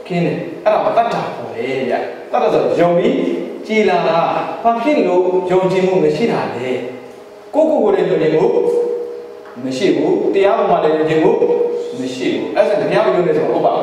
ခင်းတယ်အဲ့ဒါတတ်တာခေါ်တယ်ဗျတတ်တာဆိုယုံပြီးကြည်လာတာဘာဖြစ်လို့ယုံကြည်မှုမရှိတာလဲကိုယ်လည်းယုံကြည်မှုမရှိဘူးတရားပေါ်မှာလည်းယုံကြည်မှုမရှိဘူးအဲ့ဒါတရားပြောနေဆိုဟုတ်ပါ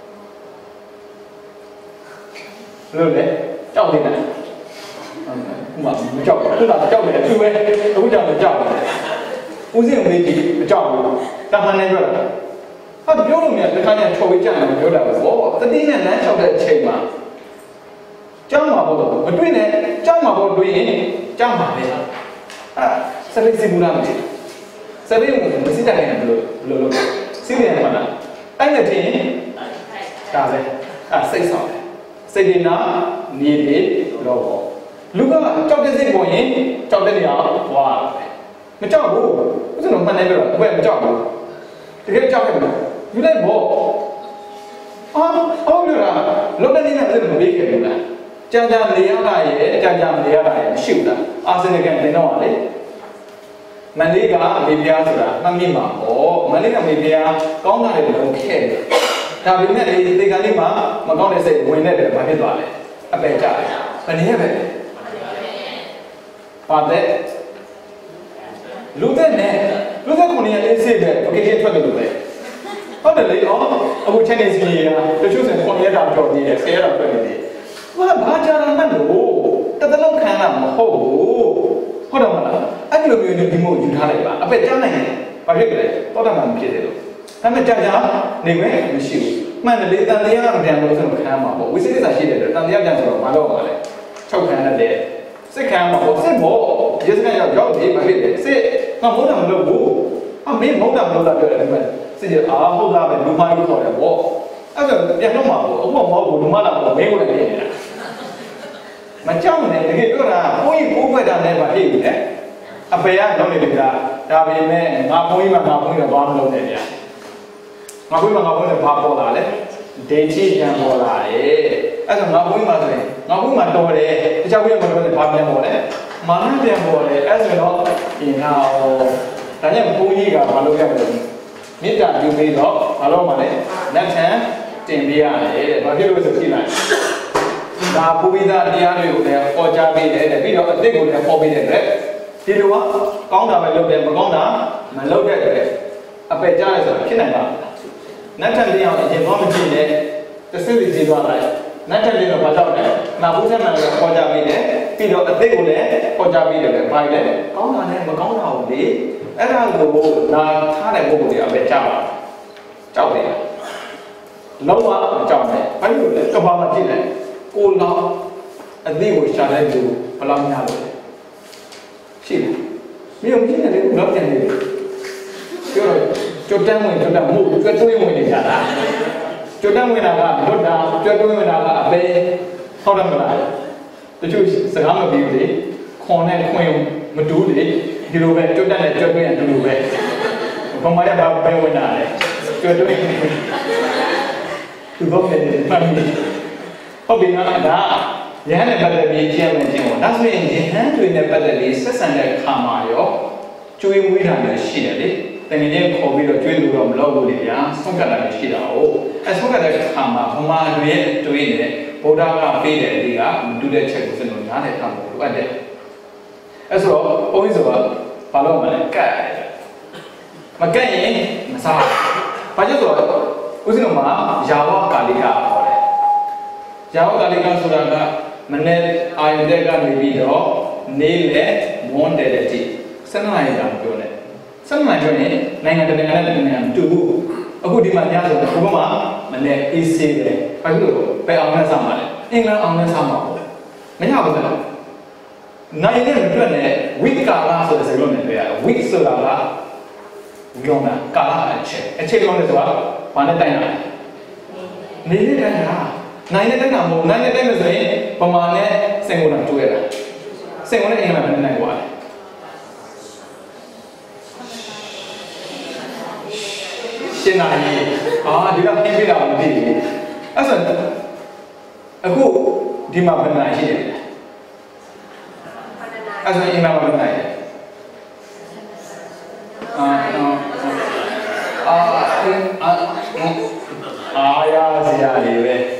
ဘူးလို့လေကြောက်နေတာဥမာမကြောက်ဘူးသူကကြောက်တယ်သူပဲအခုကြောက်တယ်ကြောက်တယ်ဦးစင်းမေးကြည့်မကြောက်ဘူးတာမန်နဲ့ပြောတာဟာပြောလို့မြန်တခါကျချော်ဝေးကြတယ်ပြောတာပေါ့တတိနဲ့လမ်းလျှောက်တဲ့အချိန်မှာကြောက်မှာပေါ့မတွေ့နဲ့ကြောက်မှာပေါ့တွေ့ရင်ကြောက်မှာပဲအဲ့စပိတ်စီဘူးလားမသိစပိတ်ကိုမစစ်တတ်နိုင်ဘူးလို့စီးတယ်မှာလားအဲ့နဲ့တင်ဒါပဲအဲ့စိတ်ဆောက်တယ်စိတ်ရနာနေတယ်တော့လူကကြောက်တဲ့စိတ်ပေါ်ရင်ကြောက်တဲ့နေရာသွားမကြောက်ဘူးဥစ္စာတော့မှန်တယ်ပြောတော့ဘယ်မကြောက်ဘူးတကယ်ကြောက်တယ်ယူလိုက်ပေါ့ဟုတ်လို့လားလောကကြီးနဲ့လည်းမပြီးခဲ့ဘူးလားကြာကြာနေရတာရဲ့ကြာကြာမနေရတာရဲ့မရှိဘူးလားအာဆင်နယ်ကတင်တော့ပါလေမန်လေးကမေပြားဆိုတာမှတ်မိမှာပေါ့မန်လေးကမေပြားကောင်းတာလည်းလုံးခဲ့တယ်ဒါပေမဲ့ဒီကနေ့မှမကောင်းတဲ့စိတ်ဝင်နေတယ်ဘာဖြစ်သွားလဲအပယ်ကြတယ်ဘယ်နည်းပဲပါတဲ့လူတဲ့နဲ့လူတဲ့ကိုနေရာလေးစိတ်ပဲโอเคထွက်တယ်လို့ပဲဟုတ်တယ်လေအခု Chinese ကြီးကတချို့ဆိုခွန်ရတာတော့ဒီဆဲရတာပဲနေတယ်ဘာကြာတာမှလို့တတလုံးခံတာမဟုတ်ဘူးဟုတ်တယ်မလားအဲ့ဒီလိုမျိုးဒီမို့ယူထားလိုက်ပါအပက်ကြားနိုင်တယ်ဘာဖြစ်လဲတော့တာမှမဖြစ်သေးလို့ဒါပေမဲ့ကြာကြာနေမယ်မရှိဘူးမှန်တယ်လေတန်တရားကပြန်လို့ဆိုတော့ခံမှာပေါ့ဝိသေသရှိတယ်လို့တန်တရားပြန်ဆိုတော့မလုပ်ပါနဲ့ချုပ်ခံရတယ်စစ်ခံမှာပေါ့စစ်ပေါ့ဒီစကန်ရောက်ပြီဘာဖြစ်လဲစစ်မဟုတ်တာမလုပ်ဘူးမင်းမဟုတ်တာမလုပ်တာပြောတယ်ဒီမှာစစ်ရဟုတ်တာပဲလူမိုင်းလို့ခေါ်တယ်ပေါ့အဲ့ဒါပြန်တော့မှာပေါ့အခုမဟုတ်ဘူးလူမလာတော့မင်းကိုလည်းနေနေတာမကြောက်နဲ့တကယ်ပြောတာဘုန်းကြီးကိုးဖွဲ့တာနဲ့မဖြစ်ဘူးလေအဖေကလုပ်နေပြီလားဒါပေမဲ့ငါဘုန်းကြီးမှာငါဘုန်းကြီးကဘာမလုပ်နဲ့ဗျာငါဘုန်းကြီးမှာငါဘုန်းကြီးကဘာပေါ်လာလဲဒေချီပြန်ပေါ်လာရဲ့အဲ့ဒါငါဘုန်းကြီးမှာဆိုရင်ငါဘုန်းကြီးမှာတော်တယ်တခြားဘုန်းကြီးမှာတော့ဘာပြန်ပေါ်လဲမာနပြန်ပေါ်တယ်အဲ့ဆိုတော့ဒီငါဟောဒါနဲ့ဘုန်းကြီးကဘာလုပ်ရမလဲမေတ္တာပြုပြီးတော့ဘာလို့မှလဲလက်ခံတင်ပြရတယ်တဲ့ဘာဖြစ်လို့ဆိုကြည့်လိုက်ဒါပူပိသတရားတွေကိုလည်းပေါ်ကြားပေးတယ်တဲ့ပြီးတော့အစ်စ်ကိုလည်းပေါ်ပေးတယ်တဲ့ဒီလိုကကောင်းတာပဲလုပ်တယ်မကောင်းတာမလုပ်တဲ့တဲ့အပယ်ကြားရဆိုတာဖြစ်နိုင်ပါနတ်ထက်လေးအောင်အရင်တော့မကြည့်နဲ့တစ်စိတ်စီသွားလိုက်နတ်ထက်လေးတော့ဘာကြောက်လဲနာဘူးထက်မှလည်းပေါ်ကြားပေးတယ်ပြီးတော့အစ်စ်ကိုလည်းပေါ်ကြားပေးတယ်လေဘာလဲကောင်းတာနဲ့မကောင်းတာကိုလေအဲ့ဒါကိုနာထားတဲ့ပုဂ္ဂိုလ်တွေအပယ်ကြားပါကြောက်တယ်လုံးဝကြောက်တယ်ဘာလို့လဲကဘာမှကြည့်လိုက်ကိုလောအသိကိုရှာတဲ့လူဘယ်လောက်များလို့လဲရှိတယ်မြို့ကြီးနဲ့လည်းတော့ပြန်နေတယ်ပြောတော့ကျွတ်တန်းဝင်ကျွတ်တန်းမှုကျွတ်တွင်းဝင်နေကြတာကျွတ်တန်းဝင်တာကလွတ်တာကျွတ်တွင်းဝင်တာကအပဲဟုတ်တယ်မလားတချို့စကားမပြီးဘူးလေခွန်နဲ့ခွင်မတူးလေဒီလိုပဲကျွတ်တန်းနဲ့ကျွတ်တွင်းကဒီလိုပဲဘာမှရတာပဲဝင်တာလေကျွတ်တွင်းသူတော့လည်းမှန်ပြီဟုတ်ပြီနော်ဒါရဟန်းနဲ့ပတ်သက်ပြီးကြည့်ရမယ်ခြင်းပေါ့ဒါဆိုရင်ရဟန်းတွေနဲ့ပတ်သက်ပြီးဆက်ဆံတဲ့အခါမှာရောကျွေးမွေးတာလည်းရှိတယ်လေတကယ်ချင်းခေါ်ပြီးတော့ကျွေးလို့တော့မလုပ်ဘူးလေဗျာဆုံးဖြတ်တာလည်းရှိတာဟုတ်အဲဆုံးဖြတ်တဲ့အခါမှာဗမာတွေရဲ့အတွေးနဲ့ဗုဒ္ဓကပေးတဲ့အလေးကမတူတဲ့ချက်ကိုစလို့နားလည်ထားဖို့လိုအပ်တယ်အဲဆိုတော့ဘုန်းကြီးဆိုတာဘာလို့မလဲကတ်မကတ်ရင်မစားဘာကြောင့်ဆိုတော့ဦးဇင်းတို့မှာယာဝကာလိကခေါ်တယ်ယာဝကာလိကဆိုတာကမနေ့အာယုန်တဲ့ကနေပြီးတော့နေ့နဲ့မွန်းတယ်တဲ့ကြည့်12နာရီတောင်ပြောတယ်12နာရီပြောရင်နိုင်ငံတကာနဲ့နိုင်ငံတူဘူးအခုဒီမှာညဆိုတော့ဘုမမနေ့ AC တယ်ဘာလို့ပဲအောင်နဲ့စားမှာလဲအင်္ဂလန်အောင်နဲ့စားမှာပေါ့မရဘူးလားနိုင်နဲ့တွက်နဲ့ week ကာလဆိုတဲ့စကားလုံးနဲ့တွေ့ရတယ် week ဆိုတာကလုံးတာကာလအခြေလုံးနဲ့ဆိုတာဘာနဲ့တိုင်တာလဲနေနဲ့တိုင်တာနိုင်နဲ့တိုင်တာမဟုတ်နိုင်နဲ့တိုင်လို့ဆိုရင်ပမာနဲ့စင်ကုန်တာတွေ့ရတာစင်ကုန်နဲ့အင်္ဂလန်နဲ့နိုင်သွားတယ်ရှင်းလာပြီဒီတော့ပြင်ပြတာမသိဘူးအဲ့ဆိုအခုဒီမှာဘယ်နိုင်ရှိတယ်အဲ့ဆိုအင်္ဂလန်မှာဘယ်နိုင်လဲအာရစရာတွေပဲ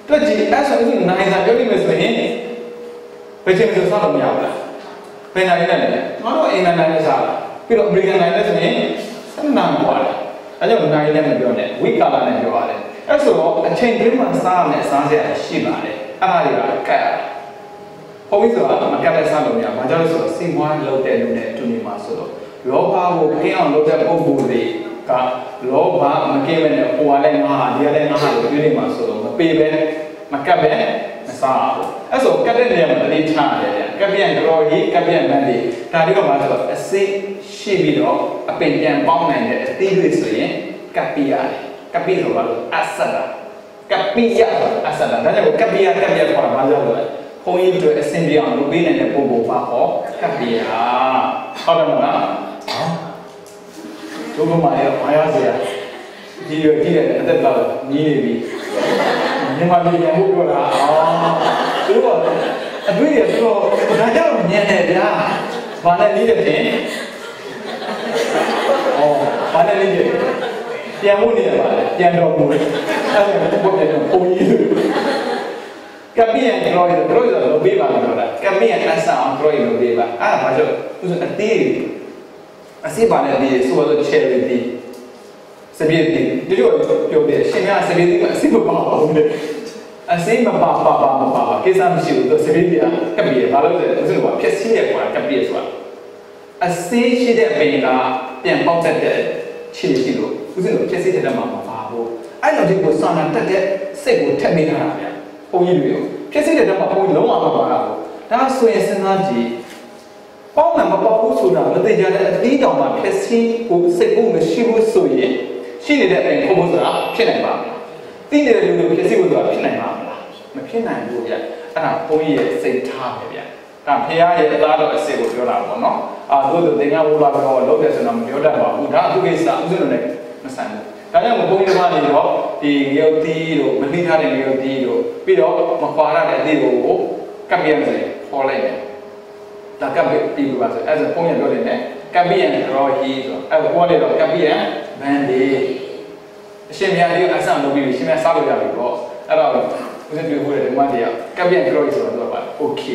တွက်ကြည့်အဲ့ဆိုရင်နိုင်စာပြောလိမ့်မယ်ဆိုရင်ဘယ်ချိန်မှစားလို့မရဘူးလားဘယ်နိုင်လဲလဲငါတို့အင်္ဂလန်နိုင်နဲ့စားလားပြီးတော့အမေရိကန်နိုင်လဲဆိုရင်7နာရီกว่าတယ်အဲ့ကြောင့်နိုင်လည်းမပြောနဲ့ဝိကာလာနဲ့ပြောရတယ်အဲ့ဆိုတော့အချိန်တွင်းမှာစားရမယ်စားစရာရှိပါတယ်အဲ့ဒါတွေကကတ်ဘုန်းကြီးဆိုတာမကတ်တဲ့စားလို့မရဘာကြောင့်လဲဆိုတော့စိတ်မွားလောက်တဲ့လူနဲ့တူနေမှာဆိုတော့လောဘကိုကင်းအောင်လုပ်တဲ့ပုံပုံတွေကလောဘမကင်းမဲ့နဲ့ဟိုကလည်းငါဟာဒီကလည်းငါဟာလို့ပြောနေမှာဆိုတော့မပေးပဲမကတ်ပဲမစားဘူးအဲ့ဆိုကတ်တဲ့နေရာမှာတတိထားရတယ်ဗျကတ်ပြန်ကြော်ကြီးကတ်ပြန်မန်းလေးဒါတွေကမှဆိုတော့အစိတ်ရှိပြီးတော့အပင်ပြန်ပေါင်းနိုင်တဲ့အသီးတွေဆိုရင်ကတ်ပြရတယ်ကတ်ပြဆိုတော့အဆဒကတ်ပြရအဆဒဒါကြောင့်ကတ်ပြခေါ်တာဘာကြောင့်လဲဘုန်းကြီးတို့အစင်ပြောင်းလုပ်ပေးနိုင်တဲ့ပုံပုံပါဟောကတ်ပြဟုတ်တယ်မလားတို့ကမှရောအားရစရာဒီရကြည့်တဲ့အသက်တော့ညီးနေပြီမြန်မာပြည်ပြန်ဖို့ပြောတာသူကအတွေ့ရသူတော့ဒါကြောင့်ညံ့တယ်ဗျာဘာနဲ့နီးတယ်တင်ဘာနဲ့နီးတယ်ပြန်ဖို့နေရပါလေပြန်တော့ဘူးအဲ့ဒါကိုဘုရားကပုံကြီးကပ်ပြန်ကြော်ရတော့လုပ်ပေးပါလို့လားကပ်ပြန်အဆအောင်ကြော်ရလုပ်ပေးပါအဲ့ဒါဘာကြောင့်သူအသေးအစီပါနဲ့ဒီဆိုတော့ charity စပင်းဒီတို့ပြောတယ်ရှင်များစပင်းဒီကအစီမပါဘူးလေအစီမပါကိစ္စမရှိဘူးသူစပင်းဒီကကပ်ပြီးဘာလို့လဲသူကဖြည့်စည်းရကွာကပ်ပြီးဆိုတာအစီရှိတဲ့ပင်ကပြန်ပေါက်တတ်တဲ့ခြေရှိလို့ဦးဇင်းတို့ဖြည့်စည်းတဲ့မှာမပါဘူးအဲ့လိုဒီကိုစာနာတတ်တဲ့စိတ်ကိုထက်မိထားတာဗျာဘုန်းကြီးတွေဖြည့်စည်းတဲ့မှာဘုန်းကြီးလုံးဝမပါဘူးဒါဆိုရင်စဉ်းစားကြည့်ပေါင်းမှမပေါ့ဘူးဆိုတာမသိကြတဲ့အသီးတောင်မှဖြစ်စီကိုစိတ်ကိုမရှိဘူးဆိုရင်ရှိနေတဲ့အရင်ပုံဆိုတာဖြစ်နိုင်ပါ့မလားသိနေတဲ့လူတွေဖြစ်စီကိုဆိုတာဖြစ်နိုင်ပါ့မလားမဖြစ်နိုင်ဘူးဗျအဲ့ဒါဘုန်းကြီးရဲ့စိတ်ထားပဲဗျဒါဖခင်ရဲ့အသားတော်အစစ်ကိုပြောတာပေါ့နော်တို့သင်္ကန်းဘုရားကတော့လုပ်တယ်ဆိုတော့မပြောတတ်ပါဘူးဒါသူကိစ္စဥစဉ်လို့လည်းမဆိုင်ဘူးဒါကြောင့်ဘုန်းကြီးတို့ကနေတော့ဒီငရုတ်သီးတို့မနှိထားတဲ့ငရုတ်သီးတို့ပြီးတော့မခွာရတဲ့အသီးကိုကပ်ပြန်စေခေါ်လိုက်တယ်ဒါကပ်ပြီးပါဆိုအဲ့ဒါပုံရပြောနေတယ်ကပ်ပြန်ရောဟီဆိုအဲ့ဒါပေါ်နေတော့ကပ်ပြန်ဘန်ဒီအရှင်မြတ်ကြီးအဆန်လုပ်ပြီးရှင်မြတ်စားလို့ရပြီပေါ့အဲ့တော့ဦးဇင်းပြောဖို့တယ်ဒီမှာတည်းကပ်ပြန်ရောဟီဆိုတော့ပါโอเค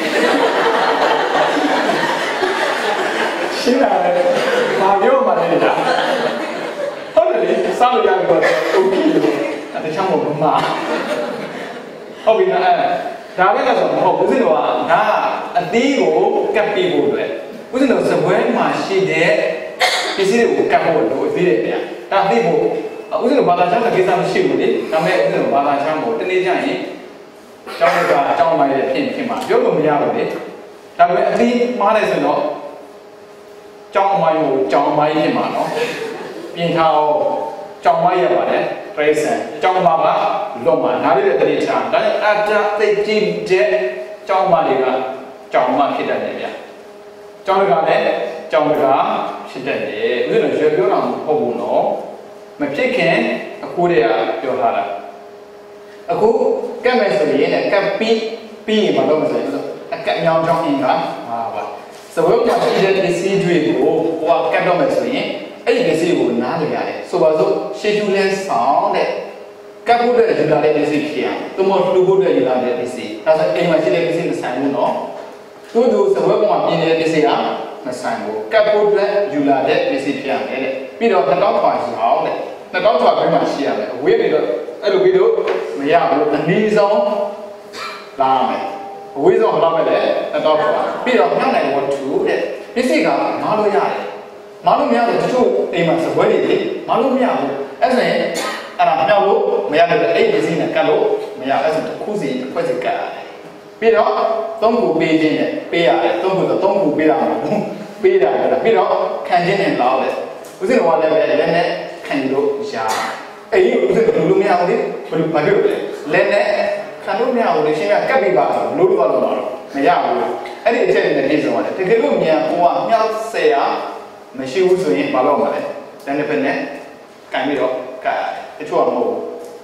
ရှင်းလာတယ်ဘာပြောမှလဲဒါဟုတ်တယ်လေစားလို့ရပြီပေါ့โอเคအဲ့ဒါချမ်းမို့ဘာမှဟုတ်ပြီနော်ဒါပဲဆိုတော့ဦးဇင်းတော်ကဒါအသီးကိုကပ်ပြီးဖို့အတွက်ဦးဇင်းတော်စပွဲမှာရှိတဲ့ပစ္စည်းတွေကိုကပ်ဖို့လို့အသီးတွေဗျာဒါအသီးဖို့ဦးဇင်းတော်ဘာသာချမ်းတဲ့ကိစ္စမရှိဘူးလေဒါပေမဲ့ဦးဇင်းတော်ဘာသာချမ်းကိုတနေ့ကျရင်ကျောင်းကအကြောင်းမိုင်းရဲ့ဖြစ်မှာပြောလို့မရဘူးလေဒါပေမဲ့အသီးမှားတယ်ဆိုတော့ကျောင်းမိုင်းကိုကျောင်းမိုင်းဖြစ်မှာနော်ပြင်ထားအောင်ကျောင်းမိုင်းရပါတယ်ပရိသတ်ကျောင်းပါပါလွတ်မှာနားလေးတဲ့တတိချာဒါကြောင့်အတ္တသိကြည့်တဲ့ကျောင်းမတွေကကျောင်းမဖြစ်တတ်တယ်ဗျာကျောင်းကလည်းကျောင်းကဖြစ်တတ်တယ်ဥစဉ်ရွှေပြောတာမဟုတ်ဘူးနော်မဖြစ်ခင်အခုတည်းကပြောထားတာအခုကပ်မယ်ဆိုရင်လည်းကပ်ပြီးရင်မလုပ်မစဲဘူးအကပ်မြောင်းချောင်းအင်္ဂါဟာပါစဝဲမှာရှိတဲ့ပစ္စည်းတွေကိုဟိုကကပ်တော့မယ်ဆိုရင်အဲ့ဒီပစ္စည်းကိုနားလည်ရတယ်ဆိုပါစို့ရှေ့ကျူးလဲဆောင်တဲ့ကပ်ဖို့တဲ့ယူလာတဲ့ပစ္စည်းဖြစ်အောင်သူမလှူဖို့တဲ့ယူလာတဲ့ပစ္စည်းဒါဆိုအိမ်မှာရှိတဲ့ပစ္စည်းမဆိုင်ဘူးနော်သူစဝဲပေါ်မှာပြင်းနေတဲ့ပစ္စည်းဟာမဆိုင်ဘူးကပ်ဖို့တဲ့ယူလာတဲ့ပစ္စည်းဖြစ်အောင်လေပြီးတော့2000ခွာရှိအောင်တဲ့2000ခွာဘယ်မှာရှိရလဲအဝေးနေတော့အဲ့လိုပြီးတော့မရဘူးအနည်းဆုံးလာမယ်အဝေးဆုံးလောက်ပဲလေ2000ခွာပြီးတော့မြောက်နိုင်ဝတ္ထုတဲ့ပစ္စည်းကမားလို့ရတယ်မားလို့မရတယ်တချို့အိမ်မှာစပွဲတွေမားလို့မရဘူးအဲ့ဆိုရင်အဲ့ဒါမြောက်လို့မရတဲ့အဲ့ဒီပစ္စည်းနဲ့ကတ်လို့မရအဲ့ဆိုတစ်ခုစီတစ်ခွက်စီကတ်ရတယ်ပြီးတော့3ခုပေးခြင်းနဲ့ပေးရတယ်3ခုဆို3ခုပေးတာမဟုတ်ဘူးပေးတာလေပြီးတော့ခံခြင်းနဲ့လောက်တယ်ဦးဇင်းတော်ကလည်းပဲလက်နဲ့ခံလို့ရအဲ့ဒီဦးဇင်းတော်လို့မရဘူးလေဘယ်လိုမဖြစ်လို့လဲလက်နဲ့ခံလို့မရဘူးလေရှင်းကကတ်ပြီးပါဆိုလို့တော့တော့မရဘူးအဲ့ဒီအချက်နဲ့ပြည့်စုံရတယ်တကယ်လို့မြန်ဟိုကမြောက်ဆယ်ရမရှိဘူးဆိုရင်မလုပ်ပါနဲ့တန်းတစ်ဖက်နဲ့ကန်ပြီးတော့ကတ်တချို့ကမဟုတ်ဘူး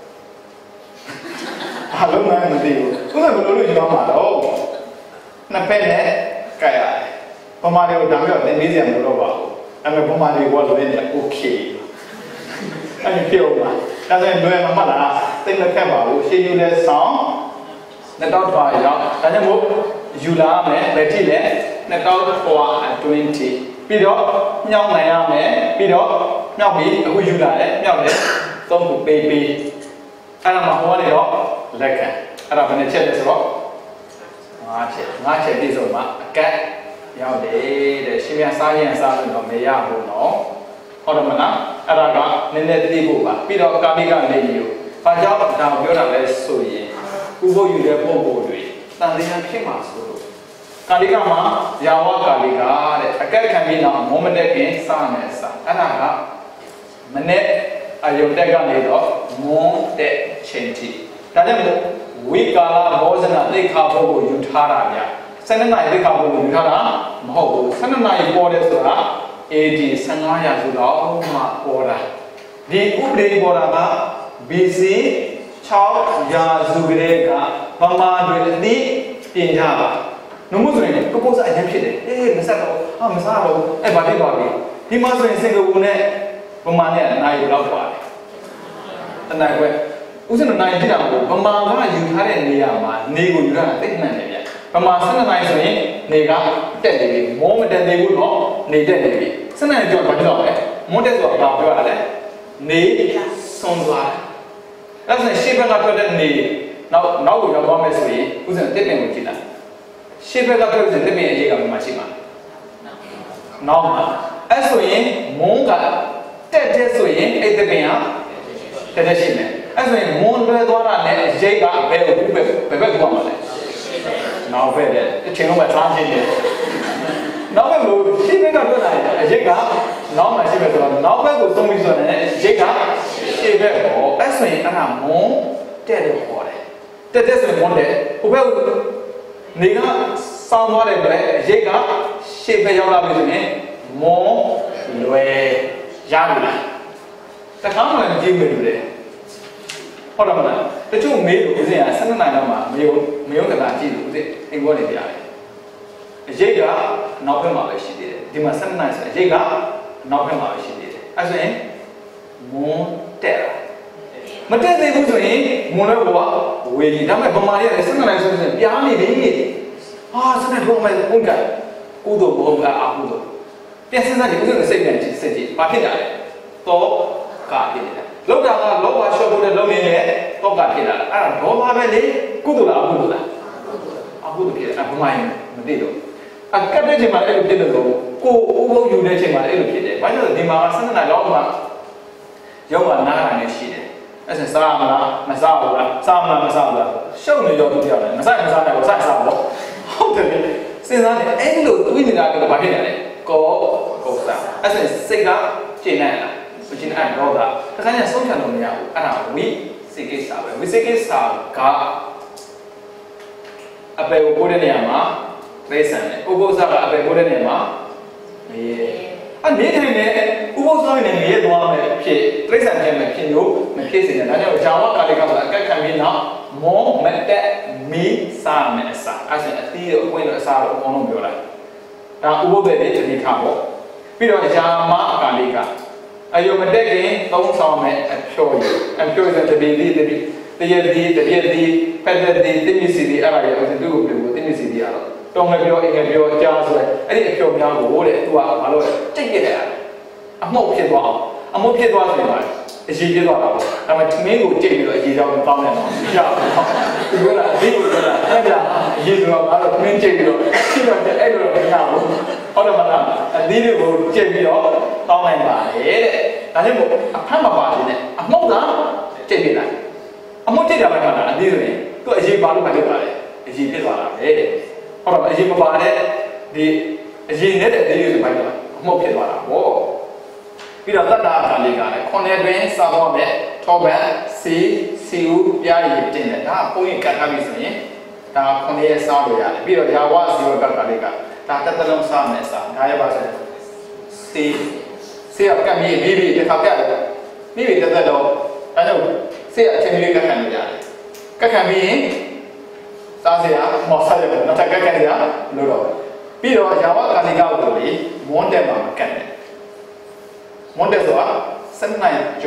ဘာလို့မှမသိဘူးသူကဘယ်လိုလုပ်ရမှာတော့နှစ်ဖက်နဲ့ကတ်ရတယ်ပမာတွေကိုဒါမျိုးလည်းနေစရာမလိုတော့ပါဘူးအဲ့မဲ့ပမာတွေကလိုရင်းနဲ့ okay အဲ့ဒီပြောပါဒါဆိုရင်လွယ်မှာမလားတမခက်ပါဘူးရှေးယူလဲဆောင်2000ပါရောက်ဒါကြောင့်မို့ယူလာမယ်ဘယ်ထိလဲ2020ပြီးတော့မြောက်နိုင်ရမယ်ပြီးတော့မြောက်ပြီးအခုယူလာတယ်မြောက်တယ်သုံးခုပေးအဲ့ဒါမှဟိုကနေတော့လက်ခံအဲ့ဒါဘယ်နဲ့ချက်လဲဆိုတော့5ချက်ပြည့်စုံမှာအကက်ရောက်တယ်တဲ့ရှင်ပြန်စားရင်စားလို့တော့မရဘူးနော်ဟုတ်တယ်မလားအဲ့ဒါကနည်းနည်းသိဖို့ပါပြီးတော့ကာမိကနေယူဘာကြောင့်ဒါပြောတာလဲဆိုရင်ဥပုပ်ယူတဲ့ပုံပုံတွေတန်တရားဖြစ်မှာဆိုလို့ကာလိကမှာယာဝကာလိကတဲ့အကက်ခံပြီးတော့မောမတဲ့ခင်စားမယ်စားအဲ့ဒါကမနေ့အယုံတက်ကနေတော့မွန်းတဲ့ချိန်ထိဒါကြောင့်မို့ဝိကာလဘောဇနာသိခါဘုတ်ကိုယူထားတာဗျ12နာရီသိခါဘုတ်ကိုယူထားတာမဟုတ်ဘူး12နာရီပေါ်တယ်ဆိုတာ AD 15ရာစုလောက်မှပေါ်တာဒီဥပဒေပေါ်တာက BC 6ရာစုကလေးကဗမာတွေအသိပြင်ကြပါနှုတ်ဆိုရင်ကိုကိုစားအရင်ဖြစ်တယ်မဆက်တော့မစားတော့အဲ့ဘာဖြစ်သွားပြီဒီမှာဆိုရင်စင်ကာပူနဲ့ဗမာနဲ့နိုင်လောက်ပါတယ်တနိုင်ခွဲဥစဉ်နိုင်ကြည့်တာကိုဗမာကယူထားတဲ့နေရာမှာနေကိုယူထားတာတိတ်မှန်တယ်ဗျဗမာ12နိုင်ဆိုရင်နေကတက်နေပြီမောမတက်သေးဘူးတော့နေတက်နေပြီ12နိုင်ကြောဘာဖြစ်တော့လဲမောတက်ဆိုတာဘာပြောရလဲနေဆုံးသွားတယ်အဲ့ဒါရှေ့ဘက်ကထွက်တဲ့နေနောက်ကိုရောက်သွားမယ်ဆိုရင်ဥစဉ်တစ်ပင်ကိုကြည့်လိုက်ရှေ့ဘက်ကထွက်တဲ့တစ်ပင်အရေးကဘယ်မှာရှိမှာနောက်မှာအဲ့ဆိုရင်မုန်းကတက်တဲ့ဆိုရင်အဲ့တစ်ပင်ကတက်ရှိမယ်အဲ့ဆိုရင်မွန်လွဲသွားတာနဲ့ရိတ်ကဘယ်ကိုဘယ်ဘက်ကိုမှာလဲနောက်ဘက်တဲ့အချိန်လုံးပဲစားချင်းတယ်နောက်ဘက်ကိုရှင်းဘက်ကပြောတာရိတ်ကနောက်မှရှိမယ်ဆိုတော့နောက်ဘက်ကိုသုံးပြီးဆိုရင်ရိတ်ကရှေ့ဘက်ကိုအဲ့ဆိုရင်အဲ့ဒါမွန်တက်တယ်ခေါ်တယ်တက်ဆိုရင်မွန်တယ်ဟိုဘက်ကနေကစောင်းသွားတဲ့အတွက်ရိတ်ကရှေ့ဘက်ရောက်လာပြီဆိုရင်မွန်လွယ်ရပြီလားတခါမှလည်းကြည့်မယ်လို့လေဟုတ်တယ်မလားတချို့မေးလို့ဦးစင်က12နိုင်တော့မှမယုံတကာကြည့်လို့ဦးစင်အိမ်ဘောနေပြရတယ်အရေးကနောက်ဘက်မှာပဲရှိသေးတယ်ဒီမှာ12နိုင်ဆိုအရေးကနောက်ဘက်မှာပဲရှိသေးတယ်အဲဆိုရင်မွန်းတက်မတက်သေးဘူးဆိုရင်မွန်းလည်းဘောဝေးကြီးဒါပေမဲ့ဗမာတွေက12နိုင်ဆိုရင်ပြားနေပြီဟာ12နိုင်တော့မှဟုတ်ကဲ့ကုသိုလ်ဘုံကအကုသိုလ်ပြန်စဉ်းစားကြည့်ဦးစင်စိတ်နဲ့ကြည့်စစ်ကြည့်ဘာဖြစ်တာလဲတော့ကဖြစ်နေတာလောက်တာကလောဘရှော့ဖို့တဲ့လုံနေနဲ့တော့ကဖြစ်လာတာအဲ့ဒါဒေါသပဲလေကုသိုလ်လားအကုသိုလ်လားအကုသိုလ်ဖြစ်တာဘုမိုင်းမသိတော့အကတ်တဲ့ချိန်မှာအဲ့လိုဖြစ်တယ်လို့ကိုဥပုပ်ယူတဲ့ချိန်မှာအဲ့လိုဖြစ်တယ်ဘာလို့လဲဒီမှာ12နာရီလောက်မှရောက်မှနားတာနဲ့ရှိတယ်အဲ့ဒါစားမလားမစားဘူးလားစားမလားမစားဘူးလားရှုပ်နေတော့သူပြောတယ်မစားနိုင်ဘူးစားတော့ဟုတ်တယ်စဉ်းစားနေအဲ့လိုတွေးနေတာကဘာဖြစ်နေလဲကောစားအဲ့ဒါစိတ်ကကျဉ်းနေတာမကျဉ်းအဲ့တော့တခါကျဆုံးဖြတ်လို့မရဘူးအဲ့ဒါဝိစိတ်ကိစ္စပဲဝိစိတ်ကိစ္စကအပေကိုပို့တဲ့နေရာမှာသိစံတယ်ဥပုသ္စာကအပေပို့တဲ့နေရာမှာနေအနေထိုင်နေဥပုသ္စာနဲ့နေရသွားမယ်ဖြစ်သိစံခြင်းပဲဖြစ်လို့မဖြစ်စေနဲ့ဒါကြောင့်ဂျာဝကာလိကကအကက်ခံပြီးတော့မောမတက်မီစာမယ်အစားအဲ့ဒါအသီးတော့အကွင်းတော့အစားတော့အကုန်လုံးပြောတာဒါဥပုသ္စာရဲ့တတိခါပေါ့ပြီးတော့ဂျာမကာလိကအယုံမတက်ခင်သုံးဆောင်မယ်အဖြိုးဆိုတပိတိတရတိဖက်တဲ့တိမိစီဒီအဲ့ဒါရဲ့သူ့ကိုပြောတိမိစီဒီကတော့တောင်းငယ်ပြောအင်္ဂပြောကြားဆိုအဲ့ဒီအဖြိုးများကိုတဲ့သူကဘာလို့ကြိတ်ပြတယ်အမှုတ်ဖြစ်သွားအောင်အမှုတ်ဖြစ်သွားဆိုရင်အရေးပြသွားတာပေါ့ဒါပေမဲ့သမင်းကိုကြိတ်ပြီးတော့အရေးကြောင်းကောင်းတယ်နော်ရပါဘူးသူကလည်းဒီကိုကလည်းအဲ့ဒါအရေးဆိုတော့ငါတို့သမင်းကြိတ်ပြီးတော့ရှိတော့အဲ့လိုတော့မရဘူးဟုတ်တယ်မလားအသီးတွေကိုကြိတ်ပြီးတော့ကောင်းနိုင်ပါတယ်တဲ့ဒါကြောင့်မို့အဖတ်မပါသေးနဲ့အမှုတ်ကကြိတ်ပြလိုက်အမှုတ်ကြိတ်တာပဲမှတာအသီးဆိုရင်သူအရေးပါလို့မှဖြစ်သွားတယ်အရေးဖြစ်သွားတာပဲဟုတ်တော့အရေးမပါတဲ့ဒီအရေးနဲ့တဲ့အသီးတွေဆိုပိုင်းတော့အမှုတ်ဖြစ်သွားတာပေါ့ပြီးတော့တတ္တာအခါလေးကလည်းခုနှစ်တွင်စသွားမဲ့ထောပတ်စီဦးပြားရည်တင်တယ်ဒါကပုံရင်ကတ်ထားပြီဆိုရင်ဒါခုနှစ်ရဲ့စားလို့ရတယ်ပြီးတော့ယာဝစီဝကတ်ကလေးကဒါတစ်သလုံးစားမယ်စားဒါရပါဆိုဆေးကပ်ပြီးမိတစ်ခါပြတယ်မိတစ်သက်တော့ဒါကြောင့်ဆေးအချိန်လေးကတ်ခံလို့ရတယ်ကတ်ခံပြီးရင်စားစရာမော်စားရတယ်နောက်ထပ်ကတ်ခံရလို့တော့ပြီးတော့ယာဝကာလိကကိုလေမွန်းတက်မှာမကတ်နဲ့မွန်းတက်ဆိုတာ7နိုင်ကျော်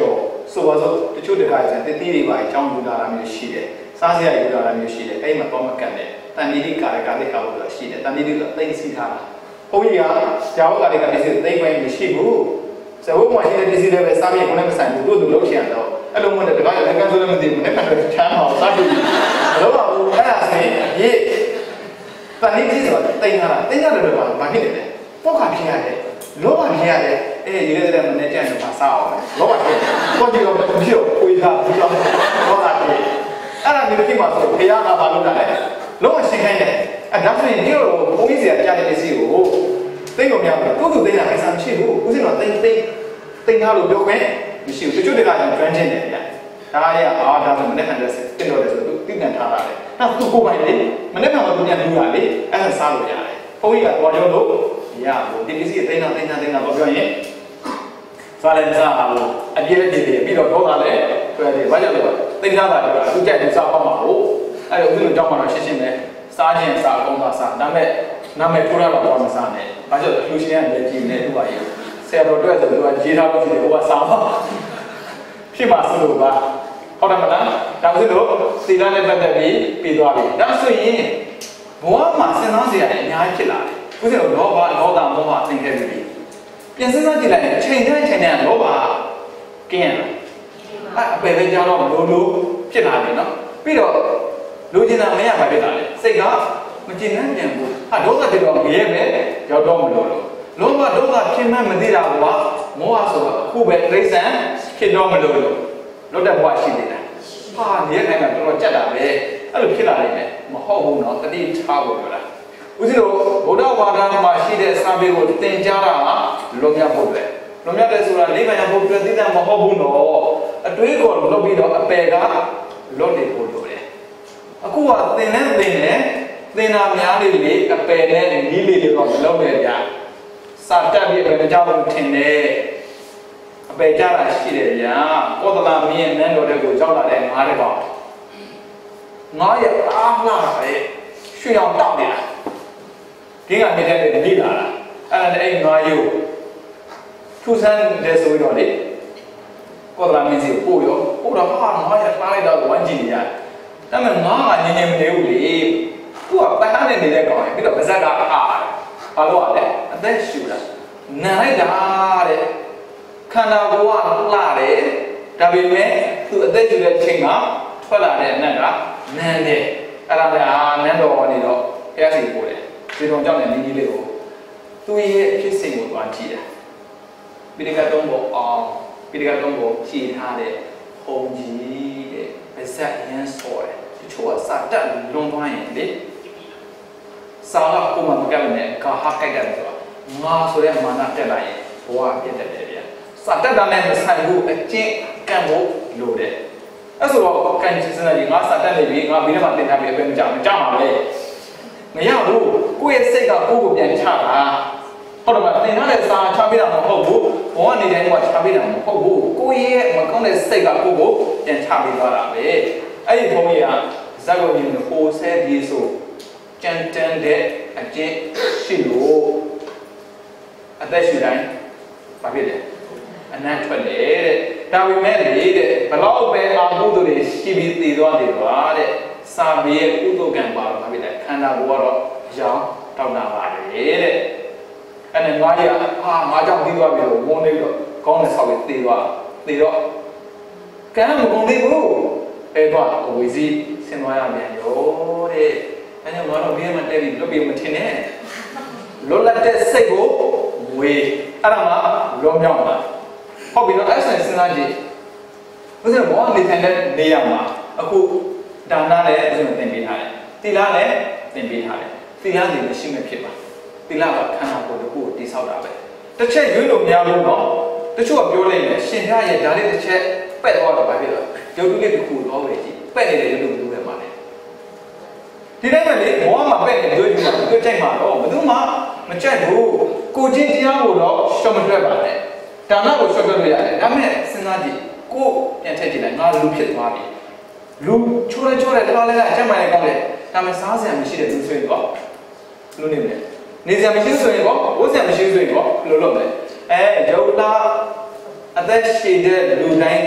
ဆိုပါစို့တချို့တခါကျတတိတွေပါအကြောင်းယူလာတာမျိုးရှိတယ်စားစရာယူလာတာမျိုးရှိတယ်အဲ့မှာတော့မကတ်နဲ့တန်တီတိကာရကာလိကာလို့ဆိုတာရှိတယ်တန်တီတိကသိသိထားတာဘုန်းကြီးကကျောင်းကာလိကာပစ္စည်းသိမ့်ပိုင်းမရှိဘူးဇဝုမှာရှိတဲ့ပစ္စည်းတွေပဲစားပြီးခုနကမဆိုင်ဘူးတို့လုံးချင်တော့အဲ့လိုမှတခါလည်းကန်ဆိုလည်းမသိဘူးနဲ့ကတော့ချမ်းအောင်စားပြီးတော့ဘာလို့အဲ့ဒါဆိုရင်ရေးတန်တီတိဆိုတာသိမ့်ထားတာသိမ့်ထားတယ်တော့ဘာဖြစ်လဲပေါ့ခါဖြစ်ရတယ်လောဘဖြစ်ရတယ်ဒီလိုတဲ့မနေ့ကျန်တော့စားအောင်လောဘဖြစ်ကိုကြည့်တော့ဖြစ်တော့ကိုကြီးသားဘူးတော့လောဘဖြစ်အဲ့ဒါမျိုးဖြစ်မှာဆိုဘုရားကဘာလုပ်တာလဲလုံးဝရှင်းခိုင်းတယ်အဲ့ဒါဆိုရင်ဒီလိုဘုန်းကြီးစရာကြားတဲ့ပစ္စည်းကိုသိကုန်များတယ်ကိုယ်ကသိတာအစားမရှိဘူးဦးစင်တော့သိထားလို့ပြောခွင့်မရှိဘူးတချို့တွေကကျွမ်းကျင်တယ်ဗျာဒါရဒါဆိုမနေ့ကတည်းကတင်တော့တယ်ဆိုတော့သိပြန်ထားတာလေနောက်သူကိုယ်ပိုင်လေမနေ့ကမှသူပြန်လူရလေအဲ့ဒါစားလို့ရတယ်ဘုန်းကြီးကတော်ကြောလို့ရဘူးဒီပစ္စည်းသိတော့ပြောရင်စားလဲစားလို့အပြည့်အပြည့်ပြီးတော့တော့တာလဲတွေ့တယ်ဘာကြောင့်လဲသိထားတာကသူကြိုက်တယ်စားပေါ့မှာဟုတ်အဲ့တော့ဦးဇင်းကြောက်မှာတော့ရှင်းပဲစားခြင်းစားကောင်းတာစားဒါပေမဲ့နာမည်ထိုးရတော့မစားနဲ့ဘာကြောင့်လူရှင်ကလည်းကြည့်နေသူပါရဲ့ဆရာတော်တွေ့ဆိုသူကရေးထားလို့ရှိတယ်ဟိုကစားပါဖြစ်မှာဆိုလို့ပါဟုတ်တယ်မလားဒါဆိုလို့စီလာနဲ့ပတ်သက်ပြီးပြီးသွားပြီဒါဆိုရင်ဘဝမှာစဉ်းစားစရာအများကြီးဖြစ်လာတယ်ဦးဇင်းတို့လောဘဒေါသမောဟသင်ခဲ့ပြီပြန်စဉ်းစားကြည့်လိုက်ရင်အချိန်တိုင်းလောဘကင်းရတာအပယ်ပဲကြောင်းတော့လို့ဖြစ်လာပြီနော်ပြီးတော့လူကျင်တာမရပါဖြစ်လာတယ်စိတ်ကမကျင်နှံ့ပြန်ဘူးဒေါသတွေတော့ငရဲပဲရောက်တော့မလို့လောဘဒေါသဖြစ်မှမသိတာကမောဟဆိုတာအခုပဲတိရစ္ဆာန်ဖြစ်တော့မလို့လွတ်တဲ့ဘဝရှိနေတာနေရာတိုင်းမှာတော်တော်ကြက်တာပဲအဲ့လိုဖြစ်လာနိုင်တယ်မဟုတ်ဘူးနော်တတိထားဖို့ပြောတာဦးဇင်းတို့ဗုဒ္ဓဘာသာမှာရှိတဲ့စာပေကိုသင်ကြားတာလွန်မြောက်ဖို့ပဲလွန်မြောက်တယ်ဆိုတာလေးပါးရဖို့ပြသိတာမဟုတ်ဘူးနော်အတွေးကိုလွတ်ပြီးတော့အပယ်ကလွတ်နေဖို့လိုတယ်အခုကသင်တာများလေးလေအပယ်နဲ့နီးလေးတွေတော့မလုပ်နဲ့ဗျာစာတက်ပြီးပဲကြောက်လို့ထင်တယ်အပယ်ကြတာရှိတယ်ဗျာကောသလမင်းနန်းတော်တဲ့ကိုရောက်လာတဲ့ငါးတဲ့ကောင်ငါးရအားလာပဲရွှေအောင်တောက်နေတာဒီကနေတဲ့နေလာတာအဲ့ဒါအဲ့ငါးရုပ်ထူဆန်းတဲ့ဆိုတော့လေကောသလမင်းစီကိုပို့တော့ဟာငါးရထားလိုက်တော့ဝမ်းကြည့်နေရတယ်ဒါပေမဲ့ငါးကငြင်းမနေဘူးလေသူကပန်းနဲ့နေတဲ့ကောင်ပြီးတော့ပါဇက်ကအားဘာလို့ လဲအသက်ရှူတာနာလိုက်တာတဲ့ခန္ဓာကိုယ်ကလှတယ်ဒါပေမဲ့သူအသက်ရှူတဲ့ချိန်ကထွက်လာတဲ့အနက်ကနန်းတယ်အဲ့ဒါလည်းနန်းတော်ကနေတော့ဘုရားစီပို့တယ်ဒီတော်ကြောင့်လည်းနီးလေးကိုသူရဲ့ဖြစ်စဉ်ကိုသွားကြည့်တယ်ပိဋကတုံးပေါ်အောင်ပိဋကတုံးပေါ်ခြေထားတဲ့ဘုံကြီးတဲ့ပါဇက်ရမ်းစော်တယ်တချို့ကစာတက်လွန်သွားရင်လေစာကပုံမှန်မကပ်နဲ့ကာဟာကြိုက်တယ်ဆိုတာငါဆိုတဲ့မာနတက်လာရင်ဘဝပြတ်တတ်တယ်ဗျာစာတက်တာနဲ့မဆိုင်ဘူးအကျင့်ကံဖို့လိုတယ်အဲ့ဆိုတော့ကန်စီစဉ်နေငါစာတက်နေပြီငါဘေးထဲမှာတင်ထားပြီးအပဲမကြောက်မှာပဲမရဘူးကိုယ့်ရဲ့စိတ်ကကိုယ့်ကိုပြန်ချတာဟုတ်တယ်မလားတင်ထားတဲ့စာချပေးတာမဟုတ်ဘူးဘဝနေတိုင်းကချပေးတာမဟုတ်ဘူးကိုယ့်ရဲ့မကောင်းတဲ့စိတ်ကကိုယ့်ကိုပြန်ချပေးသွားတာပဲအဲ့ဒီဘုန်းကြီးကဇက်ကိုမြင်လို့ဟိုဆဲပြီးဆိုကြမ်းတမ်းတဲ့အကျင့်ရှိလို့အသက်ရှူတိုင်းဘာဖြစ်လဲအနံ့ထွက်တယ်တဲ့ဒါပေမဲ့လေတဲ့ဘလောက်ပဲအာဟုသူတွေရှိပြီးတည်သွားတယ်ကွာတဲ့စာပေရဲ့ကုသိုလ်ကံပါတော့ဘာဖြစ်လဲခန္ဓာကိုယ်ကတော့ရောင်းတောက်တာပါလေတဲ့အဲ့နဲ့ငါးရငါးကြောင့်ပြီးသွားပြီလို့ဝန်းနေတော့ကောင်းတဲ့ဆောက်ပြီးတည်တော့ကံမကုန်သေးဘူးအဲ့တော့အဝီစီဆင်းသွားရပြန်ရောတဲ့အဲ့ဒါကတော့ဘယ်မှာတက်ပြီးလွတ်ပြီးမထင်နဲ့လွတ်လပ်တဲ့စိတ်ကိုဝေးအဲ့ဒါမှလွန်မြောက်မှာဟုတ်ပြီနော်အဲ့ဆိုရင်စဉ်းစားကြည့်ဘုရားဘောနေထိုင်တဲ့နေရာမှာအခုဒါနလည်းဘုရားသင်ပေးထားတယ်သီလလည်းသင်ပေးထားတယ်သီလတွေမရှိမဖြစ်ပါသီလကခန္ဓာကိုယ်တစ်ခုကိုတည်ဆောက်တာပဲတစ်ချက်ရွေးလို့မရဘူးနော်တချို့ကပြောလိုက်တယ်ရှင်ပြရဲ့ဒါလေးတစ်ချက်ပက်သွားတော့ဘာဖြစ်လဲရုပ်တုလေးတစ်ခုတော့ပဲကြည့်ပက်နေတယ်ရုပ်တုဘယ်လိုလဲမှာလဲဒီတိုင်းပဲလေဘောမှာပက်နေတွေ့ကြည့်မှာတွေ့ကြိုက်မှာတော့ဘယ်သူမှမကြိုက်ဘူးကိုချင်းတရားကိုတော့ရှော့မထွက်ပါနဲ့ဒါနကိုရှော့ထွက်လို့ရတယ်ဒါပေမဲ့စဉ်းစားကြည့်ကိုပြန်ထည့်ကြည့်လိုက်ငါလူဖြစ်သွားပြီလူချိုးရဲတလားလဲအချက်မှန်လည်းကောင်းတယ်ဒါပေမဲ့စားစရာမရှိတဲ့လူဆိုရင်တော့လူနေမယ်နေစရာမရှိဆိုရင်တော့ဝတ်စရာမရှိဆိုရင်တော့ဘယ်လိုလုပ်မလဲရုပ်သားအသက်ရှိတဲ့လူတိုင်း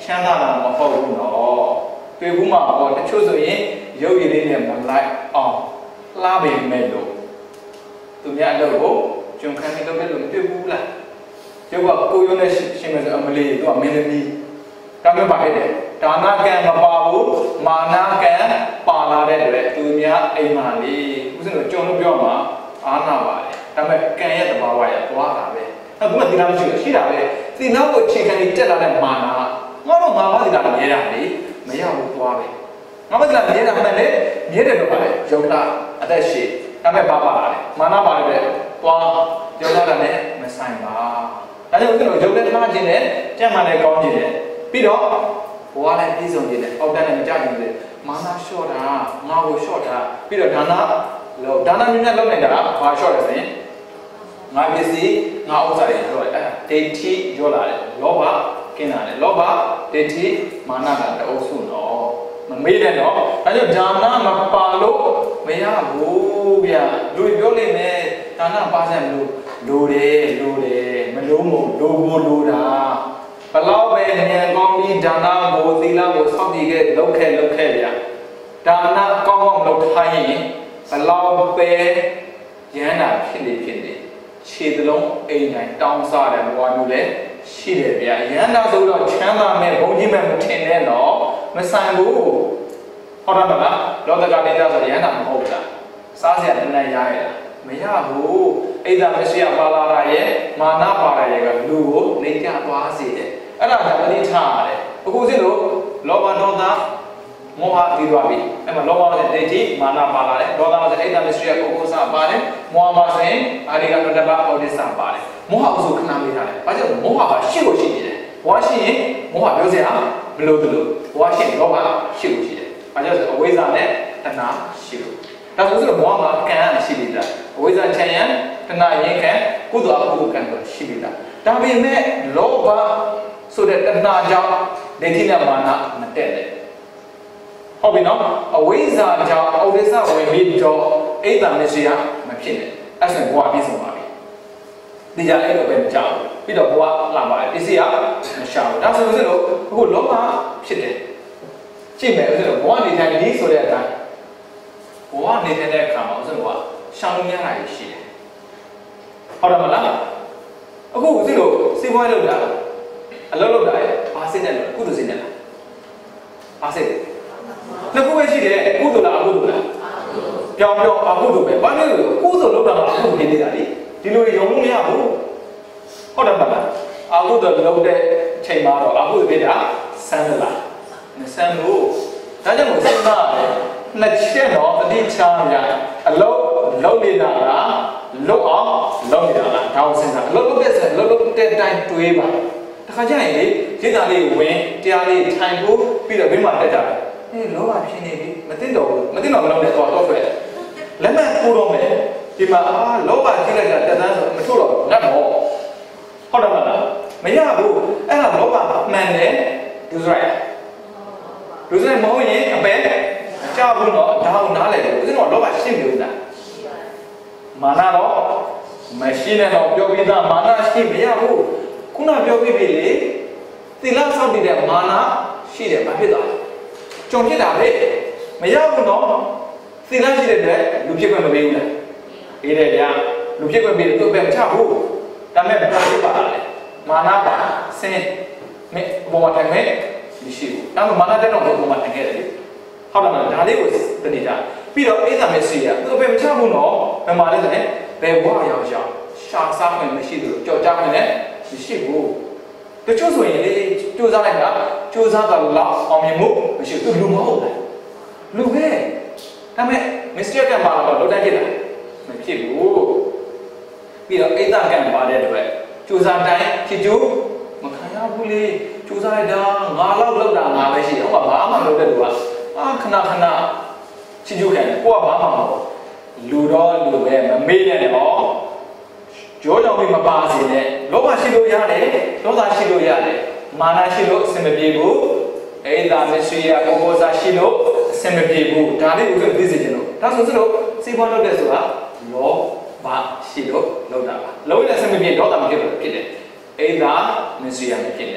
ချမ်းသာတာမဟုတ်ဘူးနော်တွေ့ဘူးမှာပေါ့တချို့ဆိုရင်ရုပ်ရည်လေးနဲ့မလိုက်အောင်လှပေမဲ့လို့သူများအလုပ်ကိုကျွန်ခံနေတော့လည်းမတွေ့ဘူးလားရုပ်ကကိုရုံးနဲ့ရှင်မယ်ဆိုအမလေးသူကမင်းသမီးဒါမှမဟုတ်တယ်ဒါနကံမပါဘူးမာနကံပါလာတဲ့အတွက်သူများအိမ်မှာလေဥစဉ်တော့ကျွန်တော်ပြောမှာအားနာပါတယ်ဒါပေမဲ့ကံရဲ့သဘာဝရသွားတာပဲအခုမှသီလမရှိဘူးရှိတာပဲသီလကိုချိန်ခံပြီးတက်လာတဲ့မာနငါတော့ငါဘာသီလမြဲတာလေမရဘူးသွားပဲငါဘာသီလမြဲတာမှန်လေမြဲတယ်လို့ပါလေယုံတာအသက်ရှိဒါပေမဲ့ဘာပါလာလဲမာနပါလေပဲသွားယုံတာနဲ့မဆိုင်ပါဒါကြောင့်ကျွန်တော်ယုံတဲ့ထားခြင်းနဲ့ကြံ့မှန်တဲ့ကောင်းခြင်းနဲ့ပြီးတော့ဘဝနဲ့ပြည့်စုံခြင်းနဲ့အောက်တန်းနဲ့မကြခြင်းနဲ့မာနလျှော့တာငါ့ကိုလျှော့တာပြီးတော့ဒါနမျိုးနဲ့လုပ်နေတာဘာလျှော့လဲဆိုရင်ငါပစ္စည်းငါဥစ္စာတွေပြောတယ်ဒိဋ္ဌိရောလာတယ်လောဘကင်းလာတယ်လောဘဒိဋ္ဌိမာနကတအုပ်စုတော့မမေ့နဲ့တော့ဒါကြောင့်ဒါနမပါလို့မရဘူးဗျလူပြောလိမ့်မယ်ဒါနပါစံလို့လိုတယ်မလို့မို့လိုတာဘလောက်ပဲဉာဏ်ကောင်းပြီးဒါနကိုသီလကိုစောင့်ကြည့်ခဲ့လုပ်ခဲ့ဗျဒါနကောင်းလုပ်ထားရင်ဘလောက်ပဲရဟန္တာဖြစ်နေခြေသလုံးအိမ်တိုင်းတောင်းစားတယ်ဘဝမျိုးလည်းရှိတယ်ဗျာရဟန္တာဆိုတော့ချမ်းသာမဲ့ဘုံကြီးမဲ့မထင်နဲ့တော့မဆိုင်ဘူးဟုတ်တယ်မလားလောကကနေကြဆိုရဟန္တာမဟုတ်လားစားစရာတန်းရရတာမရဘူးအိဒါမရှိပါလာတာရဲ့မာနပါရရဲ့ကလူကိုနေကြသွားစေတယ်အဲ့ဒါကတတိထားရတယ်အခုစစ်လို့လောဘဒေါသမောဟပြီးသွားပြီအဲ့မှာလောဘနဲ့ဒိဋ္ဌိမာနပါလာတယ်ဒေါသနဲ့အိဒါမရှိရဲ့ပုဂ္ဂိုလ်စားပါတယ်မောဟမှာဆိုရင်အာရိကတော့တပတ်အော်ဒစ်စာပါတယ်မောဟအုပ်စုခဏမေးထားတယ်ဘာကြောင့်မောဟကရှိလို့ရှိနေတယ်ဘဝရှိရင်မောဟပြောစရာမလိုဘူးလို့ဘဝရှိရင်လောဘရှိလို့ရှိတယ်ဘာကြောင့်ဆိုအဝိဇ္ဇာနဲ့တဏှာရှိလို့ဒါဆိုရင်မောဟမှာကံရှိနေတာအဝိဇ္ဇာချမ်းရန်တဏှာရင်ခံကုသိုလ်အကုသိုလ်ကံတော့ရှိနေတာဒါပေမဲ့လောဘဆိုတဲ့တဏှာကြောင့်ဒိဋ္ဌိနဲ့မာနမတက်တဲ့ဟုတ်ပြီနော်အဝိဇ္ဇာကြောင့်ဩဒိစ္စဝင်ပြီးတော့အိဒါမရှိရမဖြစ်နဲ့အဲ့ဆိုဘဝပြည့်စုံပါပြီဒီကြအဲ့လိုပဲကြောက်ပြီးတော့ဘဝလာပါတယ်ပစ္စည်းကမရှာဘူးဒါဆိုရင်လို့အခုလောဘဖြစ်တယ်ကြည့်မယ်ဆိုတော့ဘဝနေထိုင်နေဆိုတဲ့အတိုင်းဘဝနေထိုင်တဲ့အခါမှာဆိုတော့ရှောင်ရတာရှိတယ်ဟုတ်တယ်မလားအခုစီလို့စီးပွားလုပ်တာအလုပ်လုပ်တာဘာစိတ်နဲ့လဲကုသိုလ်စိတ်နဲ့လားဘာစိတ်နှစ်ခုပဲရှိတယ်ကုသိုလ်လားအကုသိုလ်လားပြောင်းအကုသိုလ်ပဲဘာလို့လဲကုသိုလ်လုပ်တာကအကုသိုလ်ဖြစ်နေတာလေဒီလိုယုံလို့မရဘူးဟုတ်တယ်မလားအကုသိုလ်လုပ်တဲ့အချိန်မှာတော့အကုသိုလ်ဖြစ်တာဆန်းလားမဆန်းဘူးဒါကြောင့်မို့စဉ်းစားတယ်နှစ်ချက်တော့တတိချာများအလုပ်လုပ်နေတာလားလုပ်အောင်လုပ်နေတာလားဒါကိုစဉ်းစားအလုပ်လုပ်တဲ့ဆိုလုပ်တဲ့တိုင်းတွေးပါတခါကျရင်လေစိတ်ဓာတ်လေးဝင်တရားလေးထိုင်ဖို့ပြီးတော့ဘေးမှာတက်ကြတယ်အေးလောဘဖြစ်နေပြီမသိတော့မလုပ်နဲ့တော့ထွက်လက်မှတ်ထိုးတော့မယ်ဒီမှာလောဘကြီးလိုက်တာတက်တန်းဆိုမထိုးတော့ငတ်တော့ဟုတ်တယ်မလားမရဘူးအဲ့ဒါလောဘမှန်တယ်ဒုစရိုက်မဟုတ်ရင်အပဲကြောက်ဘူးတော့ဒါကိုနားလဲတယ်ဦးဇင်းတော့လောဘရှင်းနေဦးလားမာနတော့မရှိနဲ့တော့ပြောပြီးသားမာနရှိမရဘူးခုနပြောပြီးပြီလေသီလစောင့်တည်တဲ့မာနရှိတယ်ဘာဖြစ်သွားလဲကြုံဖြစ်တာပဲမရဘူးတော့သီလရှိတဲ့အတွက်လူဖြစ်ခွင့်မပေးဘူးလားပေးတယ်ဗျာလူဖြစ်ခွင့်ပေးတယ်သူ့ပဲမချဘူးဒါမဲ့ဘာဖြစ်ပါလဲမာနပါစင်မဲ့ဘောမတိုင်မဲ့မရှိဘူးဒါမှမာနတက်တော့ဘောမတိုင်ခဲ့တယ်လေဟုတ်တယ်မလားဒါလေးကိုတတိကြပြီးတော့အိဒါမရှိရသူ့ပဲမချဘူးတော့ဘယ်မှာလဲဆိုရင်ဘယ်ဘဝရောက်ရှာစားခွင့်မရှိဘူးကြော်ကြားခွင့်လည်းမရှိဘူးတချို့ဆိုရင်လေကြိုးစားလိုက်တာကြိုးစားတော့လောက်အောင်မြင်မှုမရှိဘူးသူလူမဟုတ်ဘူးလူပဲဒါပေမဲ့ mistake ကမှာတော့လောက်တိုင်းဖြစ်တာမဖြစ်ဘူးပြီးတော့အိဒါကံပါတဲ့အတွက်ကြိုးစားတိုင်းဖြစ်ကျိုးမခံရဘူးလေကြိုးစားလိုက်တာငါလောက်လောက်တာငါပဲရှိတယ်ဟုတ်ပါဘာမှမလုပ်တဲ့လူကခဏချီကျိုးခံတယ်ကိုကဘာမှမဟုတ်လူတော့လူပဲမမေ့နဲ့တော့ကြောကြောင့်မပါစေနဲ့လောဘရှိလို့ရတယ်ဒေါသရှိလို့ရတယ်မာနရှိလို့အစင်မပြေဘူးအိဒါမရှိရပုဂ္ဂိုလ်စားရှိလို့အစင်မပြေဘူးဒါလေးကိုသိစေချင်လို့ဒါဆိုလို့စေပွားလုပ်တဲ့ဆိုတာလောဘရှိလို့လုပ်တာပါလုံးဝအစင်မပြေဒေါသမဖြစ်လို့ဖြစ်တယ်အိဒါမရှိရမဖြစ်နဲ့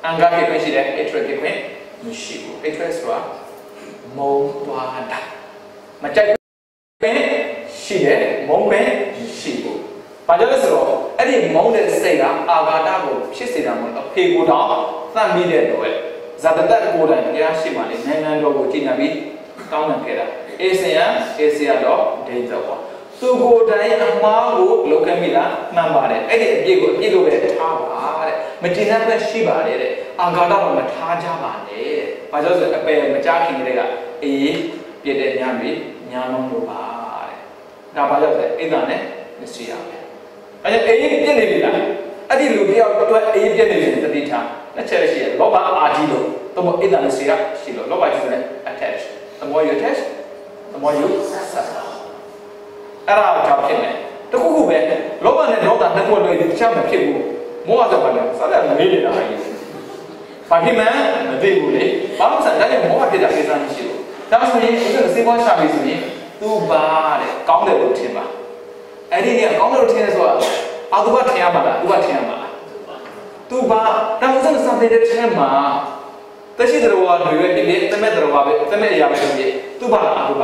Anga ke shi de hatred keမရှိဘူး hatred ဆိုတာမုန်းသွားတာမကြိုက်ရှိတယ်မုန်းပဲမရှိဘူးဘာကြောင့်လဲဆိုတော့အဲ့ဒီမုန်းတဲ့စိတ်ကအာဃာတကိုဖြစ်စေတာမဟုတ်အဖေကိုတောင်သတ်မိတဲ့တော့ဇာတတကိုယ်တိုင်တရားရှိမှလေနိုင်ငံတော်ကိုကြည်ညာပြီးတောင်းပန်ခဲ့တာအေဆီယတော့ဒေသပေါ့သူကိုယ်တိုင်အမှားကိုလုပ်ခဲ့မိလားမှန်ပါတယ်အဲ့ဒီအပြစ်ကိုအပြစ်လို့ပဲထားပါတဲ့မကျေနပ်ပဲရှိပါတယ်တဲ့အာဃာတကိုမထားကြပါနဲ့တဲ့ဘာကြောင့်ဆိုအပယ်မကြခင်ကလေးကအေးပြည့်တဲ့ညပြီးညာလုံးလို့ပါတဲ့ဒါဘာကြောင့်လဲအိဒါနဲ့မစီရပဲအဲ့ဒါအေးပြည့်နေပြီလားအဲ့ဒီလူတယောက်အတွက်အေးပြည့်နေတယ်တတိထားလက်ချက်ရှိရလောဘအာကြီးလို့တော့အိဒါနဲ့စီရရှိလို့လောဘကြီးဆိုရင် attach the more you attach the more you suffer အဲ့ဒါကြောင့်ဖြစ်မယ်တခုခုပဲလောဘနဲ့ဒေါသနှစ်ခုလို့ချမ်းမဖြစ်ဘူးမောဟဆိုပါလေစတဲ့မေးနေတာအကြီးဘာဖြစ်မှန်းမသိဘူးလေဘာလို့ဆက်တဲ့မောဟဖြစ်တာကိစ္စမရှိဘူးဒါဆိုရင်ဒီလိုစေပွားရှာပြီဆိုရင်သူ့ဘာတဲ့ကောင်းတယ်လို့ထင်ပါအဲ့ဒီနေကောင်းတယ်လို့ထင်တယ်ဆိုတာအာသူဘထင်ရမှာလားသူဘထင်ရမှာလားသူဘာဒါမှမဟုတ်စံတဲ့ထဲမှာတရှိတော်ဝါတွေပဲဒီတမဲ့တော်ဝါပဲတမဲ့အရာပဲဖြစ်ဖြစ်သူဘာအာသူဘာ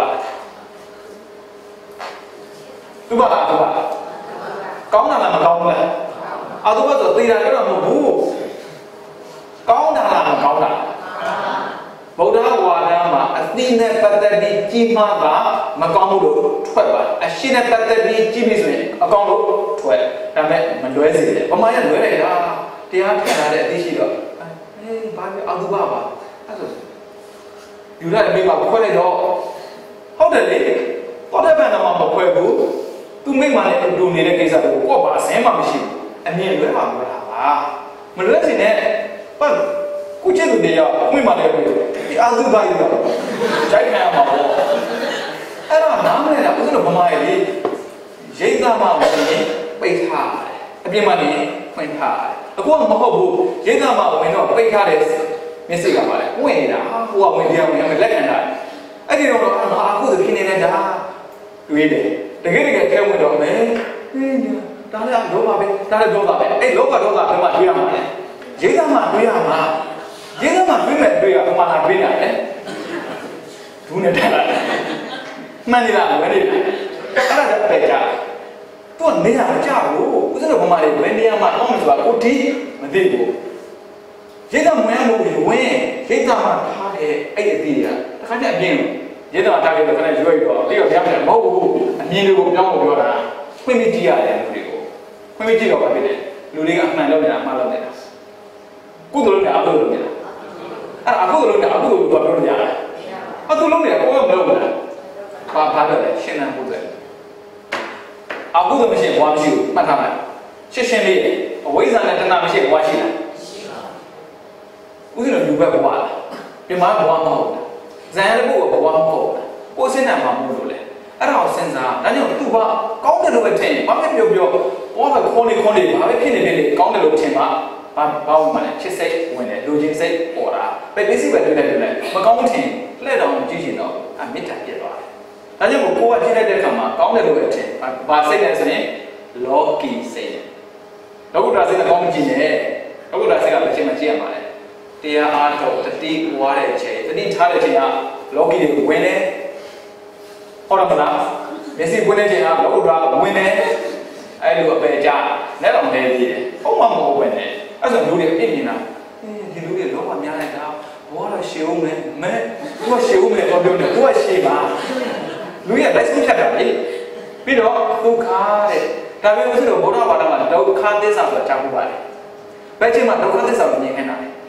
သူဘာအာသူဘာကောင်းတာလားမကောင်းဘူးလားအာသူဘာဆိုသေတာကြတော့မဟုတ်ဘူးကောင်းတာလားမကောင်းတာဗုဒ္ဓဝါဒမှာအသိနဲ့ပတ်သက်ပြီးကြီးမားတာမကောင်းဘူးလို့ထွက်ပါအရှိနဲ့ပတ်သက်ပြီးကြီးပြီဆိုရင်အကောင်းလို့ထွက်ဒါပေမဲ့မလွဲစေတယ်ဘာမှရလွဲလိုက်တာတရားထင်လာတဲ့အသိရှိတော့အေးဘာပြောအာသူဘာပါအဲ့ဆိုယူလိုက်မိမခွဲလိုက်တော့ဟုတ်တယ်လေတော့တဲ့ဘက်တော့မခွဲဘူးသူမိမနဲ့တူနေတဲ့ကိစ္စကိုကိုယ့်ဘာအစင်းမှမရှိဘူးအမြင်လွဲပါမလားပါမလွဲစင်နဲ့ပတ်ကိုကျတဲ့တရားမိမနဲ့ဒီအာသူဘာကြီးတော့ဂျိုက်ခံရမှာပေါ့အဲ့တော့နားမလဲတာဦးဇင်းတို့ဗမာရဲ့လေရိတ်သားမှဝင်ရင်ပိတ်ထားတယ်အပြင်မှာနေဖွင့်ထားတယ်အခုကမဟုတ်ဘူးရိတ်သားမှဝင်တော့ပိတ်ထားတယ်မျက်စိကပါလေဝင်နေတာဟိုကဝင်တရားဝင်လက်ခံတာအဲ့ဒီတော့အခုဆိုဖြစ်နေတဲ့ဒါတွေးတယ်တကယ်ခဲဝင်တော့မယ်ဒါလည်းလောဘပဲဒါလည်းဒေါသပဲအဲ့လောဘဒေါသဘယ်မှာတွေးရမှာလဲရိတ်သားမှတွေးရမှာရိတ်သားမှတွေးမဲ့တွေးရဘယ်မှာလာတွေးရလဲဘူးနဲ့ထားလိုက်မှန်နေတာဝဲနေတယ်အဲ့ဒါပဲကြာသူကနေရာမကြဘူးဦးဇင်းတို့ဘုံမှာလေဘယ်နေရာမှာတော့မဆိုတာကိုတီးမသိဘူးရိတ်သားမွေးလို့ဝင်ရိတ်သားမှထားတယ်အဲ့ဒီအသေးကတခါကျအပြင်းရိတ်သားထားတယ်ခဏရွေ့တော့ပြီးတော့ပြောင်းတယ်မဟုတ်ဘူးအမြင်တွေကိုပြောင်းဖို့ပြောတာဖွင့်ပြီးကြည့်ရတယ်လူတွေကိုဖွင့်ပြီးကြည့်တော့ဘာဖြစ်လဲလူတွေကအမှန်လို့နေတာအမှားလို့နေတာကုသိုလ်နဲ့အကုသိုလ်လို့နေတာအဲ့အကုသိုလ်နဲ့အကုသိုလ်ကိုပြောလို့ရတယ်အကုသိုလ်လုံးနေတာကိုယ်ကမလုပ်ဘူးဘာလို့လဲရှင်းနေဖို့ပဲအကုသိုလ်မရှိဘဝမရှိဘူးမှတ်ထားလိုက်ရှင်းလေးအဝိဇ္ဇာနဲ့တဏှာမရှိဘဝရှိလားရှိပါဘူးဦးဇင်းတို့လူပဲဘဝလားပြမဘဝမဟုတ်ဘူးဇန်ရဖို့ဘဝမဟုတ်ဘူးကိုယ်စဉ်းစားမှမဟုတ်လို့လေအဲ့ဒါကိုစဉ်းစားဒါကြောင့်သူကကောင်းတယ်လို့ပဲထင်ဘာပဲပြောဘောကခေါင်းနေဘာပဲဖြစ်နေကောင်းတယ်လို့ထင်ပါဘာမှမလဲချစ်စိတ်ဝင်တယ်လူချင်းစိတ်ပေါ်တာပဲပစ္စည်းပဲတွေ့တယ်မကောင်းထင်လှည့်တော်ကြည့်ချင်တော့အမြင့်တာပြတ်သွားတယ်ဒါကြောင့်ကိုယ်ကကြည့်လိုက်တဲ့အခါမှာကောင်းတယ်လို့ပဲထင်ဘာစိတ်လဲဆိုရင်လောကီစိတ်လောကုတ္တရာစိတ်ကကောင်းမကြည့်နဲ့လောကုတ္တရာစိတ်ကလည်းချိန်မှကြည့်ရမှာလေတရားအားထုတ်တတိဝါတဲ့အချိန်တတိထားတဲ့အချိန်ကလောကီတွေဝင်တယ်ဟုတ်တယ်မလားမျက်စိဝင်တဲ့ချိန်ကလောကုတ္တရာဝင်တယ်အဲ့လိုအပေကြနဲ့တော့နေသေးတယ်ဟုတ်မှမဟုတ်ပဲနဲ့အဲ့ဆိုလူတွေအပြစ်မြင်တာဒီလူတွေလောဘများလိုက်တာဘောကတော့ရှေ့ဦးမယ်မဲသူကရှေ့ဦးမယ်တော့ပြောတယ်သူကရှေ့ပါလူရဲ့လက်ဆုံးဖြတ်တာလေပြီးတော့ဒုက္ခတဲ့ဒါပေမဲ့ဆိုတော့ဘုရားဘာသာမှာဒုက္ခသစ္စာဆိုတာကြားဖို့ပါတယ်ဘယ်ချိန်မှာဒုက္ခသစ္စာကိုမြင်ခင်းတာလဲ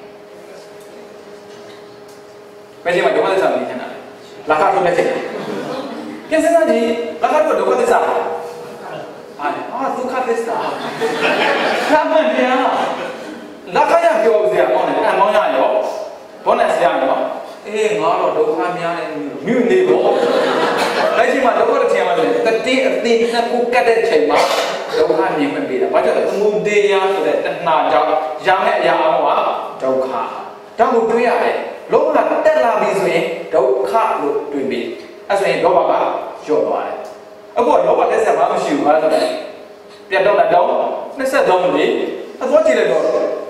ဘယ်ချိန်မှာဒုက္ခသစ္စာကိုမြင်ခင်းတာလဲလာခထုတ်တဲ့ချိန်ပြင်စင်သားကြီးလာခထုတ်ဒုက္ခသစ္စာဒုက္ခသစ္စာဘာမှမပြောလာခရပြောစရာကောင်းတယ်အမောင်းရရောဘောနက်စရာရောအေးငါတော့ဒုက္ခများတယ်မြူနေပေါ့လက်ရှိမှာဒုက္ခတစ်ချိန်မှာတတိအတိနှစ်ခုကတ်တဲ့ချိန်မှာဒုက္ခမြင်မှပေးတာဘာကြောင့်လဲသမုဒယဆိုတဲ့တဏှာကြောင့်ရမယ့်အရာအလုံးကဒုက္ခဒါကိုတွေးရတယ်လောဘတက်လာပြီဆိုရင်ဒုက္ခလို့တွေးပြီးအဲ့ဆိုရင်လောဘကလျော့သွားတယ်အခုကလောဘလက်ဆက်ဘာမှမရှိဘူးဘာလို့လဲပြတ်တော့တော့23မိနစ်အသွားကြည့်လိုက်တော့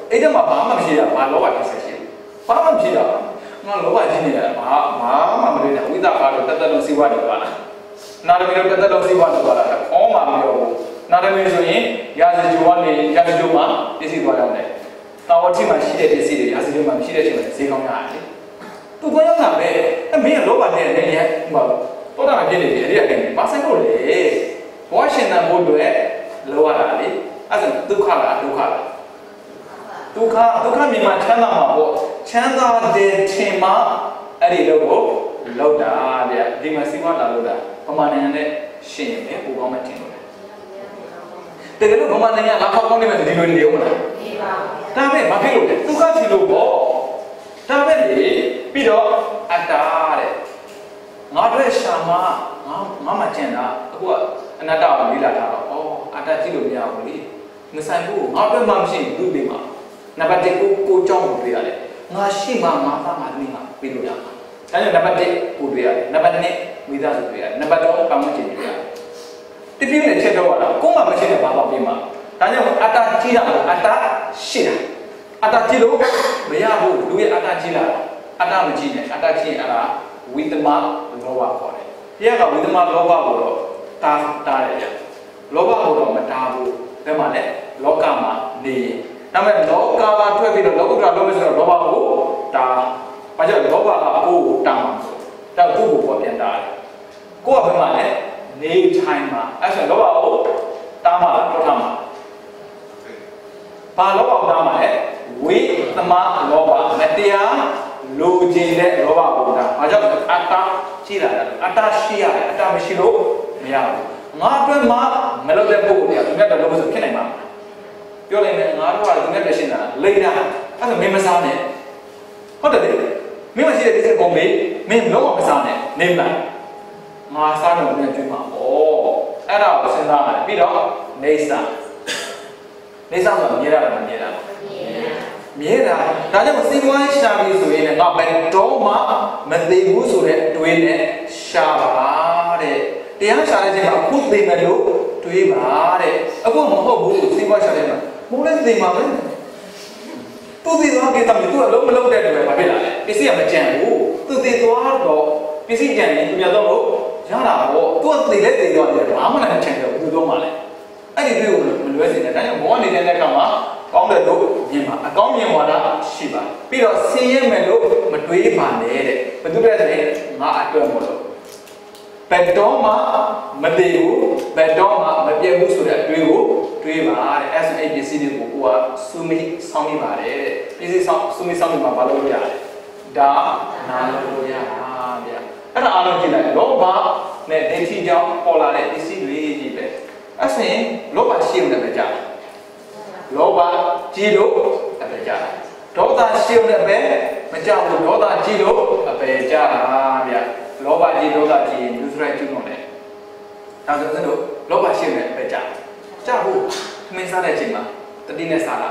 အဲ့ဒါမှဘာမှမရှိတာဘာလောဘဖြစ်ဆက်ရှိဘာမှမရှိတာငါလောဘကြီးနေတာဘာမှမတွေ့တာဝိသကာတော့တသက်လုံးစီးပွားနေပါလားနာရမီတော့တသက်လုံးစီးပွားနေပါလားအော်မှမပြောဘူးနာရမီဆိုရင်ရာဇဂျိုကနေရာဇဂျိုမှာပစ္စည်းသွားရောက်တယ်တာဝတိမှာရှိတဲ့ပစ္စည်းတွေရာဇဂျိုမှာမရှိတဲ့ချိန်မှာဈေးကောင်းရတယ်လေသူသွားရောက်တာပဲမင်းကလောဘနဲ့နေရဟိုတော့တာဖြစ်နေတယ်အဲ့ဒီကနေမဆိုင်လို့လေဘဝရှင်သန်ဖို့အတွက်လောရတာလေအဲ့ဒါဒုက္ခလားဒုက္ခလားဒုက္ခမြန်မာချမ်းသာမှာပေါ့ချမ်းသာတဲ့ချိန်မှာအဲ့ဒီတော့ကိုလောက်တာဗျဒီမှာစီးပွားလာလို့တာပမာဏနဲ့ရှင်ရင်လည်းပိုကောင်းမှတင်လို့တကယ်လို့ပမာဏကလာဖောက်ကောင်းနေမှဒီလိုနေဦးမလားနေပါဘူးဒါပေမဲ့ဘာဖြစ်လို့လဲဒုက္ခဖြစ်လို့ပေါ့ဒါပဲလေပြီးတော့အတ္တတဲ့ငါတို့ရှာမငါမှကျင်တာအခုကအနတ္တကိုလေ့လာထားတော့ဩအတ္တကြည့်လို့မရဘူးလေမဆိုင်ဘူးငါတို့မှမရှိဘူးဒီမှာနံပါတ်1ကိုကြောင်းကိုတွေ့ရတယ်ငါရှိမှငါသားငါသမီးမှာပြီးလို့ရမှာဒါကြောင့်နံပါတ်1ကိုတွေ့ရတယ်နံပါတ်2မိသားစုတွေ့ရတယ်နံပါတ်3ပတ်ဝန်းကျင်တွေ့ရတယ်တပြည့်နဲ့ချက်တော့တာကိုယ်မှမရှိတဲ့ဘာပေါ့ပြီးမှာဒါကြောင့်အတ္တကြီးတာအတ္တရှိတာအတ္တကြီးလို့မရဘူးလူရဲ့အတ္တကြီးလာအတ္တမကြီးနဲ့အတ္တကြီးအဲ့ဒါဝိတ္တမလောဘခေါ်တယ်။တရားကဝိတ္တမလောဘကိုတော့တားတယ်။လောဘကိုတော့မတားဘူး။ဒါမှလည်းလောကမှာနေရင်ဒါပေမဲ့လောကမှာထွက်ပြီးတော့လောကုတ္တရာလောဘဆိုတော့လောဘကိုတား။ဘာကြောင့်လောဘကကိုယ်ကိုတားမှာဆို။ဒါကိုယ့်ကိုပေါ်ပြန်တားတယ်။ကိုယ်ကဘယ်မှာလဲနေထိုင်မှာအဲ့ဆိုလောဘကိုတားမှာတော့ထားမှာ။ဘာလောဘကိုတားမှာလဲဝိတ္တမလောဘမတရားလူကျင်တဲ့လောဘကိုတာဘာကြောင့်အတ္တရှိလာတာအတ္တရှိရတယ်အတ္တမရှိလို့မရဘူးငါအတွက်မှမလုပ်တဲ့ပုဂ္ဂိုလ်တွေကသူများတော့လုပ်လို့ဖြစ်နိုင်မှာပြောလိုက်မယ်ငါတို့ကသူများပြရှင်းတာလိမ့်တာအဲ့ဒါမင်းမစားနဲ့ဟုတ်တယ်လေမင်းမရှိတဲ့ဒီစက်ကုန်ပြီမင်းလုံးဝမစားနဲ့နေမလားငါစားတော့မင်းကျွေးမှာပေါ့အဲ့ဒါကိုစဉ်းစားရတယ်ပြီးတော့နေစားဆိုတာမြဲတာလားမမြဲတာလားမြဲတာဒါကြောင့်စီးပွားရှာပြီဆိုရင်လည်းငါဘယ်တော့မှမသိဘူးဆိုတဲ့တွေးနဲ့ရှာပါတဲ့တရားရှာတဲ့ချိန်မှာအခုသိမယ်လို့တွေးပါတဲ့အခုမဟုတ်ဘူးစီးပွားရှာတဲ့မှာမိုးလည်းသိမှာပဲသူသိသွားကြတယ်သူကလုံးမလုံးတဲ့တွေပဲဖြစ်လာတယ်ပစ္စည်းကမကြံဘူးသူသိသွားတော့ပစ္စည်းကြံရင်သူများတော့လို့ရတာပေါ့သူကသိလဲသိသွားတယ်ဘာမှလည်းချင်တယ်ဘူးတော့မှလည်းအဲ့ဒီတွေးကိုမလွဲစေနဲ့ဒါကြောင့်ဘောကနေနေတဲ့အခါမှာကောင်းတဲ့လို့မြင်ပါအကောင်းမြင်ဝါဒရှိပါပြီးတော့ဆင်းရဲမယ်လို့မတွေးပါနဲ့တဲ့ဘယ်သူလဲဆိုရင်ငါအတွက်မို့လို့ဘယ်တော့မှမသေးဘူးဘယ်တော့မှမပြတ်ဘူးဆိုတဲ့အတွေးကိုတွေးပါတဲ့အဲ့ဆိုအဲ့ပစ္စည်းတွေကိုကိုကစူးမိဆောင်းမိပါတယ်တဲ့ပစ္စည်းဆောင်းစူးမိဆောင်းမိမှာဘာလို့ရလဲဒါနာလို့ရတာဗျအဲ့ဒါအားလုံးကြည့်လိုက်လောဘနဲ့ဒိဋ္ဌိကြောင့်ပေါ်လာတဲ့ပစ္စည်းတွေကြီးပဲအဲ့ဆိုရင်လောဘရှိနေတယ်ကြတယ်လောဘကြီးလို့အပေကြတာဒေါသရှိလို့ပဲမကြောက်ဘူးဒေါသကြီးလို့အပေကြတာဗျလောဘကြီးဒေါသကြီးလူစရိုက်ကျုံတယ်ဒါဆိုရင်တို့လောဘရှိလို့အပေကြကြဘူးခမင်းစားတဲ့အချိန်မှာတတိနဲ့စားလာ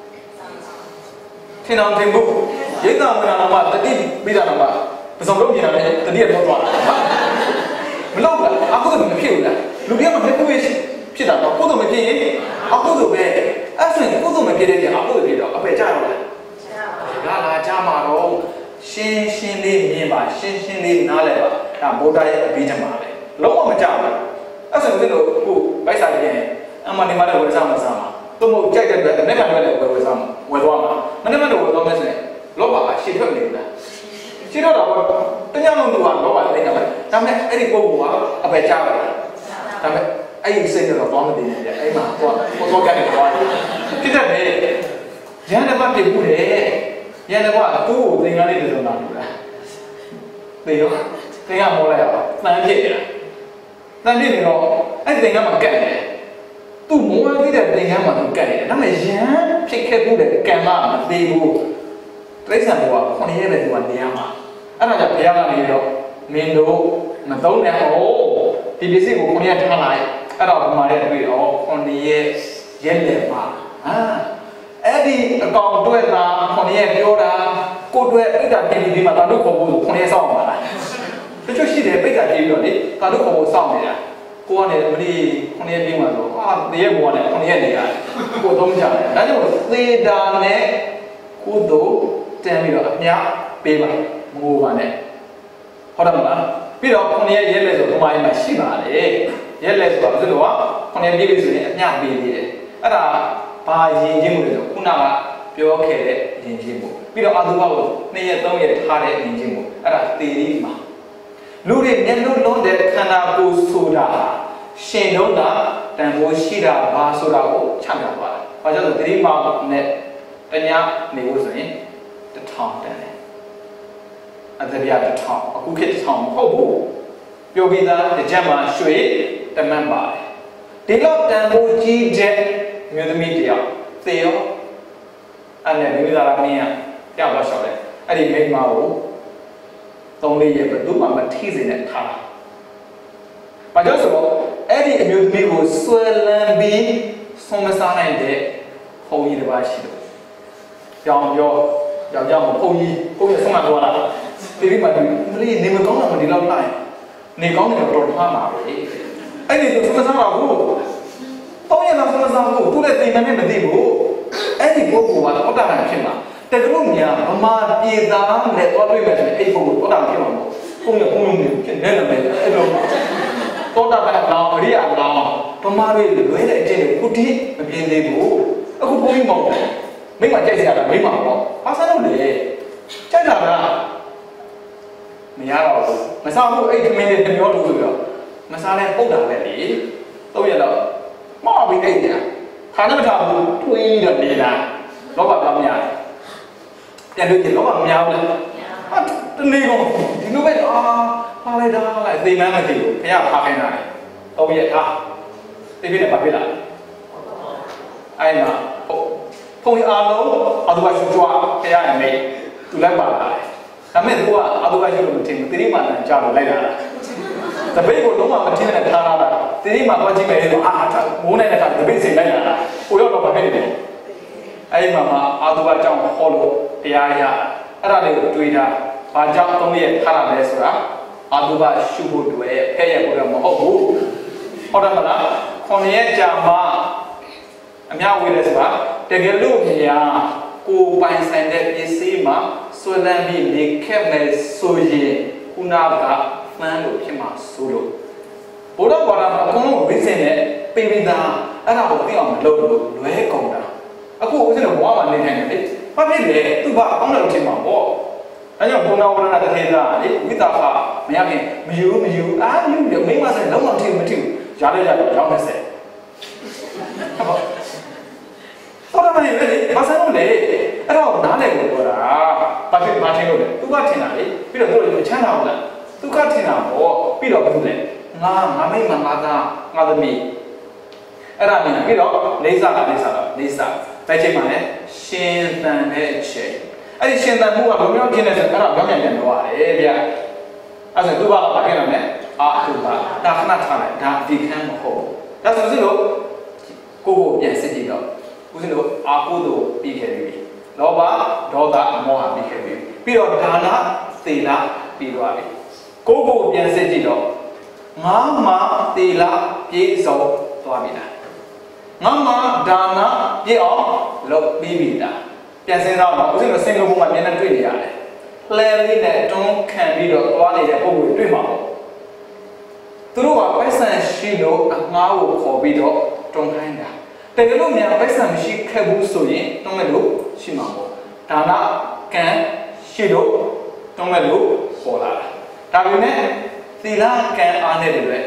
ထင်အောင်ထင်ဘူးရိတ်တာမနာတော့တတိပြီးတာတော့ပစုံလုံးပြင်တာလည်းတတိရတော့သွားတာမလို့လားအခုတော့မဖြစ်ဘူးလားလူတွေကမဖြစ်ဘူးဖြစ်တာတော့ကိုယ်တော့မဖြစ်ရင်အခုတော့ပဲအဲ့ဆိုရင်ကိုယ်တော့မဖြစ်တဲ့ကြအခုတော့ဖြစ်တော့အပေကြတော့လားလာကြမှာတော့ရှင်းလေးမြင်ပါရှင်းလေးနားလဲပါဒါဗုဒ္ဓရဲ့အပြီးချက်မှာပဲလုံးဝမကြဘူးအဲ့ဆိုရင်တို့ခုဗိုက်စာပြန်အမှန်ဒီမှာလည်းဝယ်စားမှာစားမှာသူ့မို့ကြိုက်တဲ့အတွက်နဲ့ကန်လည်းဝယ်စားမှာဝယ်သွားမှာမနေ့ကတော့ဝယ်သွားမယ်ဆိုရင်လောဘကရှင်းထွက်နေလားရှင်းတော့တော့တညလုံးသူကလောဘသိနေတာပဲဒါပေမဲ့အဲ့ဒီပုဂ္ဂိုလ်ကအပေကြပါလားဒါပေမဲ့အဲ့ဒီစိတ်ကတော့ပေါင်းမတည်နေတယ်အဲ့မှာဟိုတော့ကြတယ်တော့ဖြစ်တတ်တယ်ရန်တဲ့ဘက်ပြမှုတယ်ရန်တဲ့ဘက်ကသူ့ကိုသင်္ကန်းလေးတုံးတာလို့လားသိရောသင်္ကန်းမောလိုက်ရအောင်တန်ဖြစ်နေတာတန်ဖြစ်နေတော့အဲ့သင်္ကန်းမှာကတ်နေတယ်သူ့မောလိုက်တဲ့သင်္ကန်းမှာသူကတ်နေတယ်ဒါပေမဲ့ရန်ဖြစ်ခဲ့မှုတဲ့ကံမမသိဘူးတိရစ္ဆာန်ဘောက9ရက်ပဲသူကနေရမှာအဲ့ဒါကြောင့်ဘုရားကနေတော့မင်းတို့မသုံးနဲ့ဟောဒီပစ္စည်းကို9ရက်ထားလိုက်အဲ့တော့ဒီမှာလည်းတွေ့တော့9ရက်ရက်လက်ပါအဲ့ဒီအကောင်တွေ့တာ9ရက်ပြောတာကိုတွေ့ပိတ်တာပြည်ဒီမှာတာတို့ခေါ်ဖို့9ရက်စောင့်ပါလားတချို့ရှိတယ်ပိတ်တာပြည်ပြီးတော့လေတာတို့ခေါ်ဖို့စောင့်နေတာကိုကနေမလီ9ရက်ပြီးမှဆိုဟာတေးဘောနဲ့ခုနှစ်ရက်နေရတယ်ကိုသုံးကြတယ်ဒါကြောင့်သေတာနဲ့ကိုတို့တန်ပြီးတော့အမြပေးပါမငိုပါနဲ့ဟုတ်တယ်မလားပြီးတော့ခုနှစ်ရက်လဲဆိုဒီမှာမှာရှိပါလေရက်လဲဆိုတော့သူတို့ကခုနှစ်ရက်ပြည့်ပြီဆိုရင်အမြပေးနေတယ်အဲ့ဒါဘာရင်ချင်းမှုလဲဆိုခုနကပြောခဲ့တဲ့ရင်ချင်းမှုပြီးတော့အသုဘကို2ရက်3ရက်ထားတဲ့ရင်ချင်းမှုအဲ့ဒါသေရီမှာလူတွေမျက်လုံးလုံးတဲ့ခန္ဓာကိုယ်ဆိုတာရှင်တော့ကတန်ဖိုးရှိတာဘာဆိုတာကိုချပြသွားတယ်။ဘာကြောင့်လဲသတိမောင်းနဲ့တညာနေလို့ဆိုရင်1000တန်တယ်။အတရိယ1000အခုခေတ်1000မဟုတ်ဘူး။ပြောပြီးသားကြက်မှာရွှေတမန်ပါတယ်။ဒီတော့တန်ဖိုးကြီးတဲ့မြို့သမီးတယောက်သေရောအဲ့နဲ့မိသားစုမင်းကကြောက်တော့ရှောက်တယ်။အဲ့ဒီမိန်းမကို3-4ရက်ဘယ်သူမှမထိစေနဲ့ထားတာ။ဘာကြောင့်ဆိုတော့အဲ့ဒီအမျိုးသမီးကိုဆွဲလန်းပြီးဆုံးမစားနိုင်တဲ့ဘုံကြီးတစ်ပါးရှိတယ်။ကြောင်ပြောယောက်ျားမဘုံကြီးကိုယ်ဆုံးမသွားတာ။ဒီလိုမှမလေးနေမကောင်းတာမဒီလောက်လိုက်နေကောင်းတယ်တော့ထားမှာပဲ။အဲ့ဒီသူဆုံးမစားပါဘူး။3ရက်လောက်ဆုံးမစားဘူးသူလည်းသိနေမသိဘူး။အဲ့ဒီပုဂ္ဂိုလ်ကတော့တာမှဖြစ်မှာတကယ်လို့များဗမာပြည်သားနဲ့တွားတွေ့မယ်ဆိုရင်အဲ့ပုဂ္ဂိုလ်တော့တာဖြစ်မှာမဟုတ်။ဘုံရဖြစ်နေတယ်အဲ့လိုတောတာကအလောင်းအရိယာလောင်းပမာတွေလွဲတဲ့အကျင့်ကိုခုတိမပြင်းသေးဘူးအခုဘုန်းကြီးမောင်မိမကြိုက်စရာကမိမပေါ့ဘာသာလို့လဲကြိုက်တာကမရတော့ဘူးမစားဘူးအဲ့ဒီမင်းတွေတမျောလို့ဆိုတော့မစားလဲပုတ်တာပဲလေ3ရက်တော့မောက်ပြီးအိတ်တယ်ခါနဲ့မထားဘူးတွေးတော့နေတာလောဘကောင်းများတယ်ပြန်လို့လောဘမများဘူးလားဟာတနေ့ကုန်ဒီလိုပဲပါလိုက်တာလိုက်သိမှန်းမသိဘူးခရဖားခိုင်းတာ3ရက်ထားတိပြည့်နဲ့ပါပြလာအဲ့မှာဖုန်းအားလုံးအတူပါရှူကြွားခရရဲ့မေးသူလိုက်ပါလာတယ်ဒါမဲ့သူကအတူပါရှူလို့မထင်ဘူးတိရိမာန်ကြာလို့လိုက်လာတာတပိတ်ကိုလုံးဝမထင်နဲ့ထားလာတာတိရိမာန်သွားကြည့်မယ်လို့မိုးနေတဲ့ခါတပိတ်စိတ်လိုက်လာတာကိုရောက်တော့ပါဖြစ်နေတယ်အဲ့ဒီမှာအတူပါကြောင့်ဟောလို့တရားရအဲ့ဒါလေးကိုတွေးတာဘာကြောင့်3ရက်ထားရလဲဆိုတာအတုပရှုဖို့တွေ့ဖဲ့ရဖို့တော့မဟုတ်ဘူးဟုတ်တယ်မလား9ရက်ကြာမှအများဝေးတယ်ဆိုတာတကယ်လို့များကိုပိုင်ဆိုင်တဲ့ပစ္စည်းမှာဆွဲလန်းပြီးနေခဲ့မယ်ဆိုရင်ခုနကဖမ်းလို့ဖြစ်မှာဆိုလို့ဘုရားဘာသာအကုန်လုံးဝိစင်နဲ့ပြင်ပြီးသားအဲ့ဒါကိုသိအောင်မလုပ်လို့လွဲကုန်တာအခုဦးဇင်းတို့ဘဝမှာနေထိုင်တယ်လေဘာဖြစ်လဲသူကအကောင်းတယ်လို့ထင်မှာပေါ့အဲကြောင့်ဘုံတော်ဝရဏတထေသာလေဝိသခမရခင်မယူအာယူတယ်မိမဆိုင်လုံးဝမထင်ရလဲရတော့ရောက်မယ်ဆက်ဟုတ်ပါတော့လေဘာဆိုင်လို့လဲအဲ့တော့နားလည်လို့ပြောတာဘာဖြစ်ဘာထင်လို့လဲသူကထင်တာလေပြီးတော့သူတို့ချမ်းသာဘူးလားသူကထင်တာပေါ့ပြီးတော့ဘာလို့လဲငါမိမငါသားငါသမီးအဲ့ဒါနဲ့ပြီးတော့နေစာပဲချိန်မှာလည်းရှင်သန်တဲ့ချိန်အဲ့ဒီရှင်သန်မှုကဘယ်လိုဖြစ်နေလဲဆိုတော့အဲ့ဒါပြောင်းပြန်တော့ရတယ်ဗျအဲ့ဒါသူကဘာဖြစ်နေလဲသူကဒါခဏထားလိုက်ဒါဒီခန်းမဟုတ်ဒါဆိုရင်လို့ကိုပြန်စစ်ကြည့်တော့ဦးဇင်းတို့အာဟုတို့ပြီးခဲ့ပြီလောဘဒေါသမောဟပြီးခဲ့ပြီပြီးတော့ဒါနသီလပြီးသွားပြီကိုပြန်စစ်ကြည့်တော့ငါမှသီလပြည့်စုံသွားပြီလားငါမှဒါနပြည့်အောင်လုပ်ပြီးပြီလားပြန်စဉ်းစားတော့ဦးဇင်းတို့စင်ကာပူမှာပြန်တွေ့နေရတယ်လဲလေးနဲ့တွန်းခံပြီးတော့သွားနေတဲ့ပုံတွေတွေ့မှာပေါ့သူတို့ကပိုက်ဆံရှိလို့အငှားကိုခေါ်ပြီးတော့တွန်းခိုင်းတာတကယ်လို့များပိုက်ဆံမရှိခဲ့ဘူးဆိုရင်တွန်းမဲ့လို့ရှိမှာပေါ့ဒါနကံရှိလို့တွန်းမဲ့လို့ပေါ်လာတာဒါပေမဲ့သီလကံအားနဲ့တွေ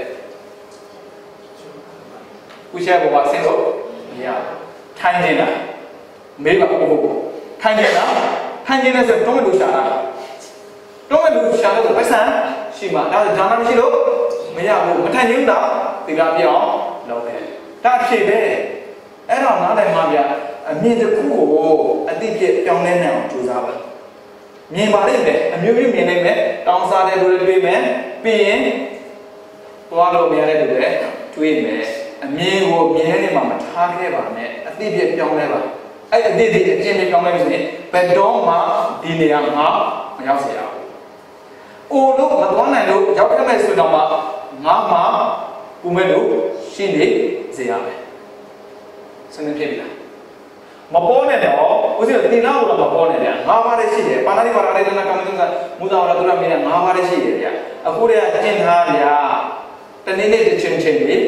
ဦးရှေ့ဘောကဆင်းလို့မရထိုင်နေတာမေးပါဦးထိုင်နေတာထိုင်နေတဲ့ဆိုတော့မလို့ရှာတာတော့မလို့ရှာလို့ပိုက်ဆံရှိမှာဒါဒါနမရှိလို့မရဘူးမထိုင်ရင်တော့သီလပြအောင်လုပ်တယ်ဒါဖြစ်တယ်အဲ့တော့နားတိုင်းမှာဗျအမြင်တစ်ခုကိုအတိပြည့်ပြောင်းလဲနိုင်အောင်ကြိုးစားပါမြင်ပါလိမ့်မယ်အမျိုးမျိုးမြင်နိုင်မယ်တောင်းစားတဲ့လူတွေတွေ့မယ်ပြီးရင်သွားလို့မရတဲ့လူတွေတွေ့မယ်အမြင်ကိုမြင်နေမှာမထားခဲ့ပါနဲ့အတိပြည့်ပြောင်းလဲပါအဲ့အတိအကျင့်ပြောင်းလဲပြီဆိုရင်ဘယ်တော့မှဒီနေရာမှာမရောက်စေရဘူး။အိုလို့မသွားနိုင်လို့ရောက်ခဲ့မဲ့ဆိုတော့မှငါမှပူမဲ့လို့ရှင်းနေစေရမယ်။စဉ်းနေဖြစ်ပြီလားမပေါ်နဲ့တော့ဦးဇင်းတင်လာလို့မပေါ်နဲ့ဗျာ၅ပါးလေးရှိတယ်ပါဠိပါဠိနဲ့ကမ္မတုံးကမူတာဝရသူရမင်း၅ပါးလေးရှိတယ်ဗျာအခုတည်းကကျင့်ထားဗျာတနေ့နေ့တစ်ချင်းချင်းလေး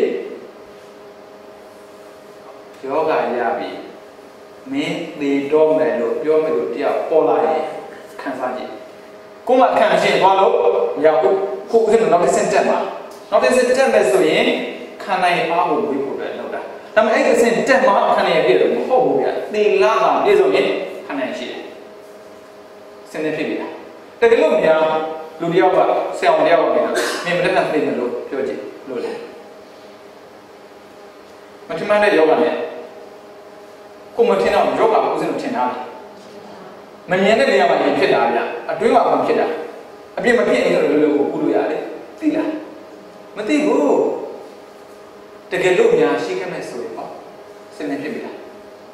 ယောဂရပြီမင်းသေတော့မယ်လို့ပြောမယ်လို့တရားပေါ်လာရင်ခံစားကြည့်ကိုမခံရှင်းသွားလို့မရဘူးခုဦးဇင်းနောက်တစ်ဆင့်တက်မှာနောက်တစ်ဆင့်တက်မယ်ဆိုရင်ခံနိုင်အားကိုဝေးဖို့အတွက်လုပ်တာဒါပေမဲ့အဲ့ဒီအဆင့်တက်မှာခံနိုင်ရပြည့်တယ်မဟုတ်ဘူးဗျာသေလာတာပြည့်စုံရင်ခံနိုင်ရှိတယ်စနေဖြစ်ပြီလားတကယ်လို့များလူတယောက်ကဆရာဝန်တယောက်ကမင်းမလက်နဲ့သိမယ်လို့ပြောကြည့်လို့လေမထမတဲ့ယောဂနဲ့ကိုမထင်တော့ယောဂကိုဦးဇင်းတို့ထင်တာမမြင်တဲ့နေရာမှာဖြစ်တာဗျအတွင်းမှာမဖြစ်တာအပြစ်မဖြစ်ရင်လည်းလိုလိုကိုကုလို့ရတယ်သိလားမသိဘူးတကယ်လို့များရှိခဲ့မဲ့ဆိုရင်ဟောစဉ်းနေဖြစ်ပြီလား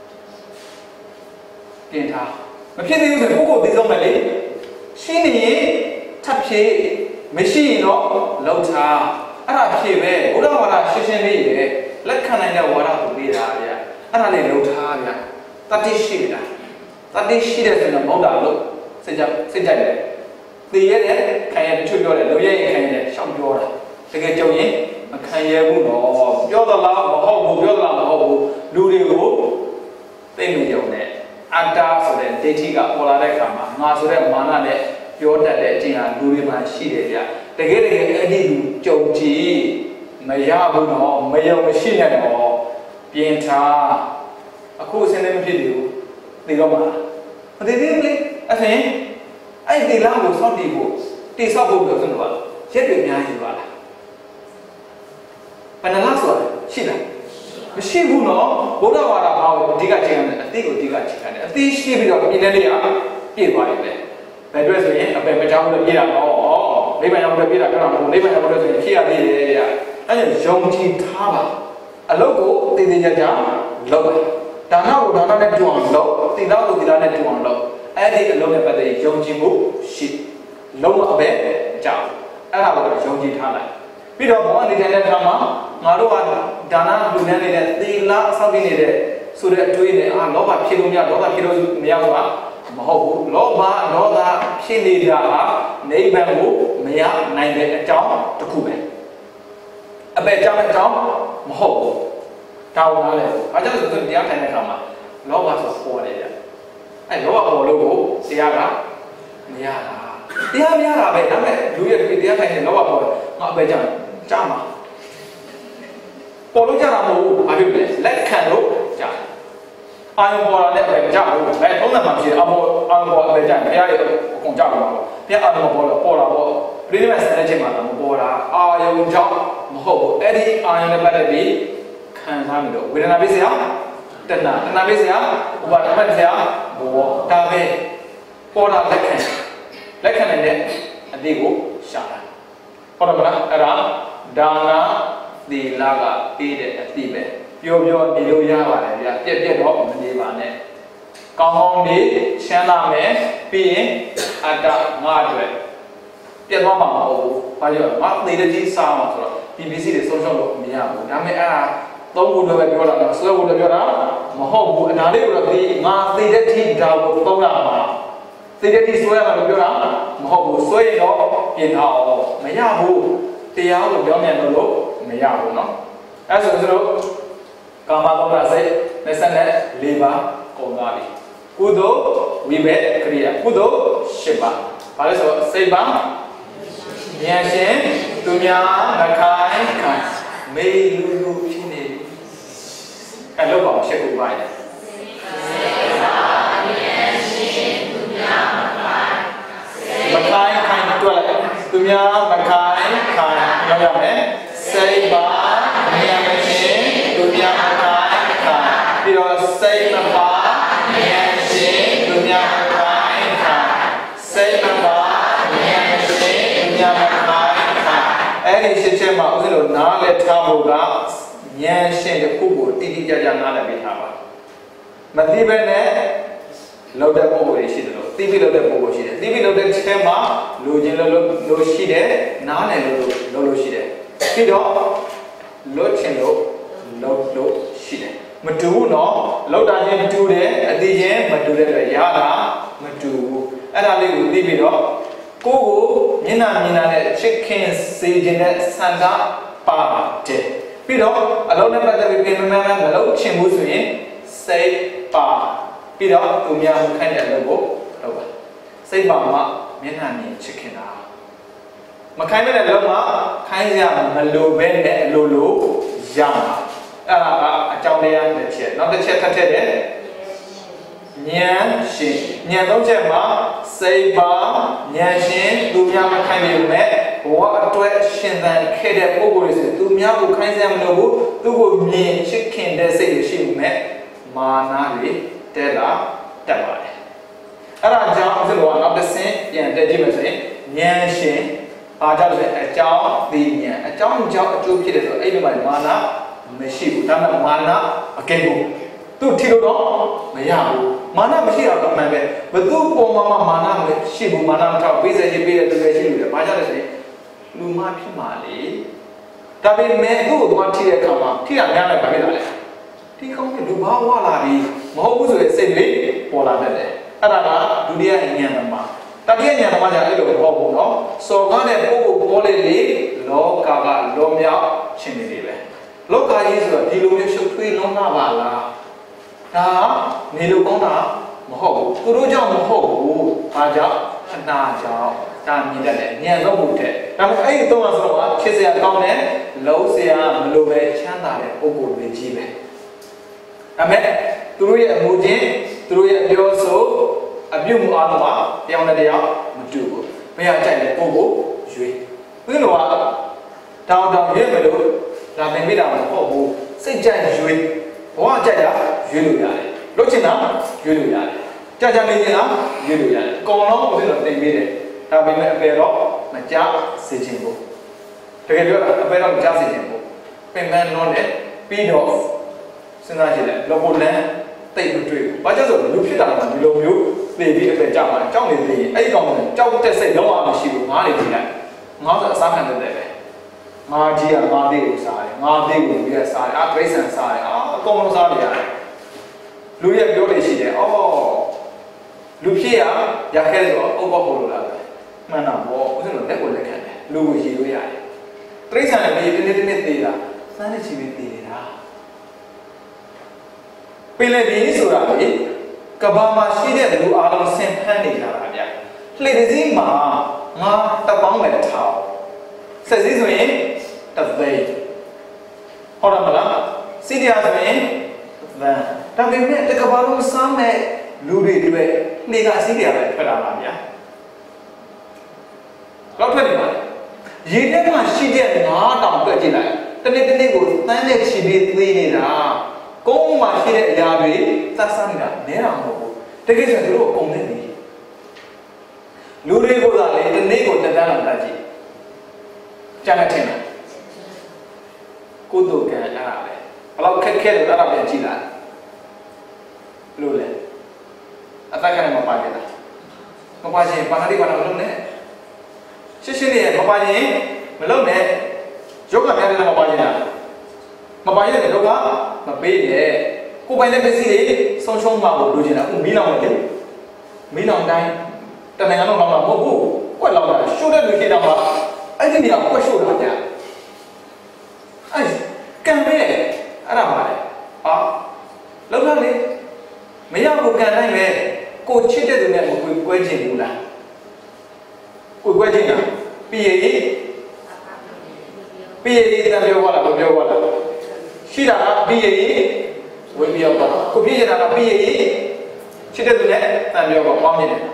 ပြင်ထားမဖြစ်သေးဘူးဆိုရင်ကိုယ့်ကိုသိဆုံးမယ်လေရှိနေရင်ထပ်ဖြည့်မရှိရင်တော့လောက်ထားအဲ့ဒါဖြည့်ပဲဘုရားဝါဒရှင်းရှင်းလေးရလက်ခံနိုင်တဲ့ဝါဒကိုပေးတာဗျအဲ့ဒါလေးလောက်ထားဗျတတိရှိတာတတိရှိတဲ့ဆိုတော့မဟုတ်တာလို့စိတ်ကြတယ်သိရတဲ့ခံရချွတ်ပြောတယ်လိုရရင်ခံရတယ်ရှောက်ပြောတာတကယ်ကြုံရင်မခံရဘူးတော့ပြောသလားမဟုတ်ဘူးပြောသလားမဟုတ်ဘူးလူတွေကိုသိမယုံနဲ့အတ္တဆိုတဲ့ဒိဋ္ဌိကပေါ်လာတဲ့အခါမှာငါဆိုတဲ့မာနနဲ့ပြောတတ်တဲ့အခြင်းဟာလူတွေမှာရှိတယ်ဗျတကယ်အဲ့ဒီလူကြုံကြည့်မရဘူးတော့မယုံမရှိနဲ့တော့ပြင်ထားအခုအစင်းလည်းမဖြစ်သေးဘူးသိတော့မှာမသိသေးဘူးလေအဲ့ဒါအဲ့ဒီလာကိုစောင့်တည်ဖို့တိဆောက်ဖို့ပြောစမ်းတော့ရက်တွေအများကြီးပါလားဘယ်နှလားဆိုတာရှိလားမရှိဘူးနော်ဘုရားဝါဒဘာကိုအဓိကချိန်ရတယ်အသိကိုအဓိကချိန်ရတယ်အသိရှိပြီးတော့ပြင်းတဲ့နေရာပြည့်သွားတယ်ပဲဘယ်အတွက်ဆိုရင်အပယ်မကြောက်လို့ပြည့်တာတော့နိဗ္ဗာန်ရောက်လို့ပြည့်တာပြောတာမဟုတ်နိဗ္ဗာန်ရောက်လို့ဆိုရင်ဖြစ်ရသေးတယ်ဗျအဲ့ဒါယုံကြည်ထားပါအလုပ်ကိုတည်တည်ကြကြလုပ်ပါဒါနကိုဒါနနဲ့တူအောင်လုပ်သီလကိုသီလနဲ့တူအောင်လုပ်အဲ့ဒီအလုပ်နဲ့ပတ်သက်ရင်ယုံကြည်မှုရှိလုံးဝအပဲကြောက်အဲ့ဒါကိုယုံကြည်ထားလိုက်ပြီးတော့ဘဝနေတဲ့အခါမှာငါတို့ကဒါနလူနဲ့နေတဲ့သီလအဆောက်အဦနေတဲ့ဆိုတဲ့အတွေးနဲ့လောဘဖြစ်လို့မရဒေါသဖြစ်လို့မရဆိုတာမဟုတ်ဘူးလောဘဒေါသဖြစ်နေတာဟာနိဗ္ဗာန်ကိုမရနိုင်တဲ့အကြောင်းတစ်ခုပဲအပဲကြောင့်အကြောင်းမဟုတ်ဘူးတောင်းလာတယ်။ဘာကြောင့်လဲဆိုတော့တရားထိုင်တဲ့အခါမှာလောဘဆိုပေါ်တယ်ဗျ။အဲလောဘပေါ်လို့ကိုတရားကမရတာ။တရားမရတာပဲဒါပေမဲ့လူရဲ့တရားထိုင်တဲ့လောဘပေါ်ငါအပဲကြောင့်ကြားမှာပေါ်လို့ကြတာမဟုတ်ဘူး။ဘာဖြစ်လဲလက်ခံလို့ကြား။အာယုံပေါ်လာတဲ့အပဲကြောင့်ဘယ်ထုံးတယ်မှဖြစ်အာယုံပေါ်အပဲကြောင့်ဘုရားရဲ့အကုန်ကြောက်မှာပေါ့။ဘုရားအာယုံပေါ်လာပေါ့။ပြိဋိမဲ့ဆန္ဒချင်းမှာတော့မပေါ်တာအာယုံကြောင့်မဟုတ်ဘူး။အဲ့ဒီအာယုံနဲ့ပတ်သက်ပြီးခံစားပြီးတော့ဝေဒနာပေးစရာတဏှာပေးစရာဥပါဒမဲ့စရာဘောဒါပဲပေါ်လာလက်ခံနိုင်တဲ့အတိကိုရှာတာဟုတ်တယ်မလားအဲ့ဒါဒါနသီလကပေးတဲ့အတိပဲပြောနေလို့ရပါတယ်ဗျာပြက်တော့မနေပါနဲ့ကောင်းကောင်းနေချမ်းသာမယ်ပြီးရင်အတ္တငါအတွက်ပြက်သွားမှာမဟုတ်ဘူးဘာကြောင့်ငါသေတဲ့ကြီးစားမှာဆိုတော့ဒီပစ္စည်းတွေဆုံးရှုံးလို့မရဘူးဒါပေမဲ့အဲ့ဒါသုံးခုတော့ပဲပြောတာဆွဲဖို့လည်းပြောတာမဟုတ်ဘူးအနာလေးကိုတော့ဒီငါသိတဲ့ထိဒါကိုသုံးရမှာသိတဲ့ထိဆွဲရမှာလို့ပြောတာမဟုတ်ဘူးဆွဲရင်တော့ပြင်ထားအောင်မရဘူးတရားကိုပြောမြန်လို့မရဘူးเนาะအဲဆိုတော့ကာမဂုဏ်စိတ်24ပါးကုန်သွားပြီကုသိုလ်ဝိဘက်ခရိယာကုသိုလ်10ပါးဘာလဲဆိုစိတ်ပါဉာဏ်ရှင်သူများမခိုင်းခိုင်းမေလူဖြစ်နေအဲ့လောက်ပါချက်ကိုပါရတယ်မခိုင်းခိုင်းတွေ့လိုက်သူများမခိုင်းခိုင်းလောက်ရမယ်စိတ်ပါဉာဏ်ရှင်သူများမခိုင်းခိုင်းပြီးတော့စိတ်မပါဉာဏ်ရှင်သူများမခိုင်းခိုင်းစိတ်မပါဉာဏ်ရှင်သူများမခိုင်းခိုင်းအဲ့ဒီရှင်းချက်မှာဦးဇင်းတို့နားလည်ထားဖို့ကဉာဏ်ရှင်တစ်ခုကိုတိတိကျကျနားလည်ပေးထားပါမသိဘဲနဲ့လောက်တဲ့ပုံကိုရှိတယ်လို့သိပြီးလောက်တဲ့ပုံကိုရှိတယ်သိပြီးလောက်တဲ့ချက်မှာလူချင်းလို့ရှိတယ်နားလည်လို့ရှိတယ်ပြီးတော့လွတ်ချင်လို့ရှိတယ်မတူဘူးနော်လောက်တာချင်းတူတယ်အသေးချင်းမတူတဲ့အတွက်ရတာမတူဘူးအဲ့ဒါလေးကိုသိပြီးတော့ကိုမျက်နှာနဲ့ချစ်ခင်စေခြင်းနဲ့ဆန္ဒပါတယ်ပြီးတော့အလုံးနဲ့ပတ်သက်ပြီးပြင်မလုပ်ချင်ဘူးဆိုရင်စိတ်ပါပြီးတော့သူများခိုင်းတဲ့အလုပ်ကိုလုပ်ပါစိတ်ပါမှမျက်နှာမြင်ချစ်ခင်တာမခိုင်းတဲ့လုပ်မှခိုင်းရမလိုပဲနဲ့အလိုရမှာအဲ့ဒါကအကြောင်းတရားတစ်ချက်နောက်တစ်ချက်ထပ်ထည့်တယ်ဉာဏ်ရှင်ဉာဏ်သုံးချက်မှာစိတ်ပါဉာဏ်ရှင်သူများမခိုင်းပေမဲ့ဘဝအတွက်ရှင်သန်ခဲ့တဲ့ပုဂ္ဂိုလ်တွေဆိုသူများကိုခိုင်းစရာမလိုဘူးသူ့ကိုမြင်ချစ်ခင်တဲ့စိတ်တွေရှိပေမဲ့မာနတွေတက်လာတက်ပါတယ်အဲ့ဒါကြောင့်ဦးဇင်းတော်ကနောက်တစ်ဆင့်ပြန်တက်ကြည့်မယ်ဆိုရင်ဉာဏ်ရှင်အားကြောင့်လည်းအကြောင်းသိဉာဏ်အကြောင်းအကျိုးဖြစ်တယ်ဆိုတော့အဲ့ဒီမှာမာနမရှိဘူးဒါပေမဲ့မာနအကဲဘူးသူထီလို့တော့မရဘူးမာနမရှိတော့အမှန်ပဲဘသူပေါ်မှာမာနမရှိဘူးမာနမထောက်ပေးစေချင်ပေးတဲ့သူတွေရှိလို့လေဘာကြောင့်လဲဆိုရင်လူမဖြစ်မှာလေဒါပေမဲ့သူ့ကိုသွားထီတဲ့အခါမှာထီတာများလိုက်ပါဖြစ်တာလေဒီကောင်းကလူဘာဝလာပြီမဟုတ်ဘူးဆိုရင်စိတ်လေးပေါ်လာတတ်တယ်အဲ့ဒါကဒုတိယဉာဏ်သမားတတိယဉာဏ်သမားじゃအဲ့လိုမဟုတ်ဘူးเนาะစော်ကားတဲ့ပုဂ္ဂိုလ်ပေါ်လေလေလောကကလောမြောက်ရှင်နေတယ်ပဲလောကကြီးဆိုတော့ဒီလိုမျိုးရှုပ်ထွေးလုံးလာပါလားဒါနေလို့ကောင်းတာမဟုတ်ဘူးသူတို့ကြောင့်မဟုတ်ဘူးဘာကြောင့်အနာကြောင့်ဒါမြင်တတ်တယ်ဉာဏ်တော့မှုတဲ့ဒါပေမဲ့အဲ့ဒီသုံးပါးစလုံးကချစ်စရာကောင်းတယ်လုံးစရာမလိုပဲချမ်းသာတဲ့ပုဂ္ဂိုလ်တွေကြီးပဲဒါပေမဲ့သူတို့ရဲ့အမှုချင်းသူတို့ရဲ့ပြောဆိုအပြုမှုအားလုံးကတရားနဲ့တရားမတူဘူးဘယ်ဟာကြိုက်လဲပုဂ္ဂိုလ်ရွေးဘယ်လိုကတောင်းရွေးမယ်လို့ဒါသင်ပေးတာမဟုတ်ဘူးစိတ်ကြိုက်ရွေးဘဝကြိုက်တာရွေးလို့ရတယ်လုပ်ချင်တာရွေးလို့ရတယ်ကြာနေချင်တာရွေးလို့ရတယ်အကုန်လုံးကိုသင်ပေးတယ်ဒါပေမဲ့အပေတော့မကြားစေချင်ဘူးတကယ်ပြောတာအပေတော့မကြားစေချင်ဘူးပင်ပန်းလုံးနဲ့ပြီးတော့စဉ်းစားကြည့်လိုက်လောဘလန်းတိတ်မတွေ့ဘူးဘာကြောင့်ဆိုလူဖြစ်တာကဒီလိုမျိုးနေပြီးအပေကြောက်မှာကြောက်နေသေးရင်အဲ့ဒီကောင်ကကြောက်တဲ့စိတ်လုံးဝမရှိဘူးငားနေကြည့်လိုက်ငားဆိုအစားခံတဲ့ပဲငါကြီးကငါသေးကိုစားတယ်ငါသေးကိုပြီးတော့စားတယ်တိရစ္ဆာန်စားတယ်အကုန်လုံးစားနေရတယ်လူရဲ့ပြောနေရှိတယ်လူဖြစ်ရခဲ့တယ်ဆိုတော့ဥပ္ပပေါ်လို့လာတယ်မှန်တာပေါ့ဦးဇင်းတို့လက်ကိုလက်ခံတယ်လူကိုရည်လို့ရတယ်တိရစ္ဆာန်လည်းဒီနေ့သေးတာစမ်းတဲ့ချီပြီးသေးနေတာပင်လယ်ပြင်ဆိုတာလေကဘာမှာရှိတဲ့လူအားလုံးဆင်ဖန်းနေကြတာဗျလှေတစ်စီးမှာငါတစ်ပေါင်းပဲတစ်ထောင်ဆက်စည်းဆိုရင်တစ်သိန်းဟုတ်တယ်မလားစီးတရားဆိုရင်ဗန်ဒါပေမဲ့တကဘာလုံးစားမဲ့လူတွေတွေလှေကစီးတရားပဲထွက်လာပါဗျာလောက်ထွက်နေပါလေရေထဲမှာရှိတဲ့ငါးတောင်တွက်ကြည့်လိုက်တနေ့ကိုတန်းနဲ့ချီပြီးသေးနေတာကုန်းမှာရှိတဲ့အရာတွေသတ်ဆန်းနေတာနဲတာမဟုတ်ဘူးတကယ်ဆိုသူတို့အကုန်နဲ့နေလူတွေကိုသာလေတနေ့ကိုတန်းလာတတ်ကြည့်ကြမ်းတဲ့မှာကုသိုလ်ကံအဲ့ဒါပဲဘလောက်ခက်ခဲလို့အဲ့ဒါပြန်ကြည့်လိုက်လို့လေအသက်ကနေမပါကြတာမပါချင်းဘာသာတိဘာသာမလုပ်နဲ့ရှင်းလေးမပါချင်းမလုပ်နဲ့ယောဂများတယ်မပါချင်းတာမပါရင်လည်းတော့မပေးနဲ့ကိုယ်ပိုင်တဲ့ပစ္စည်းတွေဆုံးရှုံးမှာကိုလိုချင်တာအခုမီးလောင်တယ်မီးလောင်တိုင်းတနိုင်ငံလုံးလောင်တာမဟုတ်ဘူးကွက်လောင်တာရှိုးတဲ့လူတွေတော့အဲ့ဒီနေရာကွက်ရှိုးတာကြာအဲ့ကံပေးတယ်အဲ့ဒါပါလေလောက်လာလေမရဘူးကံနိုင်ပဲကိုချစ်တဲ့သူနဲ့ကိုကွဲချင်ဘူးလားကိုကွဲချင်တာပြီးရင်တန်ပြောပါလားမပြောပါလားရှိတာကပြီးရင်ဝင်ပြောပါကိုပြည့်ချင်တာကပြီးရင်ချစ်တဲ့သူနဲ့တန်ပြောပါပေါင်းချင်တာ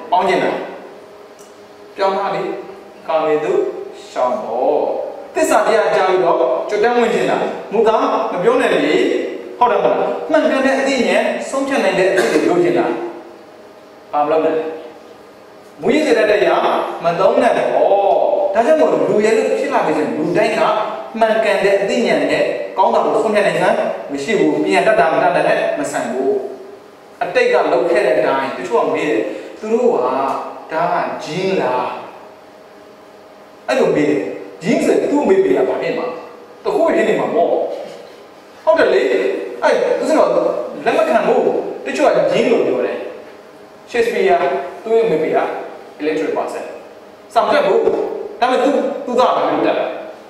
ပြောင်းသားလေကာမေသူရှောင်းတော့သစ္စာတရားကြားလို့တော့ကျွတ်တန်းဝင်ချင်တာမူကားမပြောနဲ့လေဟုတ်တယ်မလားမှန်ကန်တဲ့အသိဉာဏ်ဆုံးဖြတ်နိုင်တဲ့အသိတွေပြောချင်တာဘာမလုပ်နဲ့မူရည်စတဲ့တရားမသုံးနဲ့ပေါ့ဒါကြောင့်မို့လူရဲ့လို့ဖြစ်လာပြီဆိုရင်လူတိုင်းကမှန်ကန်တဲ့အသိဉာဏ်နဲ့ကောင်းတာကိုဆုံးဖြတ်နိုင်ခြင်းမရှိဘူးပြန်တတ်တာမတတ်တဲ့မဆန်ဘူးအတိတ်ကလောက်ခဲ့တဲ့အတိုင်းတချို့ကမေးတယ်သူတို့ကဒါကဂျင်းလားအဲ့လိုမေးတယ်ဂျင်းဆိုသူ့မေးပြတာဘာဖြစ်မှာတခုဖြစ်နေမှာပေါ့ဟုတ်တယ်လေသူစတော့လက်မခံဘူးတချို့ကဂျင်းလို့ပြောတယ်ရှက်စပီးယားသူ့ရဲ့မေပေက electric person စံတက်ဘူးဒါပေမဲ့သူသားကလည်းတက်တယ်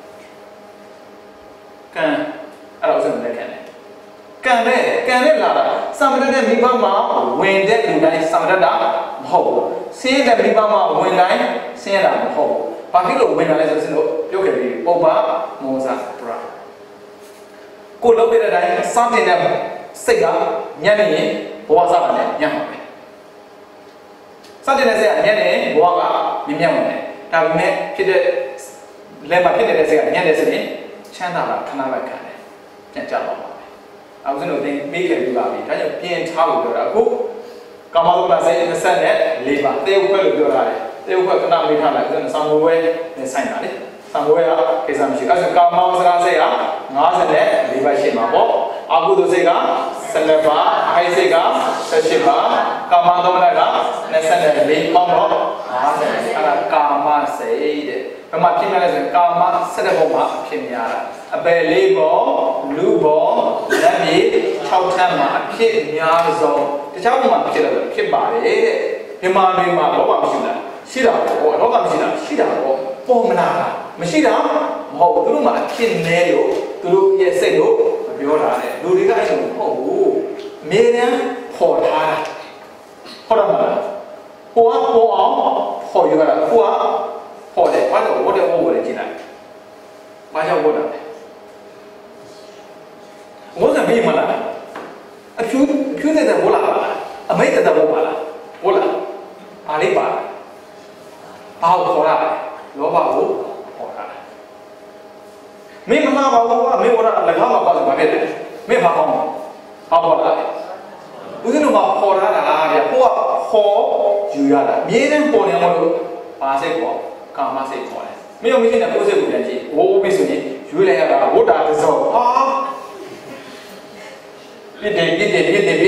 ကန်အဲ့ဒါဥစဉ်လက်ခံတယ်ကန်နဲ့လာတာစံတက်တဲ့မိဘမှာဝင်တဲ့လူတိုင်းစံတက်တာမဟုတ်ဘူးဆင်းရဲတဲ့မိဘမှာဝင်တိုင်းဆင်းရဲတာမဟုတ်ဘူးဘာဖြစ်လို့ဝင်လာလဲဆိုတော့ပြောခဲ့ပြီးပုပ္ပမောဇာပရာကိုလုပ်ပြတဲ့အတိုင်းစတင်တဲ့စိတ်ကညံ့နေရင်ဘဝစားတယ်ညံ့ပါပဲစတင်တဲ့စိတ်ကညံ့နေဘဝကမြင်မြတ်ဝင်တယ်ဒါပေမဲ့ဖြစ်တဲ့လဲမှာဖြစ်နေတဲ့စိတ်ကညံ့တယ်ဆိုရင်ချမ်းသာတာခဏလိုက်ခံတယ်ပြန်ကြတော့ပါပဲအခုစလို့သင်ပြီးခဲ့ပြီးပါပြီဒါကြောင့်ပြင်ထားလို့ပြောတာအခုကာမဂုဏ်စိတ်20နဲ့4ပါတေဝခွဲလို့ပြောတာလေတေဝခွဲခဏမေးထားလိုက်ဆိုတော့သံဃဝဲနဲ့ဆိုင်တာလေသံဃဝဲကကိစ္စမရှိအဲဆိုကာမစကားစိတ်က50နဲ့4ပါရှိမှာပေါ့အကုသိုလ်စိတ်က12ပါအဟိစိတ်က18ပါကာမသမဏက24ပေါင်းတော့50အဲ့ဒါကာမစိတ်တဲ့ဘယ်မှာဖြစ်နေလဲဆိုရင်ကာမ17ပုံမှာဖြစ်များတာအပယ်လေးပေါ်လူပေါ်လက်မြေ6ထပ်မှာအဖြစ်များဆုံးတခြားပုံမှာဖြစ်တယ်ဖြစ်ပါတယ်တဲ့မြန်မာတွေမှာလောဘမရှိလားရှိတာပေါ့လောဘမရှိတာရှိတာပေါ့ပေါ်မလာတာမရှိတာမဟုတ်ဘူးသူတို့မှာအဖြစ်နည်းလို့သူတို့ရဲ့စိတ်လို့မပြောတာတဲ့လူတွေကအဲ့လိုမဟုတ်ဘူးအမြဲတမ်းပေါ်ထားတာဟုတ်တယ်မလားကိုကပေါ်အောင်ပေါ်ရတာကိုကပေါ်တယ်ဘာလို့ဝတ်တယ်ဝတ်တယ်ကြည့်လိုက်ဘာကြောင့်ဝတ်တာလဲဝတ်တယ်မေးမလားအဖြူတဲ့ဝတ်လာလားအမိတ်တဲ့ဝတ်ပါလားဝတ်လားအားလေးပါဘာကိုခေါ်ရလဲလောဘကိုခေါ်တာမင်းမနာပါဘူးကမင်းဝတ်တာလည်းဘာမှမဖြစ်တယ်မင်းဘာကောင်းဘာပေါ်လာလဲဦးဇင်းတို့ကခေါ်ရတာလားဗျကိုကခေါ်ယူရတာမြေတန်းပေါ်နေမလို့ဘာစိတ်ပေါ်ကာမစိတ်ခေါ်တယ်မင်းမရှိတဲ့ကိုယ်စိတ်ကိုပြန်ကြည့်ဝိုးပြီးဆိုရင်ယူလိုက်ရတာဝတ်တာတစ်စောဟာပြစ်တယ်ဟုတ်တယ်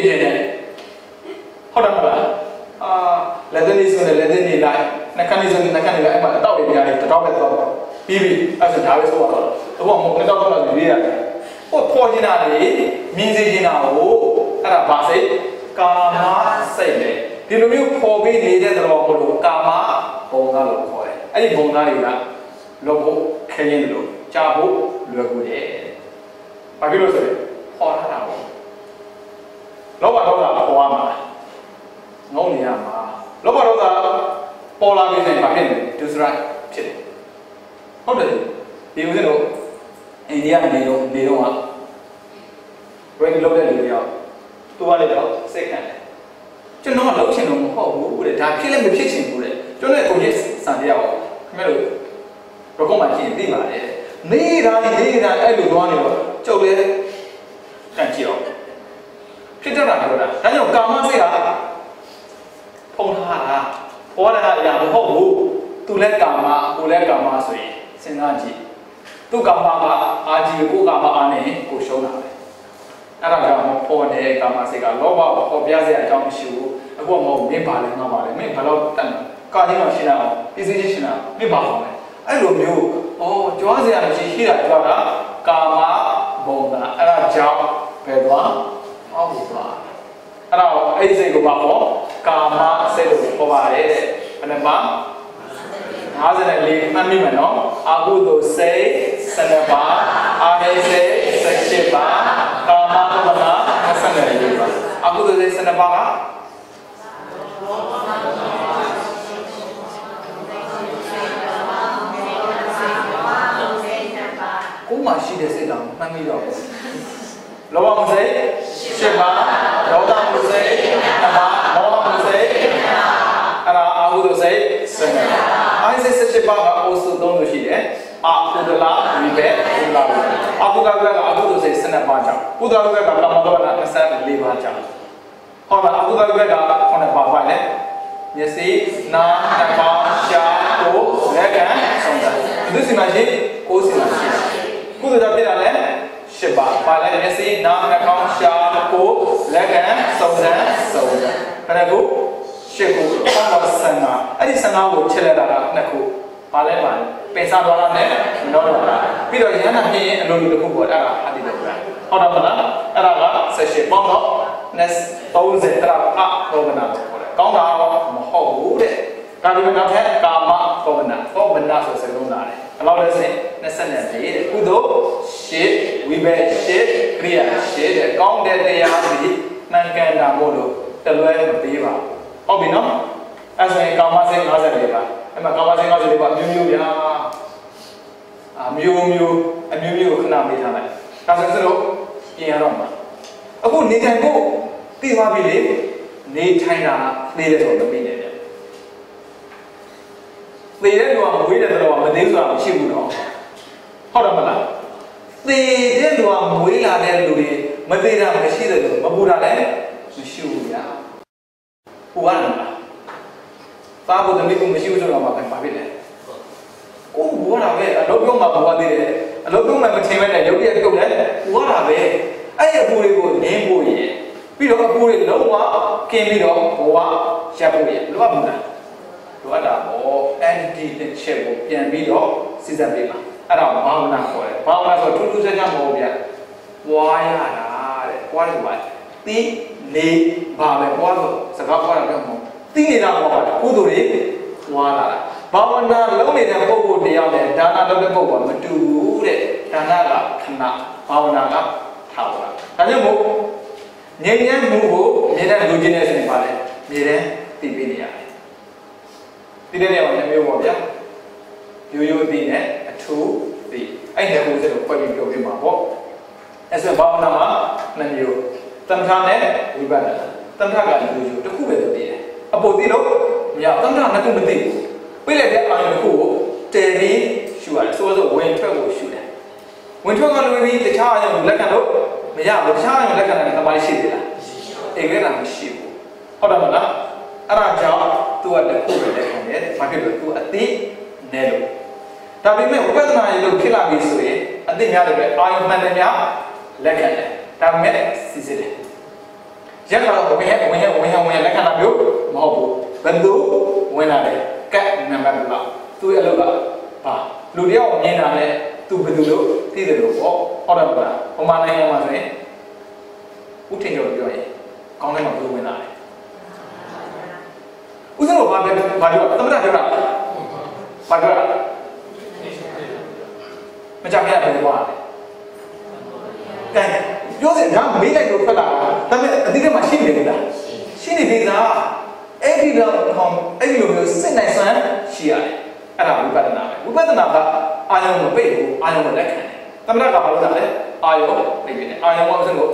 မလားလက်သေးလေးဆိုလည်းလက်သေးလေးလိုက်နှက်ခမ်းလေးဆိုနှက်ခမ်းလေးလိုက်အဲ့မှာအတော့တွေပြရတယ်တစ်တော့ပဲတော့ပြီးပြီအဲ့ဆိုဒါပဲဆိုတော့တော့မဟုတ်တော့တော့ရေးရတယ်ဟိုပေါ်နေတာလေမြင်စေနေတာကိုအဲ့ဒါဘာစိတ်ကာမစိတ်လေဒီလိုမျိုးပေါ်ပြီးနေတဲ့တော့ဘလို့ကာမဘုံသားလို့ခေါ်တယ်အဲ့ဒီဘုံသားတွေကလောဖို့ခရင်လို့ကြာဖို့လွယ်ကူတယ်ဘာဖြစ်လို့ဆိုရင်ခေါ်ထားတာပေါ့လောဘဒေါသပေါ်ရမှာငုံနေရမှာလောဘဒေါသပေါ်လာပြီးရင်ဘာဖြစ်လဲဒုစရိုက်ဖြစ်တယ်ဟုတ်တယ်ဒီဦးဇင်းတို့အိန္ဒိယနေတော့ကဘယ်လိုလုပ်တဲ့လူတွေရောသူကလည်းတော့စိတ်ခံတယ်ကျွန်တော်ကလုပ်ချင်လို့မဟုတ်ဘူးတဲ့ဒါဖြစ်လည်းမဖြစ်ချင်ဘူးတဲ့ကျွန်တော်ရဲ့ကိုယ်ကြီးစံတရားကိုခင်ဗျားတို့ဘကောမှကြည့်သိပါတယ်နေတိုင်းအဲ့လိုသွားနေတော့ကျုပ်လည်းကန်ကြည့်အောင်ဖြစ်တတ်တာပြောတာဒါကြောင့်ကာမစိတ်ကဖုံထားတာပေါ်လာတာအရာမဟုတ်ဘူးသူလည်းကာမကိုလည်းကာမဆိုရင်စဉ်းစားကြည့်သူကာမကအာကြီးကိုကာမအားနဲ့ကိုရှုံးတာပဲအဲ့ဒါကြောင့်ပေါ်တဲ့ကာမစိတ်ကလောဘကိုပေါ်ပြစရာအကြောင်းမရှိဘူးအခုမဟုတ်မင်းပါလဲငါပါလဲမင်းဘာလို့တတ်လဲကာကြီးမှရှင်းတာပြည့်စည်ရှင်းတာမင်းပါပါလဲအဲ့လိုမျိုးကြွားစရာမရှိတာကြွားတာကာမဘုံကအဲ့ဒါကြောင့်ဘယ်သွားအောက်ဘူးသွားအဲ့ဒါအဲ့ဒီစိတ်ကိုပါပေါ့ကာမစိတ်လို့ခေါ်ပါတယ်တဲ့ဘယ်နှပါ54မှတ်မိမယ်နော်အကုသိုလ်စိတ်12ပါအာဟိစိတ်17ပါကာမသမဏ24ပါအကုသိုလ်စိတ်12ပါကကိုမှရှိတဲ့စိတ်တောင်မှတ်မိတော့ဘူးလောဘမှုစိတ်7ပါဒေါသမှုစိတ်2ပါမောဟမှုစိတ်အဲ့ဒါအာဟုသောစိတ်7ပါအာဟိစိတ်17ပါကအုပ်စု3လို့ရှိတယ်အာကုဒလဝိဘက်ကုလအာကုဒလကအကုသိုလ်စိတ်12ပါကြောင့်ကုဒလကကာမတောနာ24ပါကြောင့်ဟောလားအကုဒလက9ပါပါလေမျက်စိနားနှာခေါင်းရှားကိုယ်လက်ကံဆုံးတာဒီစီမှာရှိကိုယ်စီမှာရှိကုသိုလ်ပြတာလဲ10ပါပါလဲမျက်စိနားနှာခေါင်းရှားကိုယ်လက်ကံဆုံးတာဘယ်နှခု10ခုဟောတော့15အဲ့ဒီ15ကိုချက်လက်တာက2ခုပါလဲပါပင်စားသွားတာနဲ့မနှောတော့တာပြီးတော့ရဟန္တာဖြစ်ရင်အလိုလိုတစ်ခုပေါ်အဲ့ဒါအတိတ်ကဟုတ်တော့မလားအဲ့ဒါကဆက်ရှိပေါင်းတော့30တရာကောမနာခေါ်တယ်ကောင်းတာတော့မဟုတ်ဘူးတဲ့ဒါပေမဲ့နောက်ထပ်ကာမကောမနာဆိုစကားလုံးလာတယ်ဘယ်လောက်လဲဆိုရင်24တဲ့ကုသိုလ်ရှစ်ဝိဘက်ရှစ်ကရိယာရှစ်တဲ့ကောင်းတဲ့တရားတွေနှံကန်တာမို့လို့တလွဲမပေးပါဟုတ်ပြီနော်အဲ့ဆိုရင်ကာမစိတ်54ပါအဲ့မှာကာမစိတ်54ပါမျိုးဗျာမျိုးကိုခဏမေးထားလိုက်ဒါဆိုတော့ပြင်ရတော့မှာအခုနေထိုင်ဖို့သိသွားပြီလေနေထိုင်တာသေးတယ်ဆိုတော့မသိနဲ့ဗျသေတဲ့လူကမွေးတဲ့လူကမသိဆိုတာမရှိဘူးနော်ဟုတ်တယ်မလားသေတဲ့လူကမွေးလာတဲ့လူတွေမသိတာမရှိတဲ့လူမပူတာလည်းမရှိဘူးဗျာပူရမှာသားဖို့သမီးဖို့မရှိဘူးဆိုတော့မှဘာဖြစ်လဲကိုပူရတာပဲအလုပ်ပြုံးမှာပူရသေးတယ်အလုပ်ပြုံးမှာမထင်မဲ့တဲ့ရုပ်ရည်ပြုတ်လဲပူရတာပဲအဲ့ဒီအပူတွေကိုနင်းဖို့ရယ်ပြီးတော့အပူတွေလုံးဝကင်းပြီးတော့ဘဝရပ်ဖို့ရယ်လိုအပ်မှာလိုအပ်တာပေါ့အဲ့ဒီတစ်ချက်ကိုပြန်ပြီးတော့စဉ်းစားပေးပါအဲ့ဒါဘာဝနာခေါ်တယ်ဘာဝနာဆိုထူးထူးခြားခြားမဟုတ်ဗျာပွားရတာတဲ့ပွားတယ်ဘာသိနေပါပဲပွားဆိုစကားပွားတာပြောမဟုတ်သိနေတာပေါ့ဗျာကုသိုလ်တွေပွားလာတာဘာဝနာလုံးနေတဲ့ပုဂ္ဂိုလ်တရားနဲ့ဒါနလုပ်တဲ့ပုဂ္ဂိုလ်ကမတူဘူးတဲ့ဒါနကခဏဘာဝနာကထားပါဒါကြောင့်မို့ငြိမ်းချမ်းမှုကိုမြင်တဲ့လူချင်းနဲ့ဆိုရင်ပါလေမြင်တဲ့သိပေးနေရတယ်ဒီတဲ့နေရာမှာမျိုးပေါ့ဗျာရိုးသိနဲ့အထူးသိအဲ့ဒီကိုစလို့ဖွဲ့ပြီးပြောပြမှာပေါ့အဲ့ဆိုဘာဝနာမှာ2မျိုးသမထနဲ့ဝိပဿနာသမထကလည်းရိုးတစ်ခုပဲသိတယ်အပေါ်သိလို့မရသမထနှစ်ခုမသိဘူးပြည့်လိုက်တဲ့အာရုံတစ်ခုကိုတယ်ပြီးရှုရတယ်ဆိုတော့ဝင်ထွက်ကိုရှုတယ်ဝင်ထွက်ကလွယ်ပြီးတခြားအရာကိုလက်ခံလို့မရဘူးတခြားအရာကိုလက်ခံတဲ့သမားရှိသေးလားအေကဲတာမရှိဘူးဟုတ်တယ်မလားအဲ့ဒါကြောင့်သူကတစ်ခုပဲလက်ခံတယ်ဘာဖြစ်လို့သူအသိနဲ့လို့ဒါပေမဲ့ဝိပဿနာရေလို့ဖြစ်လာပြီဆိုရင်အသိများတယ်ပဲအာယုမှန်တယ်များလက်ခံတယ်ဒါပေမဲ့စစ်စစ်တယ်ရက်ကတော့ဝင်လက်ခံတာမျိုးမဟုတ်ဘူးဘယ်သူဝင်လာတယ်ကတ်နံပါတ်1သူရဲ့အလုပ်ကပါလူတယောက်မြင်တာနဲ့သူဘယ်သူလို့သိတယ်လို့ပေါ့ဟုတ်တယ်မလားဟိုမှာနိုင်ငံမှာဆိုရင်ဥထင်ကျော်ပြောရင်ကောင်းတဲ့မှာဘယ်လိုဝင်လာလဲဥစ္စာတော့ဘာပြောသမထပြောတာဘာပြောမကြခင်ရတယ်ကွာကဲပြောစင်ဒါမေးလိုက်လို့ထွက်လာတာဒါပေမဲ့အတိတ်မှာရှိနေပြီလားရှိနေပြီလားအဲ့ဒီလိုမျိုးစိတ်နိုင်စွမ်းရှိရတယ်အဲ့ဒါဝိပဿနာပဲဝိပဿနာကအာယုံမပိတ်ဘူးအာယုံမလက်ခံတယ်သမထကဘာလို့လဲအာယုံပိတ်တယ်အာယုံကအစကို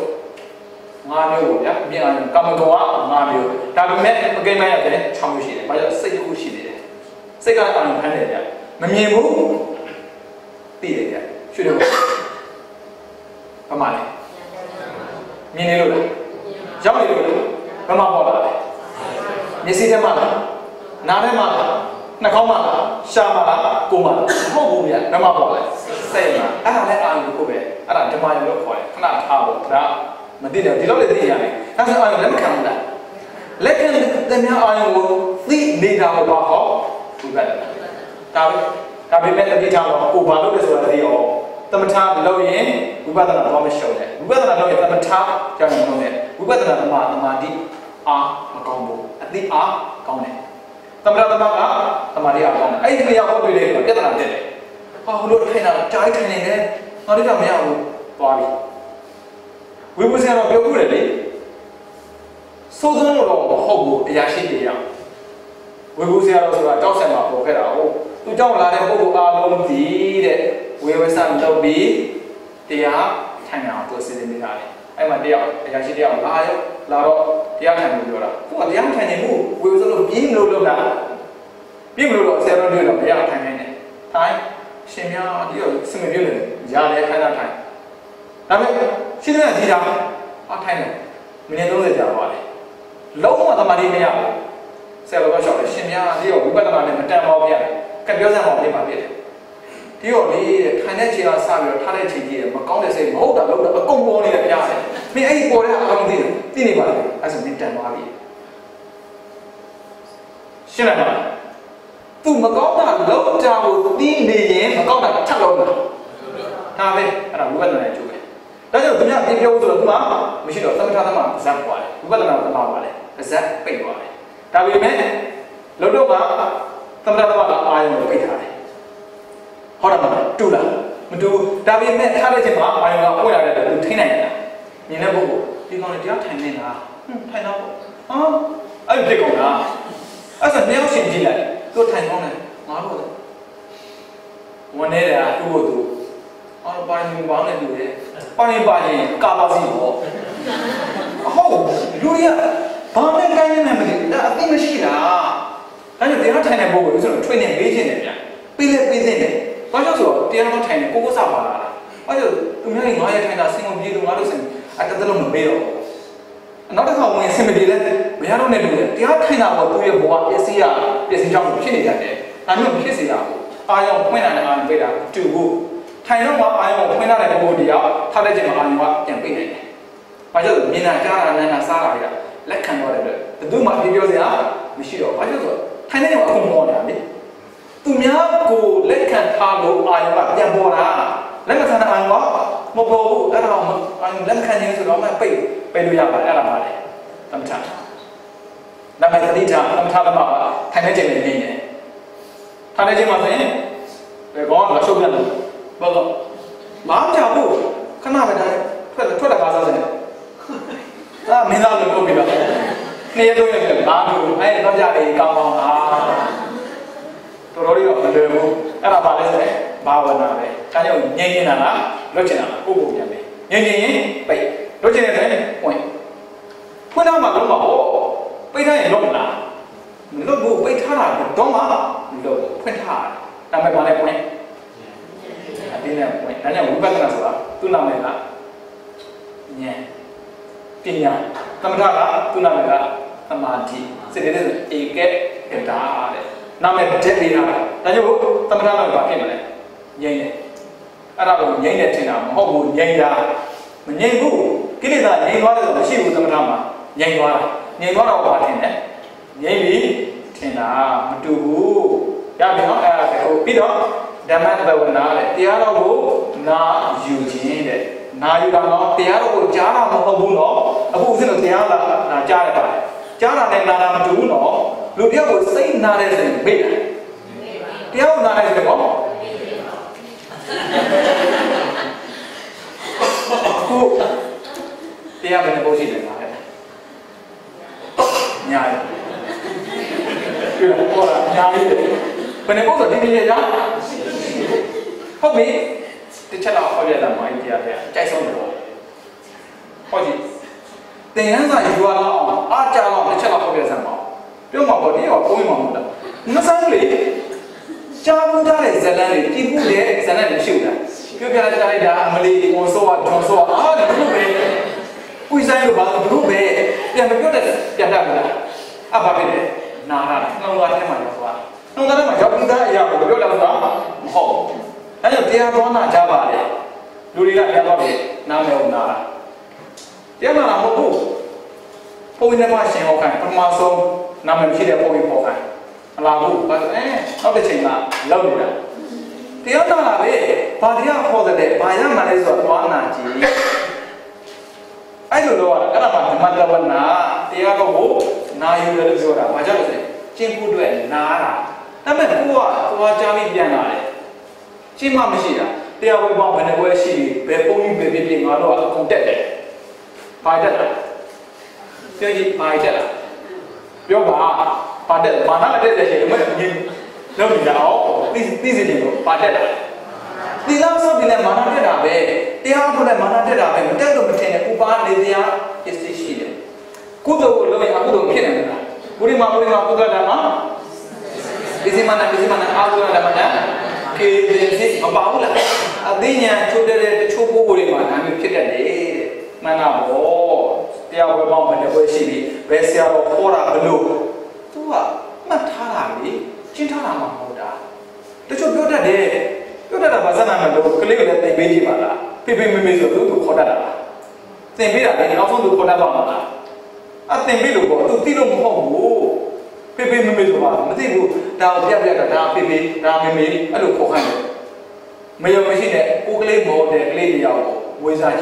5မျိုးပေါ့ဗျာမြင်အာယုံကာမဂုဏ်က5မျိုးဒါပေမဲ့အကိမ့်လိုက်ရတယ်6မျိုးရှိတယ်ဘာကြောင့်စိတ်တစ်ခုရှိသေးတယ်စိတ်ကအာယုံဖမ်းတယ်ဗျာမမြင်ဘူးသိတယ်ဗျာရွှေတော့ဘာမှလဲမြင်နေလို့လားရောက်နေလို့လားဘာမှပေါ်လာလဲမျက်စိထဲမှာလားနားထဲမှာလားနှာခေါင်းမှာလားရှာမှာလားကိုယ်မှာလားမဟုတ်ဘူးဗျာဘာမှပေါ်လဲစိတ်မှာအဲ့ဒါလည်းအာယုံကိုပဲအဲ့ဒါဓမ္မယုံလို့ခေါ်တယ်ခဏထားဖို့ဒါမသိတယ်ဒီလောက်လည်းသိရတယ်အဲ့ဒါအာယုံလက်မခံဘူးလားလက်ခံတဲ့များအာယုံကိုသိနေတာပေါ့ဟောဒီဘက်ဒါပေမဲ့တတိထားတော့ကိုဘာလို့လဲဆိုတာသိရောသမထလုပ်ရင်ဝိပဿနာတော့မရှုံးနဲ့ဝိပဿနာလုပ်ရင်သမထကြောင့်လုံးနဲ့ဝိပဿနာသမာဓိအားမကောင်းဘူးအသိအားကောင်းတယ်သမထကသမာဓိအားကောင်းတယ်အဲ့ဒီတရားဟောတွေ့တယ်ဆိုတော့ပြဿနာတက်တယ်ဟောလို့ထိုင်တာကြားထိုင်နေတယ်ငါတို့ကမရဘူးသွားပြီဝိပဿနာတော့ပြောခုတယ်လေစိုးသွန်းလို့တော့မဟုတ်ဘူးအရာရှိတရားဝိပဿနာတော့ဆိုတာတောက်ဆက်မှာပေါ်ခဲ့တာဟုတ်သူကြောင့်လာတဲ့ပုဂ္ဂိုလ်အားလုံးဒီတဲ့ဝေဝဆန်လုပ်ပြီးတရားထိုင်အောင်သူစီစဉ်နေတာလေအဲ့မှာတရားအရာရှိတရားလာတော့တရားထိုင်လို့ပြောတာသူကတရားထိုင်နေမှုဝေဝဆန်လို့ပြင်းလို့လုပ်တာပြင်းလို့တော့ဆရာတော်ပြောတော့ဘုရားထိုင်နေတယ်ထိုင်ရှင်များဒီတော့စမပြောနေရတယ်ထိုင်တာထိုင်ဒါပေမဲ့ရှင်းတဲ့ဒီတာထိုင်တယ်မိနစ်30ကြာပါလေလုံးဝသမာဓိမရဘူးဆရာတော်ကရှောက်တယ်ရှင်များဒီတော့ဝိပဿနာနဲ့မတန်ပါဘူးဗျာကပြောစမ်းပါပြင်ပါဖြစ်တယ်ဒီတော့လေထိုင်တဲ့ခြေကစပြီးတော့ထားတဲ့ခြေကြီးရမကောင်းတဲ့စိတ်မဟုတ်တာလို့အကုန်ပေါ်နေတယ်ကြားတယ်မင်းအဲ့ဒီပေါ်တဲ့အကောင်သိနေပါလေအဲ့ဆိုမင်းတန်သွားပြီရှင်းလိုက်ပါသူမကောင်းတာလောက်တာကိုသိနေရင်မကောင်းတာထပ်လို့လားဒါပဲအဲ့ဒါဝိပဿနာရဲ့အကျိုးပဲဒါကြောင့်သူများပြင်ပြောဆိုတော့သူကမရှိတော့သမထသမဇက်ပွားတယ်ဝိပဿနာသမပွားတယ်ဇက်ပိတ်သွားတယ်ဒါပေမဲ့လုံးတော့ကသမထသမကအာယုံကိုပိတ်ထားတယ်ဟုတ်တယ်မလားတူလားမတူဒါပေမဲ့ထားတဲ့ချိန်မှာအာယုံကပွင့်လာတဲ့သူထိနိုင်တယ်မြင်တဲ့ပုဂ္ဂိုလ်ဒီကောင်လည်းတရားထိုင်နေတာထိုင်တော့ဟာအဲ့ဒီဖြစ်ကုန်တာအဲ့ဆိုတယောက်ရှင်ကြည့်လိုက်သူထိုင်ကောင်းတယ်ငါတို့ဝန်နေတာသူ့ကိုသူအော်ပါရင်ဘာနဲ့တူတယ်ပါရင်ကာပါစီပေါ့ဟုတ်လူတွေကဘာနဲ့ကိုင်းနေမှမသိဒါအသိမရှိတာဒါကြောင့်တရားထိုင်တဲ့ပုဂ္ဂိုလ်ဆိုတော့ထွေးနေပေးခြင်းတယ်ဗျပေးလဲပေးတဲ့တယ်ဘာကြောင့်ဆိုတော့တရားတော်ထိုင်နေကိုစားပါလားဘာကြောင့်သူများတွေ9ရက်ထိုင်တာစင်ကုန်ပြေးလို့ငါတို့စင်အတတလုံးမပေးတော့နောက်တစ်ခါဝင်စင်မပြေလဲမရတော့နဲ့တူတယ်တရားထိုင်တာပေါ့သူရဲ့ဘဝပစ္စည်းကြောင့်ဖြစ်နေတတ်တယ်ဒါမျိုးဖြစ်စေတာပေါ့အာယုံဖွင့်လာတဲ့အာယုံပိတ်တာတူဖို့ထိုင်တော့မှအာယုံဖွင့်လာတဲ့ပုဂ္ဂိုလ်တရားထားတဲ့ချိန်မှာအာယုံကပြန်ပိတ်နိုင်တယ်ဘာကြောင့်မြင်တာကြားတာနားတာစားတာတွေကလက်ခံတော့တယ်ဘယ်သူမှပြောစရာမရှိတော့ဘာကြောင့်ဆိုထိုင်တဲ့ချိန်မှာအခုပေါ်နေတာလေသူများကိုလက်ခံထားလို့အာယုံကပြန်ပေါ်တာလက်မခံတဲ့အာယုံကမပေါ်ဘူးအဲ့ဒါမှအာယုံလက်ခံခြင်းဆိုတော့မှပိတ်လို့ရပါတယ်အဲ့ဒါပါလေသမထနာမည်သတိထားသမထသမထိုင်တဲ့ချိန်နဲ့နေတယ်ထားတဲ့ချိန်မှာဆိုရင်ဘယ်ကောင်းလားရှုပ်ပြန်လို့ဘာလို့မအောင်ကြဘူးခဏပဲဒါထွက်တာကားစားစနေအာမင်းသားလို့ပြောပြတာနေ့ရက်တော့ရက်ဘာလို့အဲ့တော့ကြတယ်ကောင်းကောင်းလားတော်တော်လေးတော့မလွယ်ဘူးအဲ့ဒါပါလဲဆိုရင်ဘာဝနာပဲဒါကြောင့်ငြိမ်းနေတာလားလွတ်ချင်တာလားကိုယ့်ကိုပြန်ပဲငြိမ်းရင်ပိတ်လွတ်ချင်တယ်ဆိုရင်ဖွင့်တော့မှတော့မဟုတ်ပိတ်ထားရင်လွတ်မလားမလွတ်ဘူးပိတ်ထားတာတော့မှလွတ်ဖွင့်ထားတာဒါပေမဲ့ဘာလဲဖွင့်အတင်းနဲ့ဖွင့်ဒါကြောင့်ဝိပဿနာဆိုတာသူ့နာမည်ကဉာဏ်ပညာသမထကသူ့နာမည်ကသမာဓိစိတ်တဲ့ဧကဧတာတဲ့နာမည်တက်ပေးတာဒါကြောင့်သမထကဘာဖြစ်မလဲငြိမ့်တယ်အဲ့ဒါကိုငြိမ့်တယ်ထင်တာမဟုတ်ဘူးငြိမ့်တာမငြိမ့်ဘူးကိလေသာငြိမ့်သွားတယ်ဆိုမရှိဘူးသမထမှာငြိမ့်သွားတာငြိမ့်သွားတော့ဘာထင်လဲငြိမ့်ပြီထင်တာမတူဘူးရပြီနော်အဲ့ဒါကိုပြီးတော့ဓမ္မဘဝနာတဲ့တရားတော်ကိုနာယူခြင်းတဲ့နာယူတာတော့တရားတော်ကိုကြားတာမဟုတ်ဘူးနော်အခုဦးဇင်းတို့တရားလာကြားရတယ်ပါကြားတာနဲ့နာတာမတူဘူးနော်လူတယောက်ကိုစိတ်နာတဲ့ဆိုရင်မေ့တယ်တရားကိုနာတဲ့ဆိုရင်ပေါ့အခုတရားဘယ်နှပုတ်ရှိလဲပါလဲညာရပြတော့ညာရဘယ်နှပုတ်ဆိုဒီနေ့ရဟုတ်ပြီတချက်တော့ဟောပြတာမိုင်းတရားပဲကြိုက်ဆုံးတယ်ပေါ့ဟောကြည့်တင်ရန်စာယူရအောင်အားကြအောင်တစ်ချက်တော့ဟောပြစမ်းပါပြောမှာပေါ့ဒီကပုံမှန်မဟုတ်လားမဆန်းလေကြားမှုထားတဲ့ဇလန်တွေကြည့်မှုလေဇလန်တွေရှိတာပြောပြလိုက်တာအမလီကိုဆိုတော့ဂျွန်ဆိုတော့ဒီလိုပဲဥဆိုင်လိုပါဘူးပဲပြန်မပြောတဲ့ပြန်တတ်ဘူးလားအဘာဖြစ်လဲနာတာနှောင်းသားထဲမှာရောက်သွားနှောင်းသားထဲမှာရောက်ပြီးသားအရာကိုပြောတာဆိုတာမဟုတ်အဲ့တော့တရားတော်နာကြပါလေလူတွေကတရားတော်တွေနားမအောင်နာတရားနာမဟုတ်ဘူးပုံနဲ့မှရှင်ဟောခိုင်းပထမဆုံးနာမည်ဖြစ်တဲ့ပုံရင်ဟောခိုင်းမလာဘူးနောက်တစ်ချိန်မှာလောက်နေတာတရားနာလာပဲဘာတရားဟောတဲ့ဘာရမှလဲဆိုတော့သွားနာကြည့်အဲ့လိုတော့အဲ့ဒါမှဓမ္မတဝနာတရားတော်ကိုနာယူတယ်လို့ပြောတာဘာကြောင့်လဲဆိုရင်ကျင့်ဖို့အတွက်နာတာဒါပေမဲ့ကိုကသွားကြပြီးပြန်လာတယ်ရှင်းမှမရှိတာတရားဝဲပေါင်းဘယ်နှပွဲရှိဘယ်ပုံကြီးဘယ်ပြပြငါတို့ကအကုန်တက်တယ်ဘာတက်လဲပြောကြည့်ဘာတက်လဲပြောပါဘာတက်ဘာနာတက်တဲ့ချိန်မှာမြင်လုံးနေအောင်သိစီတယ်လို့ဘာတက်လဲဒီလောက်ဆိုပြီးလဲမာနတက်တာပဲတရားထုတ်တဲ့မာနတက်တာပဲမတက်လို့မထင်တဲ့ဥပါနေတရားပစ္စည်းရှိတယ်ကုသိုလ်ကိုလုပ်ရင်အကုသိုလ်ဖြစ်နေမှာဘုရိမာကုသိုလ်ဓမ္မပစ္စည်းမနာအာဟုဓမ္မနာကေဒီမပါဘူးလားအသိဉာဏ်ထုတ်တဲ့တချို့ပုဂ္ဂိုလ်တွေမှာဒါမျိုးဖြစ်တတ်တယ်တဲ့မှန်တာပေါ့တရားဝဲပေါင်းဘယ်နှပွဲရှိပြီဘယ်ဆရာတော်ခေါ်တာဘလို့သူကမှတ်ထားတာလေကျင့်ထားတာမှမဟုတ်တာတချို့ပြောတတ်တာဘာသာနာမလို့ကလေးကလည်းသင်ပေးကြည့်ပါလားဖေဖေမေမေဆိုသူခေါ်တတ်တာလားသင်ပေးတာလေနောက်ဆုံးသူခေါ်တတ်တော့မှာလားအသင်ပေးလို့ပေါ့သူသိလို့မဟုတ်ဘူးဖေဖေမေမေဆိုပါမသိဘူးဒါကိုပြတာဒါဖေဖေဒါမေမေအဲ့လိုခေါ်ခိုင်းတယ်မယုံမရှိနဲ့ကိုကလေးမော်တဲ့ကလေးတရားကိုဝေးစားကြည့်လိုက်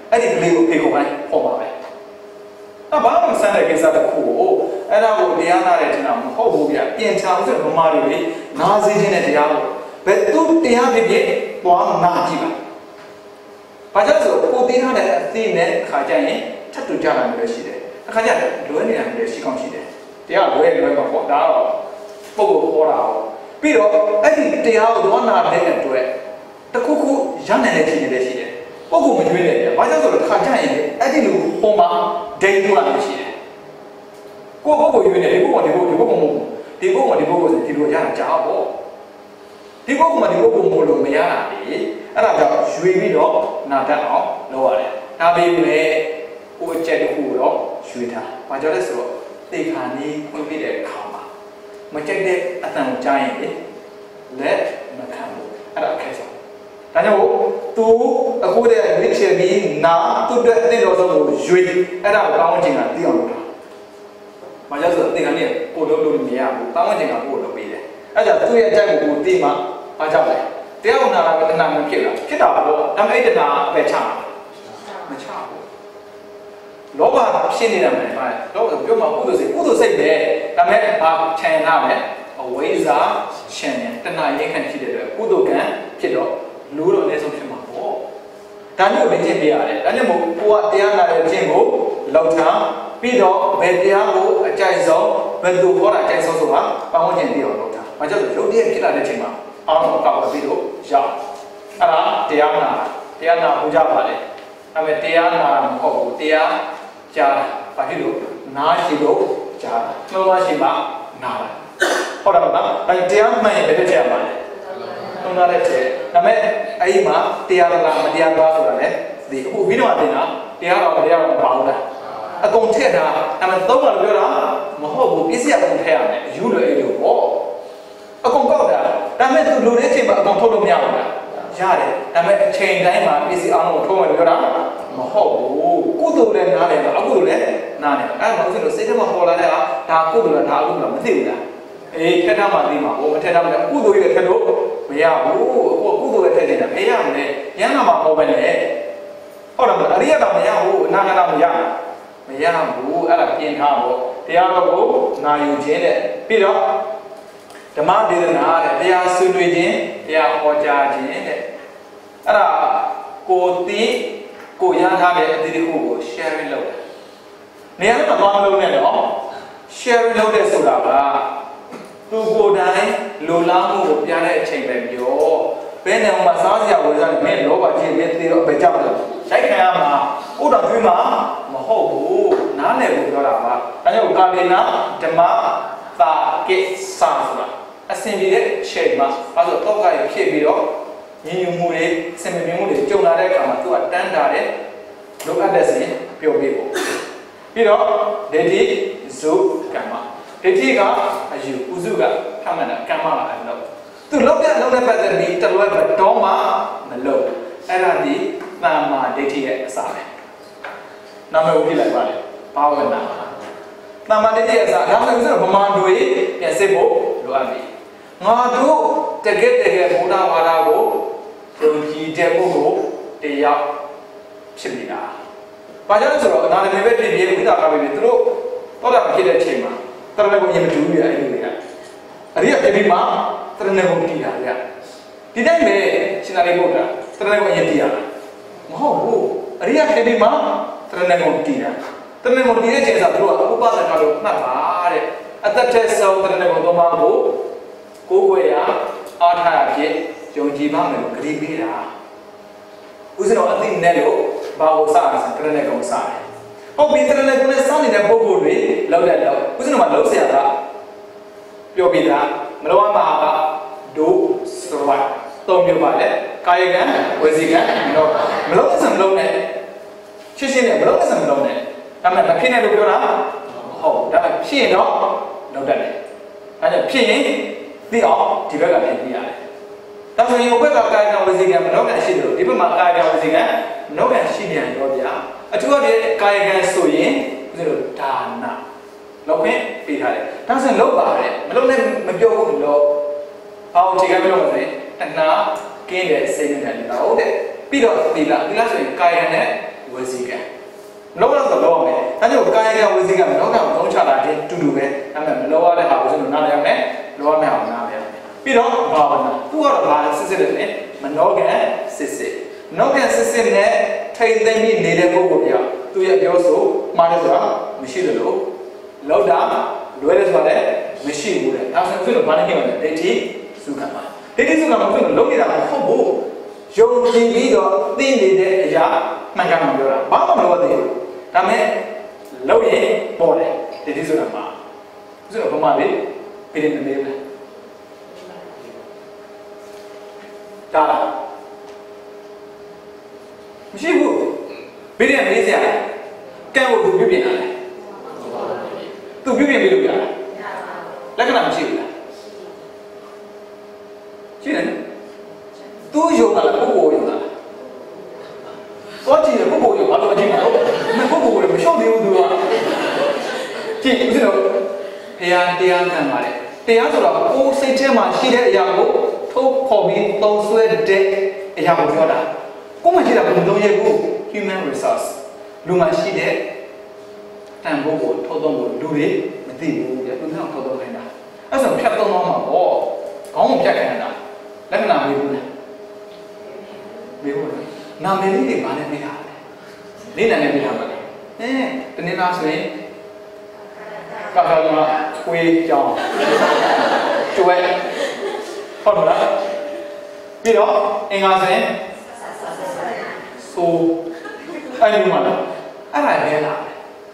အဲ့ဒီကလေးကိုဖေကုန်တိုင်းဟောပါပဲဘာမှမဆန်းတဲ့ကိစ္စတစ်ခုကိုအဲ့ဒါကိုတရားနာတဲ့ကျွန်တော်မဟုတ်ဘူးဗျပြင်ချအောင်ဆိုဗမာတွေနားစေခြင်းနဲ့တရားကိုဘယ်သူတရားဖြစ်ဖြစ်သွားနာကြည့်ပါဘာကြောင့်ဆိုကိုသိထားတဲ့အသိနဲ့ခါကြရင်ထပ်တူကြတာမျိုးရှိတယ်အခါကျလွဲနေတာမျိုးရှိကောင်းရှိတယ်တရားလွဲပါပေါ့ဒါတော့ပုဂ္ဂိုလ်ဟောတာပေါ့ပြီးတော့အဲ့ဒီတရားကိုသွားနာတဲ့အတွက်တခုခုရနိုင်တဲ့ခြင်းတွေရှိတယ်ပုဂ္ဂိုလ်မကျွေးတယ်ဗျဘာကြောင့်ဆိုတော့ခါကြရင်အဲ့ဒီလိုပုံမှာဒိတ်တူလာလို့ရှိတယ်ကိုပုဂ္ဂိုလ်ရွေးနေဒီပုဂ္ဂိုလ်မဟုတ်ဘူးဒီပုဂ္ဂိုလ်ဆိုဒီလိုရတာကြားပေါ့ဒီပုဂ္ဂိုလ်မလို့မရတာလေအဲ့ဒါကြောင့်ရွေပြီးတော့နာတတ်အောင်လုပ်ရတယ်ဒါပေမဲ့ဟိုအချက်တစ်ခုတော့ရွေထားဘာကြောင့်လဲဆိုတော့သေခါနေခွင့်ပြတဲ့အခါမှာမကြိုက်တဲ့အတန်ကိုကြားရင်လေလက်မခံဘူးအဲ့ဒါအခက်ဆုံးဒါကြောင့်သူအခုတည်းရွေးချယ်ပြီးနာသူ့အတွက်အသိတော်ဆုံးကိုရွေအဲ့ဒါကိုကောင်းချင်တာသိအောင်လုပ်တာဘာကြောင့်ဆိုတော့သေခါနေကိုလုပ်လို့မရဘူးကောင်းချင်တာကိုလုပ်ပေးတယ်အဲ့ဒါသူ့ရဲ့အကြိုက်ကိုသိမှဘာကြောင့်လဲတရားနာတာကတဏှာမဖြစ်လားဖြစ်တာပေါ့ဒါပေမဲ့အဲ့တဏှာပဲချမချဘူးလောဘဖြစ်နေတာမှန်ပါတယ်လောဘပြောမှာကုသိုလ်စိတ်ပဲဒါပေမဲ့ဘာခြံရမယ်အဝိဇ္ဇာရှင်းတယ်တဏှာရိတ်ခန့်ဖြစ်တဲ့အတွက်ကုသိုလ်ကံဖြစ်တော့လူတော့အနည်းဆုံးဖြစ်မှာပေါ့ဒါမျိုးလေ့ကျင့်ပြရတယ်ဒါကြောင့်မို့ကိုကတရားနာတဲ့ခြင်းကိုလောက်ထားပြီးတော့ဘယ်တရားကိုအကြိုက်ဆုံးဘယ်သူဟောတာအကြိုက်ဆုံးဆိုတာပတ်ဝန်းကျင်သိအောင်လုပ်တာဘာကြောင့်လဲရုပ်တရက်ဖြစ်လာတဲ့ချိန်မှာအားလုံးကောက်ပြီးတော့ရအောင်အဲ့ဒါတရားနာဟောကြပါလေအဲ့မဲ့တရားနာမဟုတ်ဘူးတရားကြားဘာဖြစ်လို့နားရှိလို့ကြားနှလုံးရှိမှနားတယ်ဟုတ်တယ်မလားအဲ့တရားမှန်ရင်ဘယ်လိုကြားမှာလဲနှလုံးသားနဲ့တည်းဒါပေမဲ့အဲ့ဒီမှာတရားလားမတရားလားဆိုတာလေဒီအခုပြီးတော့တင်တာတရားတော့မတရားတော့မပါဘူးလားအကုန်ထည့်တာအဲ့မဲ့သုံးတာပြောတာမဟုတ်ဘူးပြည့်စည်အကုန်ထည့်ရမယ်အယူလွယ်အဲ့လိုပေါ့အကုန်ကောက်တာဒါပေမဲ့သူလူတဲ့အချိန်မှာအကုန်ထုတ်လို့မရဘူးလားရတယ်ဒါပေမဲ့အချိန်တိုင်းမှာပြည့်စည်အောင်လို့ထုတ်မယ်ပြောတာမဟုတ်ဘူးကုသိုလ်လည်းနားတယ်အကုသိုလ်လည်းနားတယ်အဲ့ဒါမှဆိုလို့စိတ်ထဲမှာပေါ်လာတဲ့ဟာဒါကုသိုလ်လားဒါအကုသိုလ်လားမသိဘူးလားအေးထက်ထားမှသိမှာဟိုမထက်ထားမှလည်းကုသိုလ်ရဲ့ထက်လို့မရဘူးဟိုကုသိုလ်ရဲ့ထက်နေတာမရဘူးလေရဟန္တာမှာပေါ်ပဲလေဟုတ်တယ်မလားအရိယတာမရဘူးအနာဂတ်မရဘူးအဲ့ဒါပြင်ထားပေါ့တရားတော်ကိုနာယူခြင်းတဲ့ပြီးတော့ဓမ္မဒေသနာတဲ့တရားဆွေးနွေးခြင်းတရားဟောကြားခြင်းတဲ့အဲ့ဒါကိုသိကိုရထားတဲ့အသီးတစ်ခုကို sharing လုပ်တယ်နေရာမှာသွားမလုပ်နဲ့တော့ sharing လုပ်တဲ့ဆိုတာကသူကိုယ်တိုင်လိုလားမှုကိုပြတဲ့အချိန်ပဲပြောဘယ်နဲ့မှစားစရာဝယ်စားနေမင်းလောဘကြီးမင်းသိတော့ပဲကြောက်တယ်လိုက်ခံရမှာဥဒ္ဒသွေးမှာမဟုတ်ဘူးနားလည်ဖို့ပြောတာပါဒါကြောင့်ကာလေနာဓမ္မတာကိစ္စဆိုတာအစဉ်ပြေတဲ့ချိန်မှာအဲဆိုတော့ကရဖြစ်ပြီးတော့ညီညွတ်မှုတွေစင်မြင့်မှုတွေကြုံလာတဲ့အခါမှာသူကတန်းတာတဲ့လိုအပ်တဲ့စဉ်ပြောပြဖို့ပြီးတော့ဒိဋ္ဌိဇုကမ္မဒိဋ္ဌိကအယူဥစုကထမှန်တာကမ္မကအလုပ်သူလောက်တဲ့ပတ်သက်ပြီးတလွဲတော့မှမလုပ်အဲ့ဒါဒီသမ္မာဒိဋ္ဌိရဲ့အစာပဲနာမည်ကိုပြလိုက်ပါလေဘာဝနာသမ္မာဒိဋ္ဌိရဲ့အစာဒါဆိုရင်ဗမာတွေပြန်စစ်ဖို့လိုအပ်ပြီငါတို့တကယ်ဘုရားဝါဒကိုယုံကြည်တဲ့ပုဂ္ဂိုလ်တရားဖြစ်နေတာ။ဘာကြောင့်လဲဆိုတော့အနာဂတ်ပဲပြည်ဝိသကာပဲသူတို့တော့တာဖြစ်တဲ့အချိန်မှာတရဏဂုံရင်မတူဘူးလေအဲ့ဒီတွေက။အရိယပြည်ပြီးမှတရဏဂုံတည်တာဗျ။ဒီတိုင်းပဲရှင်သာရိပုတ္တရာတရဏဂုံရင်တည်ရတာ။မဟုတ်ဘူး။အရိယပြည်ပြီးမှတရဏဂုံတည်တာ။တရဏဂုံတည်တဲ့အချိန်ဆိုသူတို့ကဥပဒနာလို့မှတ်ပါတဲ့အတ္တထက်ဆုံးတရဏဂုံသုံးပါးကိုကိုယ်ွယ်ရအားထားရဖြစ်ယုံကြည်ပါမယ်လို့ဂရုပေးတာဥစ္စတော်အသိနဲ့လို့ဘာကိုစရစတရဏဂုံစတယ်ဟုတ်ပြီတရဏဂုံနဲ့စောင့်နေတဲ့ပုဂ္ဂိုလ်တွေလောက်တဲ့လောက်ဥစ္စတော်မှာလောက်เสียတာပြောပြတာမလောမဟာကဒုစရဝတ်သုံးမျိုးပါလေကာယကံဝစီကံမလောစံမလုံးနဲ့ရှင်းနဲ့မလောစံမလုံးနဲ့ဒါမှမဖြစ်နဲ့လို့ပြောတာဟုတ်ဒါမှဖြစ်ရင်တော့လောက်တတ်တယ်အဲဒါဖြစ်ရင်သိအောင်ဒီဘက်ကပြင်ပြရတယ်။ဒါဆိုရင်ဘက်ကကာယကံဝစီကံမနောကံရှိတယ်လို့ဒီဘက်မှာကာယကံဝစီကံမနောကံရှိပြန်ရောဗျာ။အထူးအဖြင့်ကာယကံဆိုရင်ဦးဇင်းတို့ဒါနလောက်ခွင့်ပေးထားတယ်။ဒါဆိုရင်လောက်ပါတယ်မလောက်နဲ့မပြောဘူးလို့အောင်ခြေကမလို့မလဲတဏှာကင်းတဲ့စိတ်နဲ့နေတာဟုတ်တယ်။ပြီးတော့သီလဆိုရင်ကာယနဲ့ဝဝေစီကံလောကဆိုလောမယ်ဒါကြောင့်ကာယကဝေစီကံလောကကိုသုံးချတာတဲ့တူတူပဲအဲ့မဲ့မလောရတဲ့ဟာကိုနားလည်ရမယ်လောရမယ့်အောင်နားလည်ရမယ်ပြီးတော့ဘာဝနာသူကတော့ဘာစစ်စစ်တယ်လေမနောကံစစ်စစ်နောကံစစ်စစ်နဲ့ထိတ်သိမ်းပြီးနေတဲ့ပုဂ္ဂိုလ်ပြသူရဲ့ပြောဆိုမှားတယ်ဆိုတာမရှိတယ်လို့လောက်တာလွဲတယ်ဆိုတာလည်းမရှိဘူးတဲ့ဒါဆိုရင်ဘာနဲ့ကြည့်မလဲဒိဋ္ဌိစုကံပါဒိဋ္ဌိစုကံမှာသူလုံးနေတာမဟုတ်ဘူးယုံကြည်ပြီးတော့သိနေတဲ့အရာမှန်ကန်မှပြောတာဘာမှမလုပ်သေးဘူးဒါမဲ့လုံးရင်ပေါ်တယ်ဒိဋ္ဌိစုကံမှာဆိုတော့ဘာမှလေပြည့်နေနေတယ်ဒါလားမရှိဘူးပြည့်နေမေးစရာကံကိုသူပြပြင်လာတယ်သူပြပြင်ပြီးလို့ပြတာလက္ခဏာမရှိဘူးလားရှိတယ်သူယုံတာလားပုဂ္ဂိုလ်ယုံတာလားတော့ကြည့်တယ်ပုဂ္ဂိုလ်ယုံဘာလို့အကြည့်မလို့ပုဂ္ဂိုလ်ကိုမရှော့သေးဘူးသူကကြည့်ဦးဇင်းတို့ဘုရားတရားခံပါလေတရားဆိုတော့ကိုယ်စိတ်ထဲမှာရှိတဲ့အရာကိုထုတ်ဖော်ပြီးသုံးဆွဲတဲ့အရာကိုပြောတာကိုယ်မှရှိတာဘယ်လိုလုပ်ရဘူး human resource လူမှရှိတဲ့တန်ဖိုးကိုထုတ်သုံးဖို့လူတွေမသိဘူးပြသူတို့ထုတ်သုံးခိုင်းတာအဲ့ဆိုဖြတ်သုံးသွားမှာပေါ့ခေါင်းကိုဖြတ်ခိုင်းတာလက္ခဏာမေးဘူးလားမေးဘူးလားနာမည်လေးတွေဘာနဲ့မေးတာလဲလေးနာနဲ့မေးတာပါလေတနေ့လားဆိုရင်ကာကာကခွေးကြောင်းကျွဲဟုတ်မလားပြီးတော့အင်္ဂါဆိုရင်ဆိုအဲ့ဒီမှာလားအဲ့ဒါလဲလား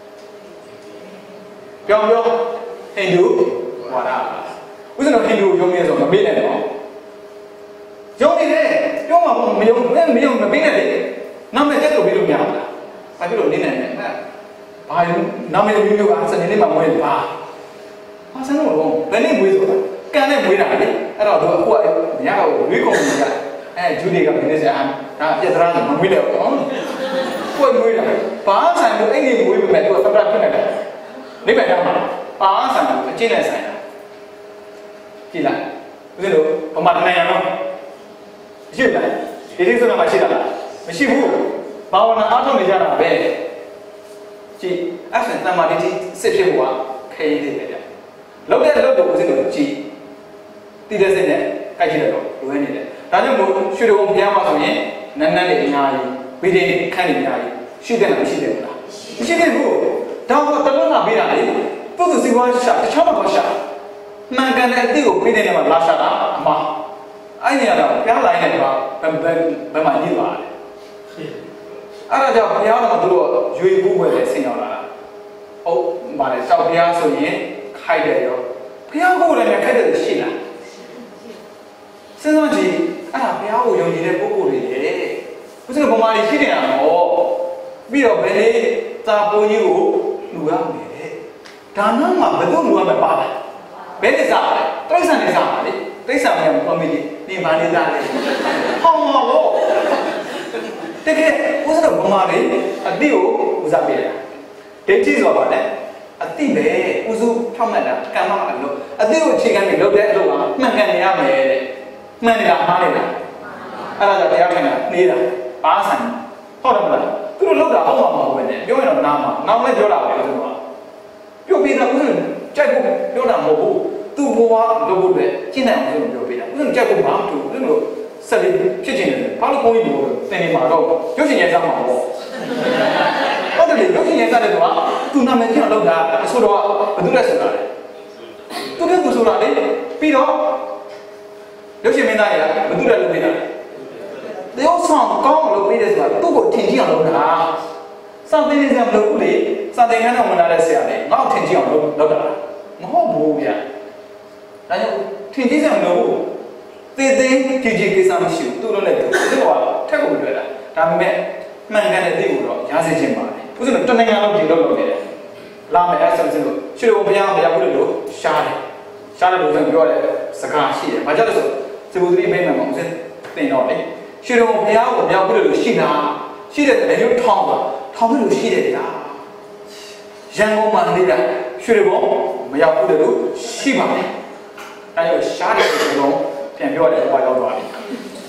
ပြောဟိန္ဒူဝါဒဥစ္စာတော့ဟိန္ဒူယုံနေဆိုမမေ့နဲ့တော့ယုံနေတယ်ပြောမှာမယုံမပေးနဲ့လေနာမည်တက်လို့ပြီးလို့မရဘူးလားဘာဖြစ်လို့နေနေလဲဘာယုံနာမည်မျိုးမျိုးကစနေနေ့မှမွေးပါဘာစမ်းလို့ဘယ်နေ့မွေးဆိုတာကန်နဲ့မွေးတာလေအဲ့တော့သူအခုကညကဝေးကုန်ကြီးကဂျူဒီကမင်းစရာဒါပြဿနာမမွေးတယ်ပေါ့ကိုယ်မွေးတာဘာဆိုင်လို့အဲ့ဒီမွေးပေမဲ့သူကသတ်ဖြစ်နေတယ်နိဗ္ဗာန်ရောက်မှာပါဆိုင်အကျင့်နဲ့ဆိုင်တာကြည့်လိုက်ဦးဇင်းတို့ဗမာနိုင်ငံတော့ရှိလားဒီလိုဆိုတာမရှိတာလားမရှိဘူးဘာဝနာအားထုတ်နေကြတာပဲကြည့်အဲ့ဒါတမ္မာတိစစ်ဖြစ်ဖို့ကခဲရည်တွေပဲလောက်တဲ့လောက်ကိုဦးဇင်းတို့ကြည့်တည်တဲ့စိတ်နဲ့ကြိုက်ကြည့်တယ်တော့လွယ်နေတယ်ဒါကြောင့်မို့ရွှေတော်ဘုရားမှာဆိုရင်နန်းနန်းလေးအများကြီးဗီဒီခန့်နေကြတယ်ရှိတယ်လားမရှိတယ်ဘူးလားမရှိသေးဘူးဒါကတလုံးကပေးတာလေသူ့သူစီပွားရှာတခြားမှာတော့ရှာမှန်ကန်တဲ့အတိကိုပေးတဲ့နေရာမှာလာရှာတာအမှားအဲ့ဒီကတော့ဘုရားလိုင်းနဲ့ကဘယ်မှာညစ်သွားလဲအဲ့ဒါကြောင့်ဘုရားတော်ကသူတို့ရွေဘူးပဲဆင်ရောက်လာတာဟုတ်ပါလေတောက်ဘုရားဆိုရင်ခိုက်တယ်ရောဘုရားကိုယ်လည်းခိုက်တယ်ရှိလားစဉ်းစားကြည့်အဲ့ဒါဘုရားကိုယုံကြည်တဲ့ပုဂ္ဂိုလ်တွေလေဘုရားဗမာတွေရှိနေတာတော့ပြီးတော့ဘယ်လေသာပိုးကြီးကိုလူရမယ်တဲ့ဒါနမှာဘယ်သူ့လူရမယ်ပါလားဘယ်နေစားလဲတိရစ္ဆာန်နေစားပါလေတိရစ္ဆာန်ကမမီးနေပါနေစားလေဟောင်းမှာပေါ့တကယ်ဘုရားဗမာတွေအတိကိုဦးစားပေးတာဒိဋ္ဌိဆိုတာပါလေအတိပဲဥစုထောက်မှတ်တာကံမအလုပ်အတိကိုအခြေခံပြီးလုပ်တဲ့အလုပ်ကမှန်ကန်နေရမယ်တဲ့မှန်နေတာမှားနေတာအဲ့ဒါကြောင့်တရားခံတာနှေးတာပါဆိုင်ဟုတ်တယ်မလားသူတို့လောက်တာဟုတ်မှာမဟုတ်ပဲနဲ့ပြောရင်တော့နားမှာနောက်လည်းပြောတာပဲသူကပြောပြီးတော့ဥစဉ်ကြိုက်ဖို့ပြောတာမဟုတ်ဘူးသူ့ဘဝလုပ်ဖို့ပဲကျင့်နိုင်အောင်ပြောပေးတာဥစဉ်ကြိုက်ဖို့ဘာမှမတူဘူးသူတို့ဆက်ပြီးဖြစ်ချင်တယ်ဘာလို့ကိုကြီးလို့တင်နေမှာတော့ရုပ်ရှင်ရဲ့စားမှာပေါ့ဟုတ်တယ်ရုပ်ရှင်ရဲ့စားတဲ့ကွာသူနာမည်ကျအောင်လုပ်တာအဆိုတော့ဘယ်သူလဲဆိုတာလဲသူကသူဆိုတာလေပြီးတော့ရုပ်ရှင်မင်းသားတွေကဘယ်သူလဲလုပ်ပေးတာတယောက်ဆောင်ကောင်းအောင်လုပ်ပေးတယ်ဆိုတာသူ့ကိုထင်ကြီးအောင်လုပ်တာစာသင်နေစရာမလိုဘူးလေစာသင်ခန်းတော့ဝင်လာတဲ့ဆရာလေငါ့ကိုထင်ကြီးအောင်လုပ်တာမဟုတ်ဘူးဗျာဒါကြောင့်ထင်ကြီးစရာမလိုဘူးသေသေးကြည်ကြည်ကိစ္စမရှိဘူးသူတို့လည်းသူကထက်ကိုတွေ့တာဒါပေမဲ့မှန်ကန်တဲ့သိကိုတော့ရားစေခြင်းပါလေဥစ္စာတနိုင်ငံလုံးပြင်လုပ်နေတယ်လာမယ်အဲ့ဆိုလို့ရွှေဘုံဘုရားမရဘူးလို့ရှားတယ်လို့ပြောတဲ့စကားရှိတယ်ဘာကြောင့်လဲဆိုစေဘူးတိမိတ်မှန်အောင်စတင်တော့လေရွှေဘုံဘုရားကိုမရဘူးလို့ရှိတာရှိတဲ့လေရုပ်ထောင်းလို့ရှိတယ်ဗျာရန်ကုန်မှာနေတာရွှေဘုံမရဘူးလို့ရှိပါတယ်အဲ့တော့ရှားတဲ့ဆိုတော့ပြန်ပြောတယ်ဘာရောက်သွားလဲ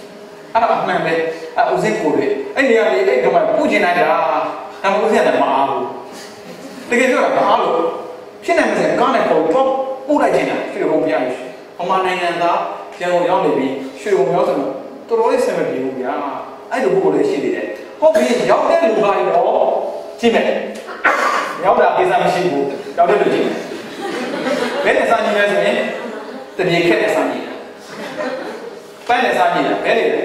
啊，慢呗，啊，我先过来，哎，你啊，你哎，干嘛不进来的啊？他们不现在麻路，这个叫麻路，现在不是刚才搞抓不来进来，这个我不要去，我妈那年的，像我养那边，学我要什么，多少的什么礼物呀？哎，都不过来系列的，好比要点路吧哟，进来，要点第三个辛苦，要点就进来，别的生意呢是呢，这边开的生意。摆来啥呢？摆来的。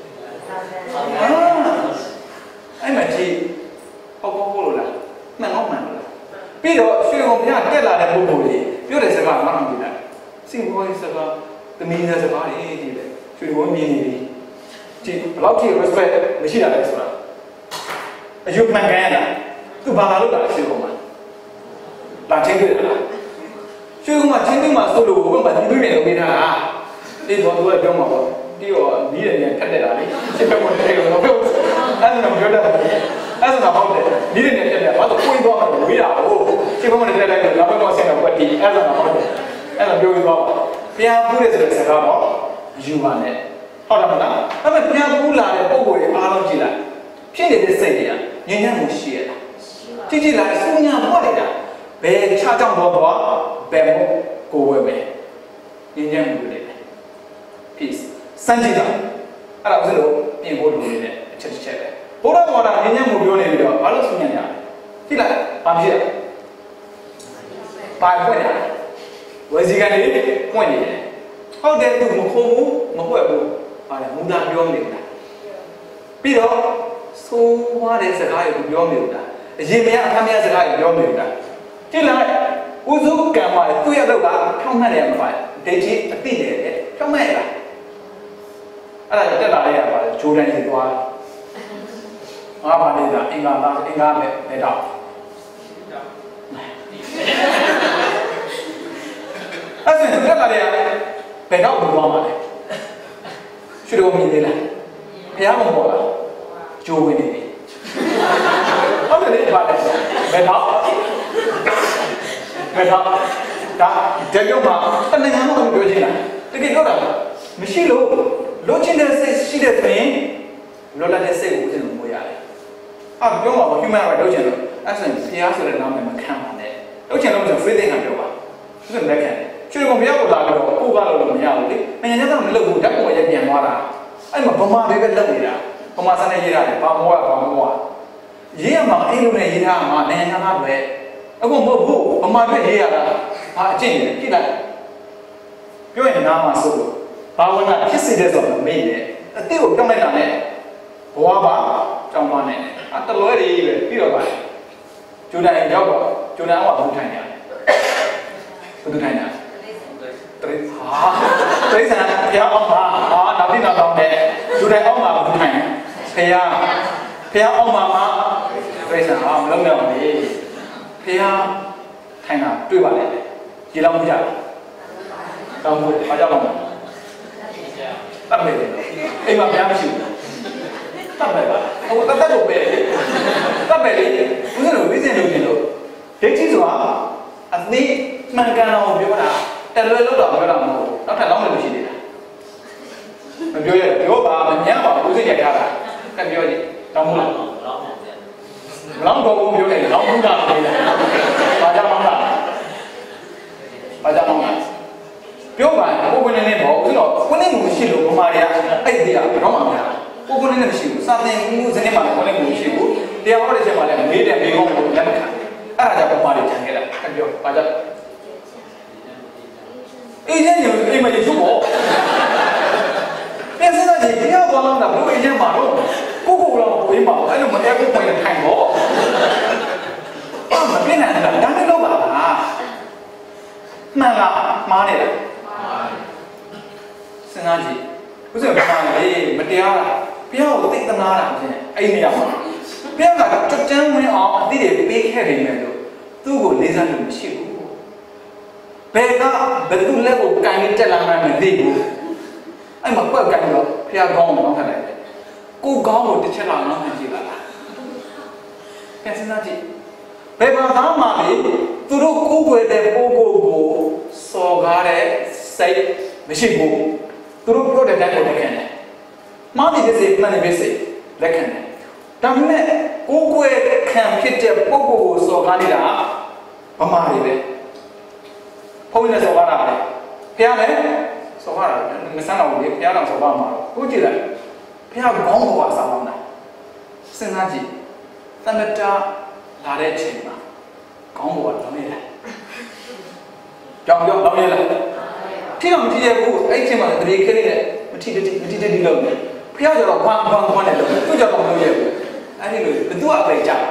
啊，哎，没去，好了啦，蛮好了。比如，虽然我们家带来的不多的，有的是个马上进来，新婚是个，这明年是个哎的，所以我明年的，这老天有respect，没去哪来是吧？有蛮干的，都把那路来所以我们，拿钱给他，所以我们钱都嘛收入，我们对面都给他啊。你多多的表嘛不？你话你人家看得哪里？现在我这个我还是能觉得，还是能好的。你人家看得，我都会多嘛，会啊哦。现在我这来个，老板我现在不低，还是能好的，还是表现多。平常不的是啥个嘛？有嘛呢？好了嘛啦，那么平常不来的，包括阿龙进来，现在的生意啊，人家没写了，这进来数量不来的，白恰当多多，白么过位没，人家没来。三级的，阿拉不是路变过路的，吃的。后来我呢，人家目标呢，阿拉出年呀，对了，办不起，办不了，我这个呢，关键，好歹都没科目，没会不，啊，目标标明的，比如说话的时候有标明的，人们他们也是有标明的，对了，我做干嘛？都要都把他们两个，得去对的，他们的。အဲ့ဒါတက်လာလေးရပါတယ်ဂျိုးတန်းကြီးသွားငါးပါးလေးကအင်္ဂါသားအင်္ဂါပဲတော့အဲ့ဒါတက်လာလေးကဘယ်တော့ဘုရားမှာလဲရွှေတော်မြင်သေးလားဘုရားမပေါ်လားဂျိုးဝင်နေတယ်ဟုတ်တယ်လေပါတယ်ဘယ်တော့ဒါတကယ်မှာတဏှာမှမပြောချင်တာတကယ်ပြောတာမရှိလို့လိုချင်တဲ့စိတ်ရှိတဲ့ဆိုရင်လောလာတဲ့စိတ်ကိုဦးဇင်းတို့မိုးရတယ်။ပြောမှာပေါ့ human right လုပ်ချင်လို့အဲ့ဆိုရင်ဖျားဆိုတဲ့နာမည်မခံပါနဲ့။လုပ်ချင်လို့ဆို free think ကပြောပါ။သူကလက်ခံတယ်။ကျွေးကောင်ဖျားကိုလာပြီးတော့ကိုကတော့လို့မရဘူးလေ။နိုင်ငံခြားသားမလုပ်ဘူးဓာတ်ပုံရဲ့ပြန်သွားတာ။အဲ့မှာဗမာတွေပဲလက်နေတာ။ဗမာစံနဲ့ရေးရတယ်ဘာမောက။ရေးရမှာအင်္ဂလိပ်နဲ့ရေးထားမှာနိုင်ငံခြားသားပဲ။အခုမဟုတ်ဘူးဗမာတွေရေးရတာ။ဟာအကျင့်နေကြည့်လိုက်။ပြောရင်နားမှာဆိုလို့ဘာဝနာဖြစ်စေတဲ့ဆိုတော့မေ့တယ်အတိတ်ကိုတောင်းလိုက်တာနဲ့ဘဝပါကြောင်းသွားနေတယ်အတလွဲတွေပဲပြီးတော့ပါဂျိုဒန်ရောက်တော့ဂျိုဒန်ကဘူးထိုင်ရတယ်ဘယ်သူထိုင်တာတရိဟာတရိစံဘုရားအောင်ပါနောက်တိနောက်တော့တဲ့ဂျိုဒန်အောင်ပါဘူးထိုင်ဖះအောင်ပါမှာတရိစံမလုံးတော့လေဖះထိုင်တာတွေ့ပါလေဒီလောက်မကြဘူးတောင်းဖို့ဘာကြောင့်လဲတတ်မယ်အိမ်မှာများမရှိဘူးတတ်မယ်ပါဟိုတတ်လို့ပဲတတ်မယ်လေဦးဇင်းတို့ဝိဇ္ဇင်လုပ်နေလို့ဒိဋ္ဌိဆိုတာအသိမှန်ကန်အောင်ပြောတာတလွယ်လို့တော့ပြောတာမဟုတ်ဘူးနောက်ထပ်လောင်းလို့ရှိသေးတာမပြောရပြောပါမညံ့ပါဦးဇင်းရထားတာကပြောကြည့်တောင်းမလားလောင်းတော့ဘုံပြောနေလောင်းဘူးတာလေဘာကြောင့်လောင်းတာဘာကြောင့်လောင်းတာပြောပါကိုယ်ကနေပေါ့ဦးဇင်းတော့ကိုယ်နဲ့မရှိလို့ဘုမာတွေကအဲ့ဒီကတော့မှမရဘူးကိုယ်နဲ့မရှိဘူးစာသင်မှုစနစ်မှာကိုယ်နဲ့မရှိဘူးတရားဟောတဲ့ချက်မှာလည်းမေးတယ်မေးကောင်းကိုလက်မခံအဲ့ဒါကြောင့်ဘုမာတွေခြံခဲ့တာအဲ့ပြောဘာကြောင့်အေဂျင့်ညိုအိမ်မှာရုပ်ပေါ့ပြန်စတဲ့ချိန်တရားသွားလောက်တာဘုအေဂျင့်မှာတော့ကိုတော့ဝေးမှာအဲ့လိုမတဲကိုပိုင်ထိုင်ပေါ့မပြင်းနိုင်တာဒါနဲ့တော့ပါလားမှန်လားမှားနေလားစဉ်းစားကြည့်ဥစ္စာဘာလဲမတရားလားဘုရားကိုသိသနာတာဖြင့်အဲ့နေရာမှာဘုရားကကြွတန်းဝင်အောင်အတိတွေပေးခဲ့တယ်မယ်လို့သူ့ကိုလေးစားလို့မရှိဘူးဘယ်ကဘယ်သူလက်ကိုကန်ပြီးတက်လာမှမသိဘူးအဲ့မှာကွက်ကန်တော့ဘုရားကောင်းအောင်ထားလိုက်တယ်ကိုကောင်းကိုတစ်ချက်လောက်နောက်မှကြည့်ပါလားပြန်စဉ်းစားကြည့်ဘယ်မှာသားမှလေသူတို့ကိုယ်ွယ်တဲ့ပုဂ္ဂိုလ်ကိုစော်ကားတဲ့စိတ်မရှိဘူးသူတို့ပြောတဲ့တိုင်းကိုတက်ခဲ့တယ်မားနေတဲ့စိတ်မှန်နေတဲ့စိတ်လက်ခံတယ်ဒါပေမဲ့ကိုယ်ကိုယ်ခံဖြစ်တဲ့ပုဂ္ဂိုလ်ကိုစော်ကားနေတာဗမာတွေပဲဘုန်းကြီးလည်းစော်ကားတာပဲဘုရားလည်းစော်ကားတာမဆန်းတော့ဘူးလေဘုရားတော်စော်ကားမှာတော့ကိုကြည့်လိုက်ဘုရားကောင်းဘောကစားအောင်တာစဉ်းစားကြည့်သမတလာတဲ့အချိန်မှာကောင်းဘောကလောင်းနေတယ်ကြောင်လောင်းနေလားထိတော့မထိရဘူးအဲ့ဒီအချိန်မှာတရေခလေးနဲ့မထိလို့ဘုရားကျတော့ဘန်းနဲ့လို့သူကြောင့်မလို့ရဘူးအဲ့ဒီလိုဘသူအပိတ်ကြ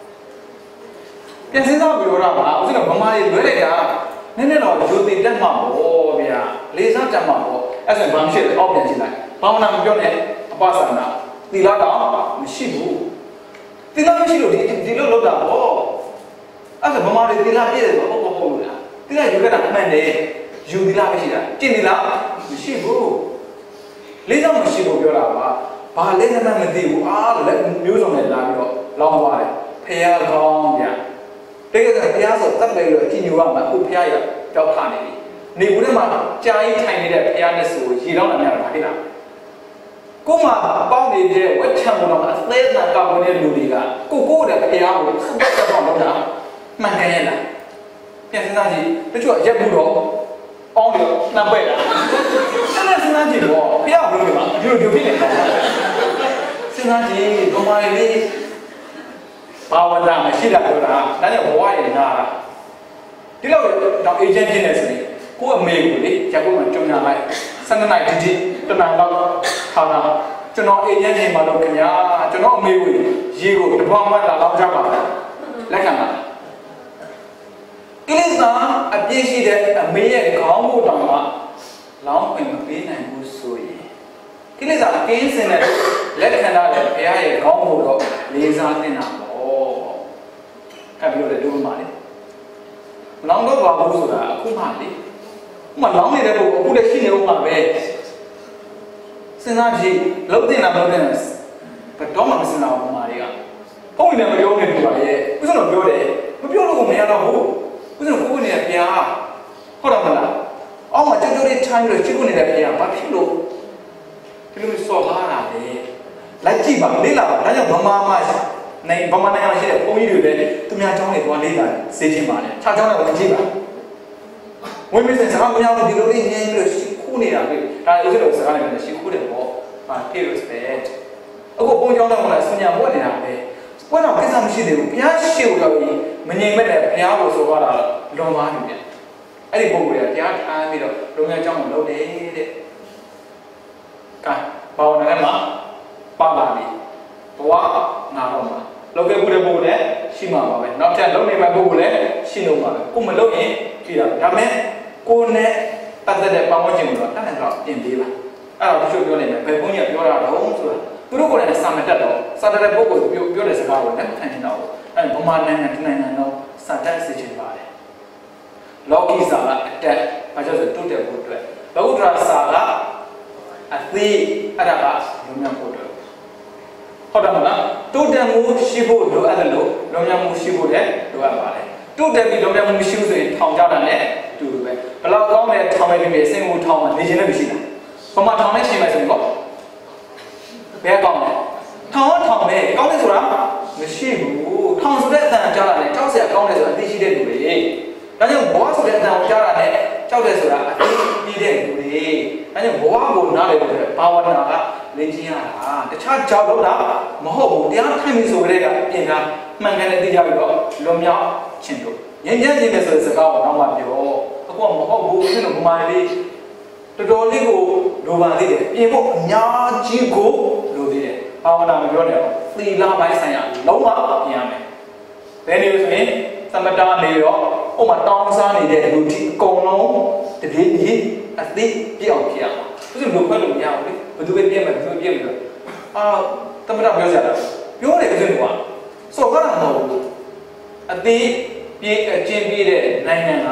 ပြန်စဉ်းစားပြီးတော့ပါဦးဇင်းကဗမာတွေလွဲလိုက်တာနည်းနည်းတော့ယူတည်တက်မှာပေါ့ဗျာလေးစားတက်မှာပေါ့အဲ့ဆိုရင်ဘာမှရှိတယ်အောက်ပြန်ကြည့်လိုက်ဘာမှမပြောနဲ့အပ္ပသနာသီလတော့မရှိဘူးသီလမရှိလို့ဒီလိုလုပ်တာပေါ့အဲ့ဆိုဗမာတွေသီလပြည့်တယ်ဆိုဟုတ်လားသီလယူခဲ့တာအမှန်တယ်ယူသီလမရှိတာကျင့်သီလမရှိဘူးလေးစားမရှိဘူးပြောတာပါဘာလဲမှမသိဘူးအားလည်းမျိုးစုံနဲ့လာပြီးတော့လောင်းသွားတယ်ဖះကောင်းဗျာတကယ်ဆိုဖះဆိုတပ်တယ်လို့ကြည်ညိုရမှာအခုဖះရကြောက်ခနေပြီနေဘူးထဲမှာကြာကြီးထိုင်နေတဲ့ဖះနဲ့ဆိုရေလောင်းလာများတာဖြစ်လားကို့မှာပေါင်းနေတဲ့ဝက်ချံပေါ်တော့အသေးအံကောက်နေတဲ့လူတွေကကိုတဲ့ဖះကိုဆက်တက်တော့လို့တာမှန်တယ်လားပြန်စဉ်းစားကြည့်တချို့ရက်ဘူးတော့အောင်းတယ်နှံပဲ့တာအဲ့ဒါစဉ်းစားကြည့်တော့ဖះဘယ်လိုလဲဒီလိုဖြစ်နေတာစဉ်းစားကြည့်ဘဝရဲ့လေးဘာဝနာမရှိတာပြောတာဒါကြောင့်ဘဝရဲ့နာတာဒီလောက်တော့အေဂျင့်ဖြစ်နေဆိုရင်ကို့အမေကိုလေရက်ကုန်းမှာကြုံရလိုက်12နိုင်ဒီတနင်္လာလောက်ထားတာကျွန်တော်အေဂျင့်နေမှာတော့ခင်ဗျာကျွန်တော်အမေကိုရေကိုတပွားမှလာလောက်ကြပါလက်ခံပါကိလေသာအပြည့်ရှိတဲ့အမေရဲ့ခေါင်းကိုတောင်မှလောင်းခွင့်မပေးနိုင်ဘူးဆိုရင်ကိလေသာကင်းစင်တဲ့လက်ခံရတဲ့ဘုရားရဲ့ခေါင်းကိုတော့လေးစားသင့်တာပေါ့အဲ့ပြီးတော့လည်းဒုက္ခမှလေလောင်းတော့ပါဘူးဆိုတာအခုမှလေဥမာလောင်းနေတဲ့ပုဂ္ဂိုလ်အခုလည်းရှိနေဦးမှာပဲစဉ်းစားကြည့်လုံးတင်တာမလုံးတင်တာဘယ်တော့မှမစဉ်းစားဘူးမာတွေကဘုန်းကြီးလည်းမပြောနေဘူးပါရဲ့ဥစ္စာတော့ပြောတယ်မပြောလို့မရတော့ဘူးဥစ္စာကိုနေတဲ့ဘုရားဟုတ်တယ်မလားအောက်မှာကြိုးလေးထိုင်းပြီးတော့ချစ်ကိုနေတဲ့ဘုရားဘာဖြစ်လို့ဒီလိုစော်ကားတာလေလိုက်ကြည့်ပါလေ့လာပါဒါကြောင့်ဗမာနိုင်ငံမှာရှိတဲ့ဘုန်းကြီးတွေလည်းသူများကျောင်းတွေသွားလေ့လာစေချင်ပါတယ်ခြားကျောင်းတွေဝင်ကြည့်ပါဝင်ပြီးစကားမများဘူးဒီလိုလေးငြင်းပြီးတော့ရှိခိုးနေတာပဲဒါလည်းဥစ္စာတော့စကားနဲ့လည်းရှိခိုးတယ်ပေါ့ဟာ respect အခုဘုန်းကျောင်းတော့မလားဆင်ညာဘွက်နေတာပဲဘွက်တော့ကိစ္စမရှိသေးဘူးဘုရားရှိခိုးတော့မငြိမ်မဲ့တဲ့ဘုရားကိုဆိုတော့လွန်သွားနေတယ်အဲ့ဒီပုဂ္ဂိုလ်ကတရားထားပြီးတော့လုံငန်းကျောင်းကိုလုပ်တယ်တဲ့ကဲဘာဝနာထဲမှာပါလာပြီဘဝနာတော့မှာလုပ်ခဲ့မှုတဲ့ပုဂ္ဂိုလ်လည်းရှိမှာပါပဲနောက်ထပ်လုပ်နေမဲ့ပုဂ္ဂိုလ်လည်းရှိလို့ပါပဲကိုမလုပ်ရင်ကြည့်ရဒါပေမဲ့ကိုနဲ့ပတ်သက်တဲ့ပတ်ဝန်းကျင်ကိုတော့တတ်တယ်တော့ပြင်ပေးပါအဲ့တော့တချို့ပြောနေတယ်ဘယ်ဘုန်းကြီးကပြောတာတော့ဆိုတာသူတို့ကိုလည်းစာမတက်တော့စာတက်တဲ့ပုဂ္ဂိုလ်ပြောတဲ့စကားကိုလည်းခံနေတော့အဲ့ဗမာနိုင်ငံတော့စာတက်စေချင်ပါတယ်လောကီစာကအတက်ဘာကြောင့်ဆိုတိုးတက်ဖို့အတွက်လောကုတ္တရာစာကအသေးအဲ့ဒါကလုံမြောက်ဖို့အတွက်ဟုတ်တယ်မလားတိုးတက်မှုရှိဖို့လိုအပ်တယ်လို့လုံမြောက်မှုရှိဖို့လည်းလိုအပ်ပါတယ်တိုးတက်ပြီးလုံမြောက်မှုမရှိဘူးဆိုရင်ထောင်ကြတာနဲ့တူတူပဲဘယ်လောက်ကောင်းတဲ့ထောင်ပဲဖြစ်ဖြစ်အစင်ကိုထောင်မှနေခြင်းလည်းမရှိတာဘာမှထောင်နဲ့ရှိမှဆိုရင်တော့ဘယ်ကောင်းလဲထောင်ပဲကောင်းတယ်ဆိုတာမရှိဘူးထောင်ဆိုတဲ့အတန်ကြားတာနဲ့ကြောက်စရာကောင်းတယ်ဆိုတာသိရှိတဲ့လူတွေဒါကြောင့်ဘဝဆိုတဲ့အတန်ကိုကြားတာနဲ့ကြောက်တယ်ဆိုတာအသိပြီးတဲ့လူတွေဒါကြောင့်ဘဝကိုနားလည်လို့ဘာဝနာကလေ့ကျင့်ရတာတခြားကြောက်လို့တာမဟုတ်ဘူးတရားထိုင်ပြီးဆိုကြတဲ့ကပြင်တာမှန်ကန်တဲ့သိကြပြီးတော့လွန်မြောက်ခြင်းတို့ငြင်းခြင်းနဲ့ဆိုတဲ့စကားကိုတော့မှပြောအခုကမဟုတ်ဘူးဒီလိုဘုမာလေးတော်တော်လေးကိုလိုပါသေးတယ်ပြင်ဖို့အများကြီးကိုလိုသေးတယ်ဘာဝနာမပြောနဲ့သီလပိုင်းဆိုင်ရာလုံးဝပြင်ရမယ်ဘယ်လိုဆိုရင်သမတာနေတော့ဥမာတောင်းစားနေတဲ့လူတီအကုန်လုံးတပြေးပြေးအသိပြအောင်ဖြစ်ရမှာသူကလူခွဲလို့မရဘူးလေဘယ်သူပဲပြည့်မယ်ဘယ်သူပြည့်မယ်သမတာပြောကြတာပြောတယ်ဦးဇင်းကစော်ကားတာမဟုတ်ဘူးအသိပြေးအကျဉ်းပြေးတဲ့နိုင်ငံက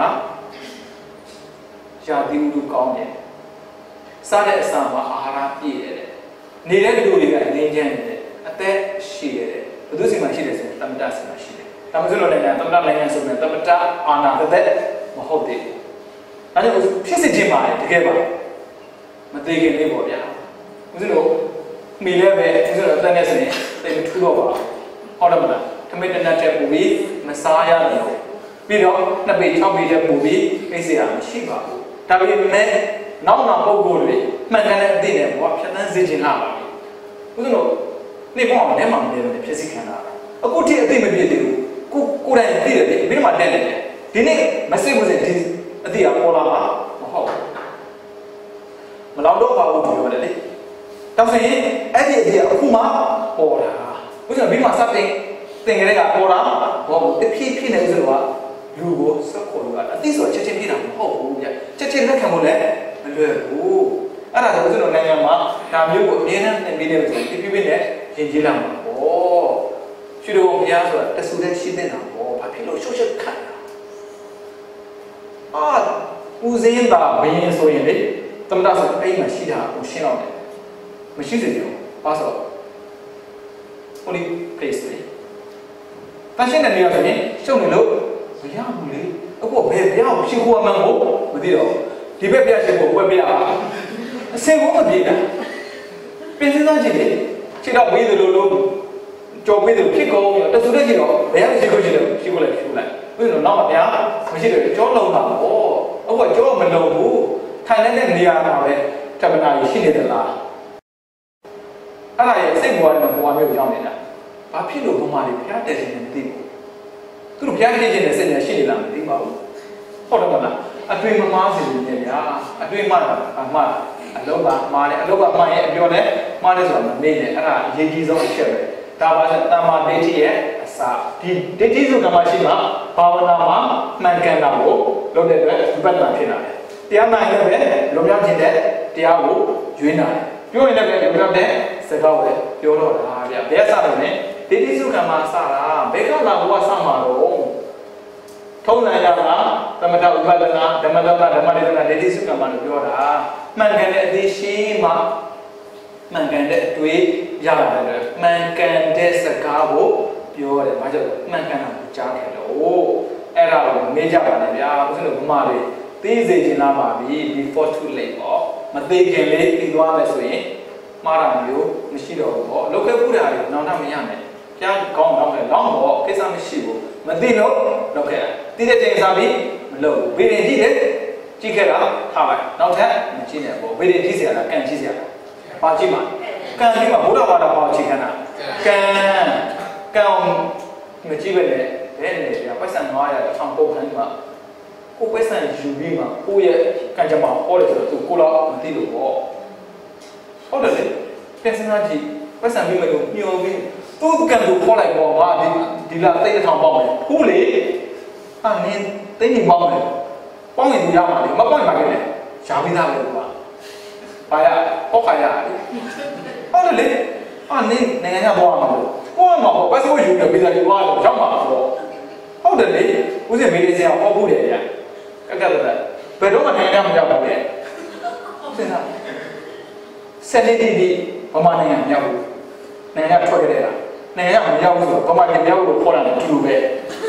ရှားပြီးဥဒုကောင်းတယ်စားတဲ့အစာမှာအာဟာရပြည့်တယ်နေတဲ့လူတွေကနေကျန်းနေတယ်အသက်ရှိတယ်ဘယ်သူစီမှာရှိတယ်ဆိုရင်သမတာစီမှာရှိတယ်ဒါမှမဟုတ်လို့လည်းသမတာနိုင်ငံဆိုရင်သမတာအာနာသက်မဟုတ်သေးဘူးဒါကြောင့်ဖြစ်စစ်ချင်းပါတယ်တကယ်ပါမသေးခင်လေးပေါ့ဗျာဦးဇင်းတို့မိလဲပဲဦးဇင်းတို့တက်နေဆိုရင်တိတ်ထူတော့ပါဟုတ်တယ်မလားထမင်းတနတ်တဲ့ပူပြီးမစားရတယ်လို့ပြီးတော့နှစ်ပေ6ပေတဲ့ပူပြီးကိစ္စရမရှိပါဘူးဒါပေမဲ့နောက်ပုံကိုယ်တွေမှန်ကန်တဲ့အသိနဲ့ဘောဖြတ်သန်းစေချင်လာပါဘူးဦးဇင်းတို့နေပေါ့အောင်နဲ့မှမနေတယ်ဖြစ်စီခံတာအခုထိအသိမပြည့်သေးဘူးကိုယ်တိုင်သိတယ်လေပြီးတော့မှတက်နေတယ်ဒီနေ့မစိတ်မစင်ဒီအသိကပေါ်လာမှာမဟုတ်ဘူးမလောက်တော့ပါဘူးပြောတယ်လေဒါဆိုရင်အဲ့ဒီအသိကအခုမှပေါ်လာဦးဇင်းတို့ပြီးမှစတင်သင်္ကေတကပေါ်လာဘောတဖြည်းဖြည်းနဲ့ဦးဇင်းတို့ကလူကိုစက်ခေါ်လို့ကအသိဆိုချက်ချင်းပြတာမဟုတ်ဘူးဗျချက်ချင်းလက်ခံဖို့လည်းမလွယ်ဘူးအဲ့ဒါကြောင့်ဦးဇင်းတို့နိုင်ငံမှာဒါမျိုးကိုအင်းနဲ့သင်ပေးနေလို့ဆိုရင်ဖြည်းဖြည်းနဲ့ယဉ်ကျေးလာမှာပေါ့ရှိတော်ဘုရားဆိုတာတဆူတဲ့ရှိတဲ့တာပေါ့ဘာဖြစ်လို့ရှုပ်ရှက်ခတ်တာဦးစင်းသာဘင်းဆိုရင်လေသမထဆိုအိမ်မှာရှိတာကိုရှင်းတော့တယ်မရှိစေဘူးဘာဆိုတော့ holy place လေတန်ရှင်းတဲ့နေရာဆိုရင်ရှုပ်နေလို့မရဘူးလေအခုဘယ်ဘုရားကိုရှိခိုးမှန်းကိုမသိတော့ဒီဘက်ဘုရားရှိခိုးဝက်ပြအစင်ကိုမပြေတာပြင်စသားကြည့်လေခြေတော့ဝေးတယ်လို့ကြော်ပေးတယ်ဖြစ်ကုန်တဆူတဲ့ကြည့်တော့ဘယ်ရရှိခိုးချင်တယ်ရှိခိုးလိုက်ရှိခိုးလိုက်ဘယ်လိုနောက်မှဗျာမရှိတယ်ကြောလုံးတာပေါ့အခုကကြောမလုံးဘူးထိုင်နေတဲ့နေရာမှာပဲတပနာကြီးရှိနေတယ်လားအဲ့ဒါရဲ့စိတ်ဘဝနဲ့ဘဝမျိုးရောက်နေတာဘာဖြစ်လို့ဘုံမာတွေဖျားတယ်ခြင်းနဲ့မသိဘူးသူတို့ဖျားတယ်ခြင်းနဲ့စိတ်နဲ့ရှိနေလားမသိပါဘူးဟုတ်တယ်မလားအတွေ့မမားစီနေဗျာအတွေ့မှမှအလောကမှားတယ်အလောကမှန်ရဲ့အပြောနဲ့မှားတယ်ဆိုတာမမေ့နဲ့အဲ့ဒါအရေးကြီးဆုံးအချက်ပဲဒါပါဆိုတမ္မာဒိဋ္ဌိရဲ့အစဒီဒိဋ္ဌိစုကမှရှိမှဘာဝနာမှာမှန်ကန်တာကိုလုပ်တဲ့အတွက်ဝိပဿနာဖြစ်လာတယ်တရားနိုင်လည်းပဲလွန်မြောက်ခြင်းတဲ့တရားကိုရွေးနာတယ်ပြောရင်လည်းပဲလွန်မြောက်တဲ့စကားကိုလည်းပြောတော့တာဗျဘယ်စတယ်လဲဒိဋ္ဌိစုကမှစတာဘယ်ကလာဘုရားစမှာတော့ထုံးနိုင်ရတာသမထဥပဒနာဓမ္မဒနာဓမ္မဒေသနာဒိဋ္ဌိစုကမှလို့ပြောတာမှန်ကန်တဲ့အသေးရှိမှမှန်ကန်တဲ့အတွေ့ရလာတယ်မှန်ကန်တဲ့စကားကိုပြောရတယ်ဘာကြောင့်မှန်ကန်တာကိုကြားခဲ့တော့အဲ့ဒါကိုမေးကြပါနဲ့ဗျာဘုရားတို့ဘုမာတွေသိစေချင်လာပါပြီ before too late ပေါ့မသိခင်လေးသိသွားမယ်ဆိုရင်မှားတာမျိုးမရှိတော့ဘူးပေါ့လောကပုဒ်တာတွေနောက်တော့မရမယ်ပြန်ကောင်းတော့လည်းလောင်းတော့ကိစ္စမရှိဘူးမသိလို့လောက်ခဲ့တာသိတဲ့ချိန်စားပြီးမလုပ်ဘူးဗေဒင်ကြည့်တယ်ကြည့်ခဲ့တာထားလိုက်နောက်ထပ်မကြည့်နဲ့ပေါ့ဗေဒင်ကြည့်စရာလားကန်ကြည့်စရာလားပါကြည့်ပါကန်ကြည့်မှာဘုရားဘာသာပေါ့ချိန်ခဏကန်မကြည့်ပဲလေဘယ်နဲ့ပြပတ်စံ900ထောင်ပုတ်ခိုင်းမှာကိုပတ်စံယူပြီးမှာကိုရဲ့ကန်ကြမှာဟောတယ်ဆိုတော့သူကိုတော့မသိလို့ပေါ့ဟုတ်တယ်လေပြန်စမ်းကြည့်ပတ်စံပြီးမလို့ညှို့ပြီးသူ့ကန်ကိုခေါ်လိုက်ပေါ့ဟာဒီလာတိတ်ထောင်ပေါက်မယ်ဟုတ်လေအနင်းတိတ်နေပေါက်မယ်ပေါက်ရင်သူရမှာလေမပေါက်ရင်ပါခဲ့တယ်ရှားပြီးသားပဲကွာဘာရပေါက်ခါရဟုတ်တယ်လေအနင်းနိုင်ငံခြားသွားမှာလို့ကိုယ်မှာပေါ့ပတ်စံကိုယူပြီးဗီဇာယူသွားတော့ရောက်မှာပေါ့ဟုတ်တယ်လေဦးစင်မေးလေးစရာဟောဖို့တယ်ဗျာကက်ဘယ်တော့မှနိုင်ငံမရောက်ဘူးလေစဉ်းစားစနေဒီဗမာနိုင်ငံမရောက်ဘူးနိုင်ငံထွက်ကြတယ်နိုင်ငံမရောက်ဘူးဆိုဗမာပြည်မရောက်ဘူးလို့ခေါ်တာလည်းတူပဲ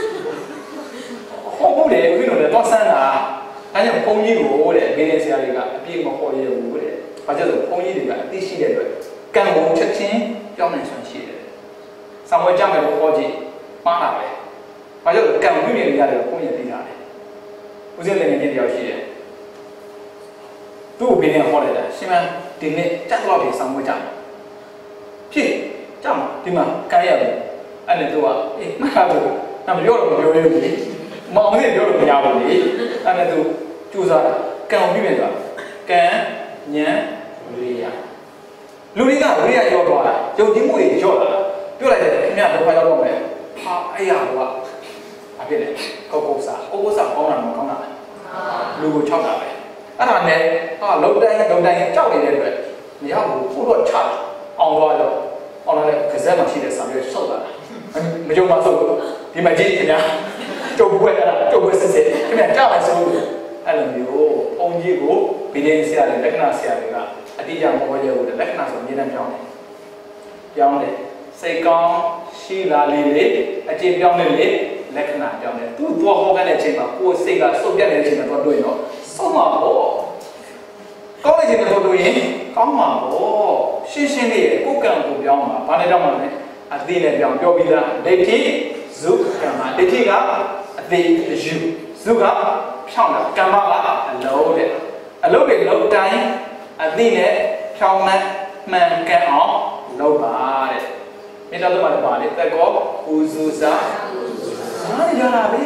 ဟောဖို့တယ်ဦးတို့လည်းတော့ဆန်းတာအဲကြောင့်ဘုန်းကြီးကိုတဲ့မေးတဲ့ဆရာတွေကအပြည့်မခေါ်ရဘူးတဲ့ဘာကြောင့်လဲဘုန်းကြီးတွေကအသိရှိတဲ့အတွက်ကံကိုချက်ချင်းပြောင်းနိုင်စွမ်းရှိတယ်။ဆောင်းဝဲကြမယ်လို့ခေါ်ကြည့်မှားတာပဲ။ဘာကြောင့်လဲကံပြုနေရတယ်ဘုန်းကြီးသိတာလေ။ဦးစင်းလည်းငယ်တယောက်ရှိတယ်။သူ့ကိုဘယ်နဲ့ခေါ်လိုက်တာရှင်မဒီနေ့တက်တော့ပြီဆောင်းဝဲကြမယ်။ဖြစ်ကြမှာဒီမှာကံရတယ်။အဲ့နဲ့သူကအေးမှားတော့ငါမပြောတော့မပြောရဘူးလေ။မအောင်နဲ့ပြောလို့မရဘူးလေ။အဲ့နဲ့သူကြိုးစားတာကံပြုနေသွားကံဉာဏ်ဝိရိယလူတွေကဝိရိယရောသွားတာယုံကြည်မှုတွေရောလာပြောလိုက်တယ်ခင်ဗျာတော့ရောက်တော့မယ်ဟာအဲ့ရကွာဘာဖြစ်လဲကိုကိုစားကောင်းတာမကောင်းတာလူကို6တာပဲအဲ့ဒါနဲ့ဟာလုံတိုင်းကြောက်နေတဲ့အတွက်မရဘူးဖို့တော့ချအောင်သွားတော့အောင်လာတဲ့ကစားမှရှိတဲ့စာမျိုးဆုတ်လာမကြုံပါဘူးဒီမှာကြည့်ခင်ဗျာကြုံပွဲအဲ့ဒါကြုံပွဲစစ်စစ်ခင်ဗျာကြားပါစို့အဲ့လိုမျိုးအုံကြီးကိုဗီဒီယိုဆရာတွေလက္ခဏာဆရာတွေကအတိအကျမဟောရဘူးလက္ခဏာဆိုအမြဲတမ်းပြောင်းတယ်စိတ်ကောင်းရှိလာလေအခြေပြောင်းလေလက္ခဏာပြောင်းတယ်သူသွားဟောတဲ့အချိန်မှာကိုယ်စိတ်ကစုပ်ပြတ်နေတဲ့အချိန်မှာတော့တွေ့တော့ဆုံးမှာပေါ့ကောင်းနေခြင်းတဲ့ပုဂ္ဂိုလ်ရင်ကောင်းမှာပေါ့ရှင်းရှင်းလေးရဲ့ကိုယ်ကံကိုပြောင်းမှာဘာနဲ့တော့မှလဲအသိနဲ့ပြောင်းပြောပြီးသားဒိဋ္ဌိဇုကမ္မဒိဋ္ဌိကအသိယူဇုကဖြောင်းတာကမ္မကအလုံးတဲ့အလုံးတွေလုံးတိုင်းအသိနဲ့ဖြောင်းမှမှန်ကန်အောင်လုပ်ပါတဲ့မိသားစုမှာလည်းပါလေတက်ကောဥစုစာနားရလာပြီ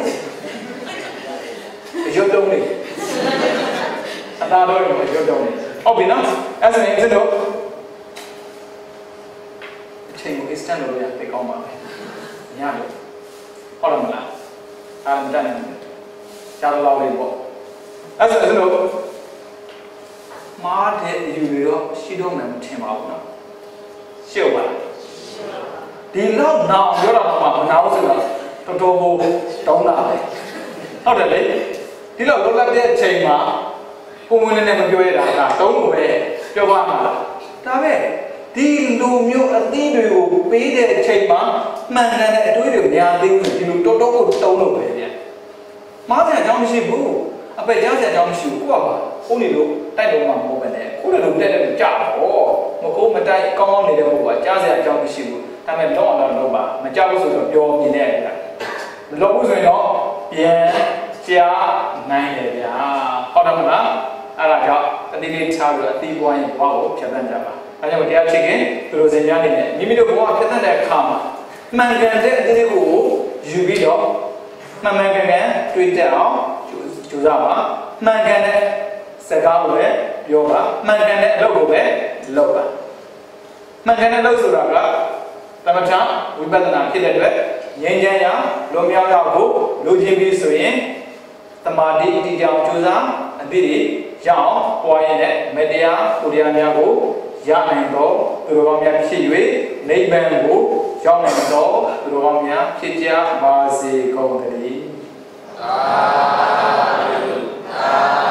ရုပ်တုံးလေးအသာတော့ရုပ်တုံးလေးဟုတ်ပြီနော်အဲ့ဆိုရင်တို့အချိန်ကို extend လုပ်ရသိကောင်းပါမယ်ညလို့ဟုတ်လားမလားအာမတန်ရှားလောက်လေးပေါ့အဲ့ဆိုရင်တို့မားတဲ့အယူတွေတော့ရှိတော့မှမထင်ပါဘူးနော်ရှုပ်ပါဒီလောက်နောင်ပြောတာမှမနာဘူးဆိုတော့တော်တော်ကိုတောင်းတာပဲဟုတ်တယ်လေဒီလောက်လောလတ်တဲ့အချိန်မှာပုံဝင်နေမပြောရတာကတုံးလို့ပဲပြောပါမှာဒါပဲဒီလူမျိုးအသင်းတွေကိုပေးတဲ့အချိန်မှာမှန်ကန်တဲ့အတွေးတွေများသေးဘူးဒီလိုတော်တော်ကိုတုံးလို့ပဲဗျမားတဲ့အကြောင်းမရှိဘူးအပက်ကြားတဲ့အကြောင်းမရှိဘူးကိုကပါခုနေလို့တိုက်လို့မှမဟုတ်ပဲနဲ့ခုနေလို့တက်တယ်ကြာတော့မကိုမတိုက်ကောင်းကောင်းနေတဲ့ဘုရားကြားတဲ့အကြောင်းမရှိဘူးဒါပေမဲ့တော့တော့ပါမကြောက်ဘူးဆိုတော့ပြောမြင်နေရတယ်မလုပ်ဘူးဆိုရင်တော့ပြန်ကြားနိုင်တယ်ဗျာဟုတ်တယ်မလားအဲ့ဒါကြောင့်တတိလေးထားပြီးတော့အသီးပွားရင်ဘဝကိုဖြတ်သန်းကြပါဒါကြောင့်တရားချစ်ခင်သူတို့စင်ကြနေတယ်မိမိတို့ဘဝဖြတ်သန်းတဲ့အခါမှာမှန်ကန်တဲ့အသီးကိုယူပြီးတော့မှန်ကန်တွေ့တဲ့အောင်ကြိုးစားပါမှန်ကန်တဲ့စကားကိုပဲပြောပါမှန်ကန်တဲ့အလုပ်ကိုပဲလုပ်ပါမှန်ကန်တဲ့အလုပ်ဆိုတာကသမထဝိပဿနာဖြစ်တဲ့အတွက်ငြိမ်းချမ်းရာလွန်မြောက်ရာကိုလိုချင်ပြီးဆိုရင်သမာဓိအတိအကျကြိုးစားအသည့်တွေရအောင်ပွားရတဲ့မေတ္တာပူရိယများကိုရနိုင်သောသူတော်ကောင်းများဖြစ်၍နိဗ္ဗာန်ကိုရောက်နိုင်သောသူတော်ကောင်းများဖြစ်ကြပါစေကုန်သတည်းသာဓုသာ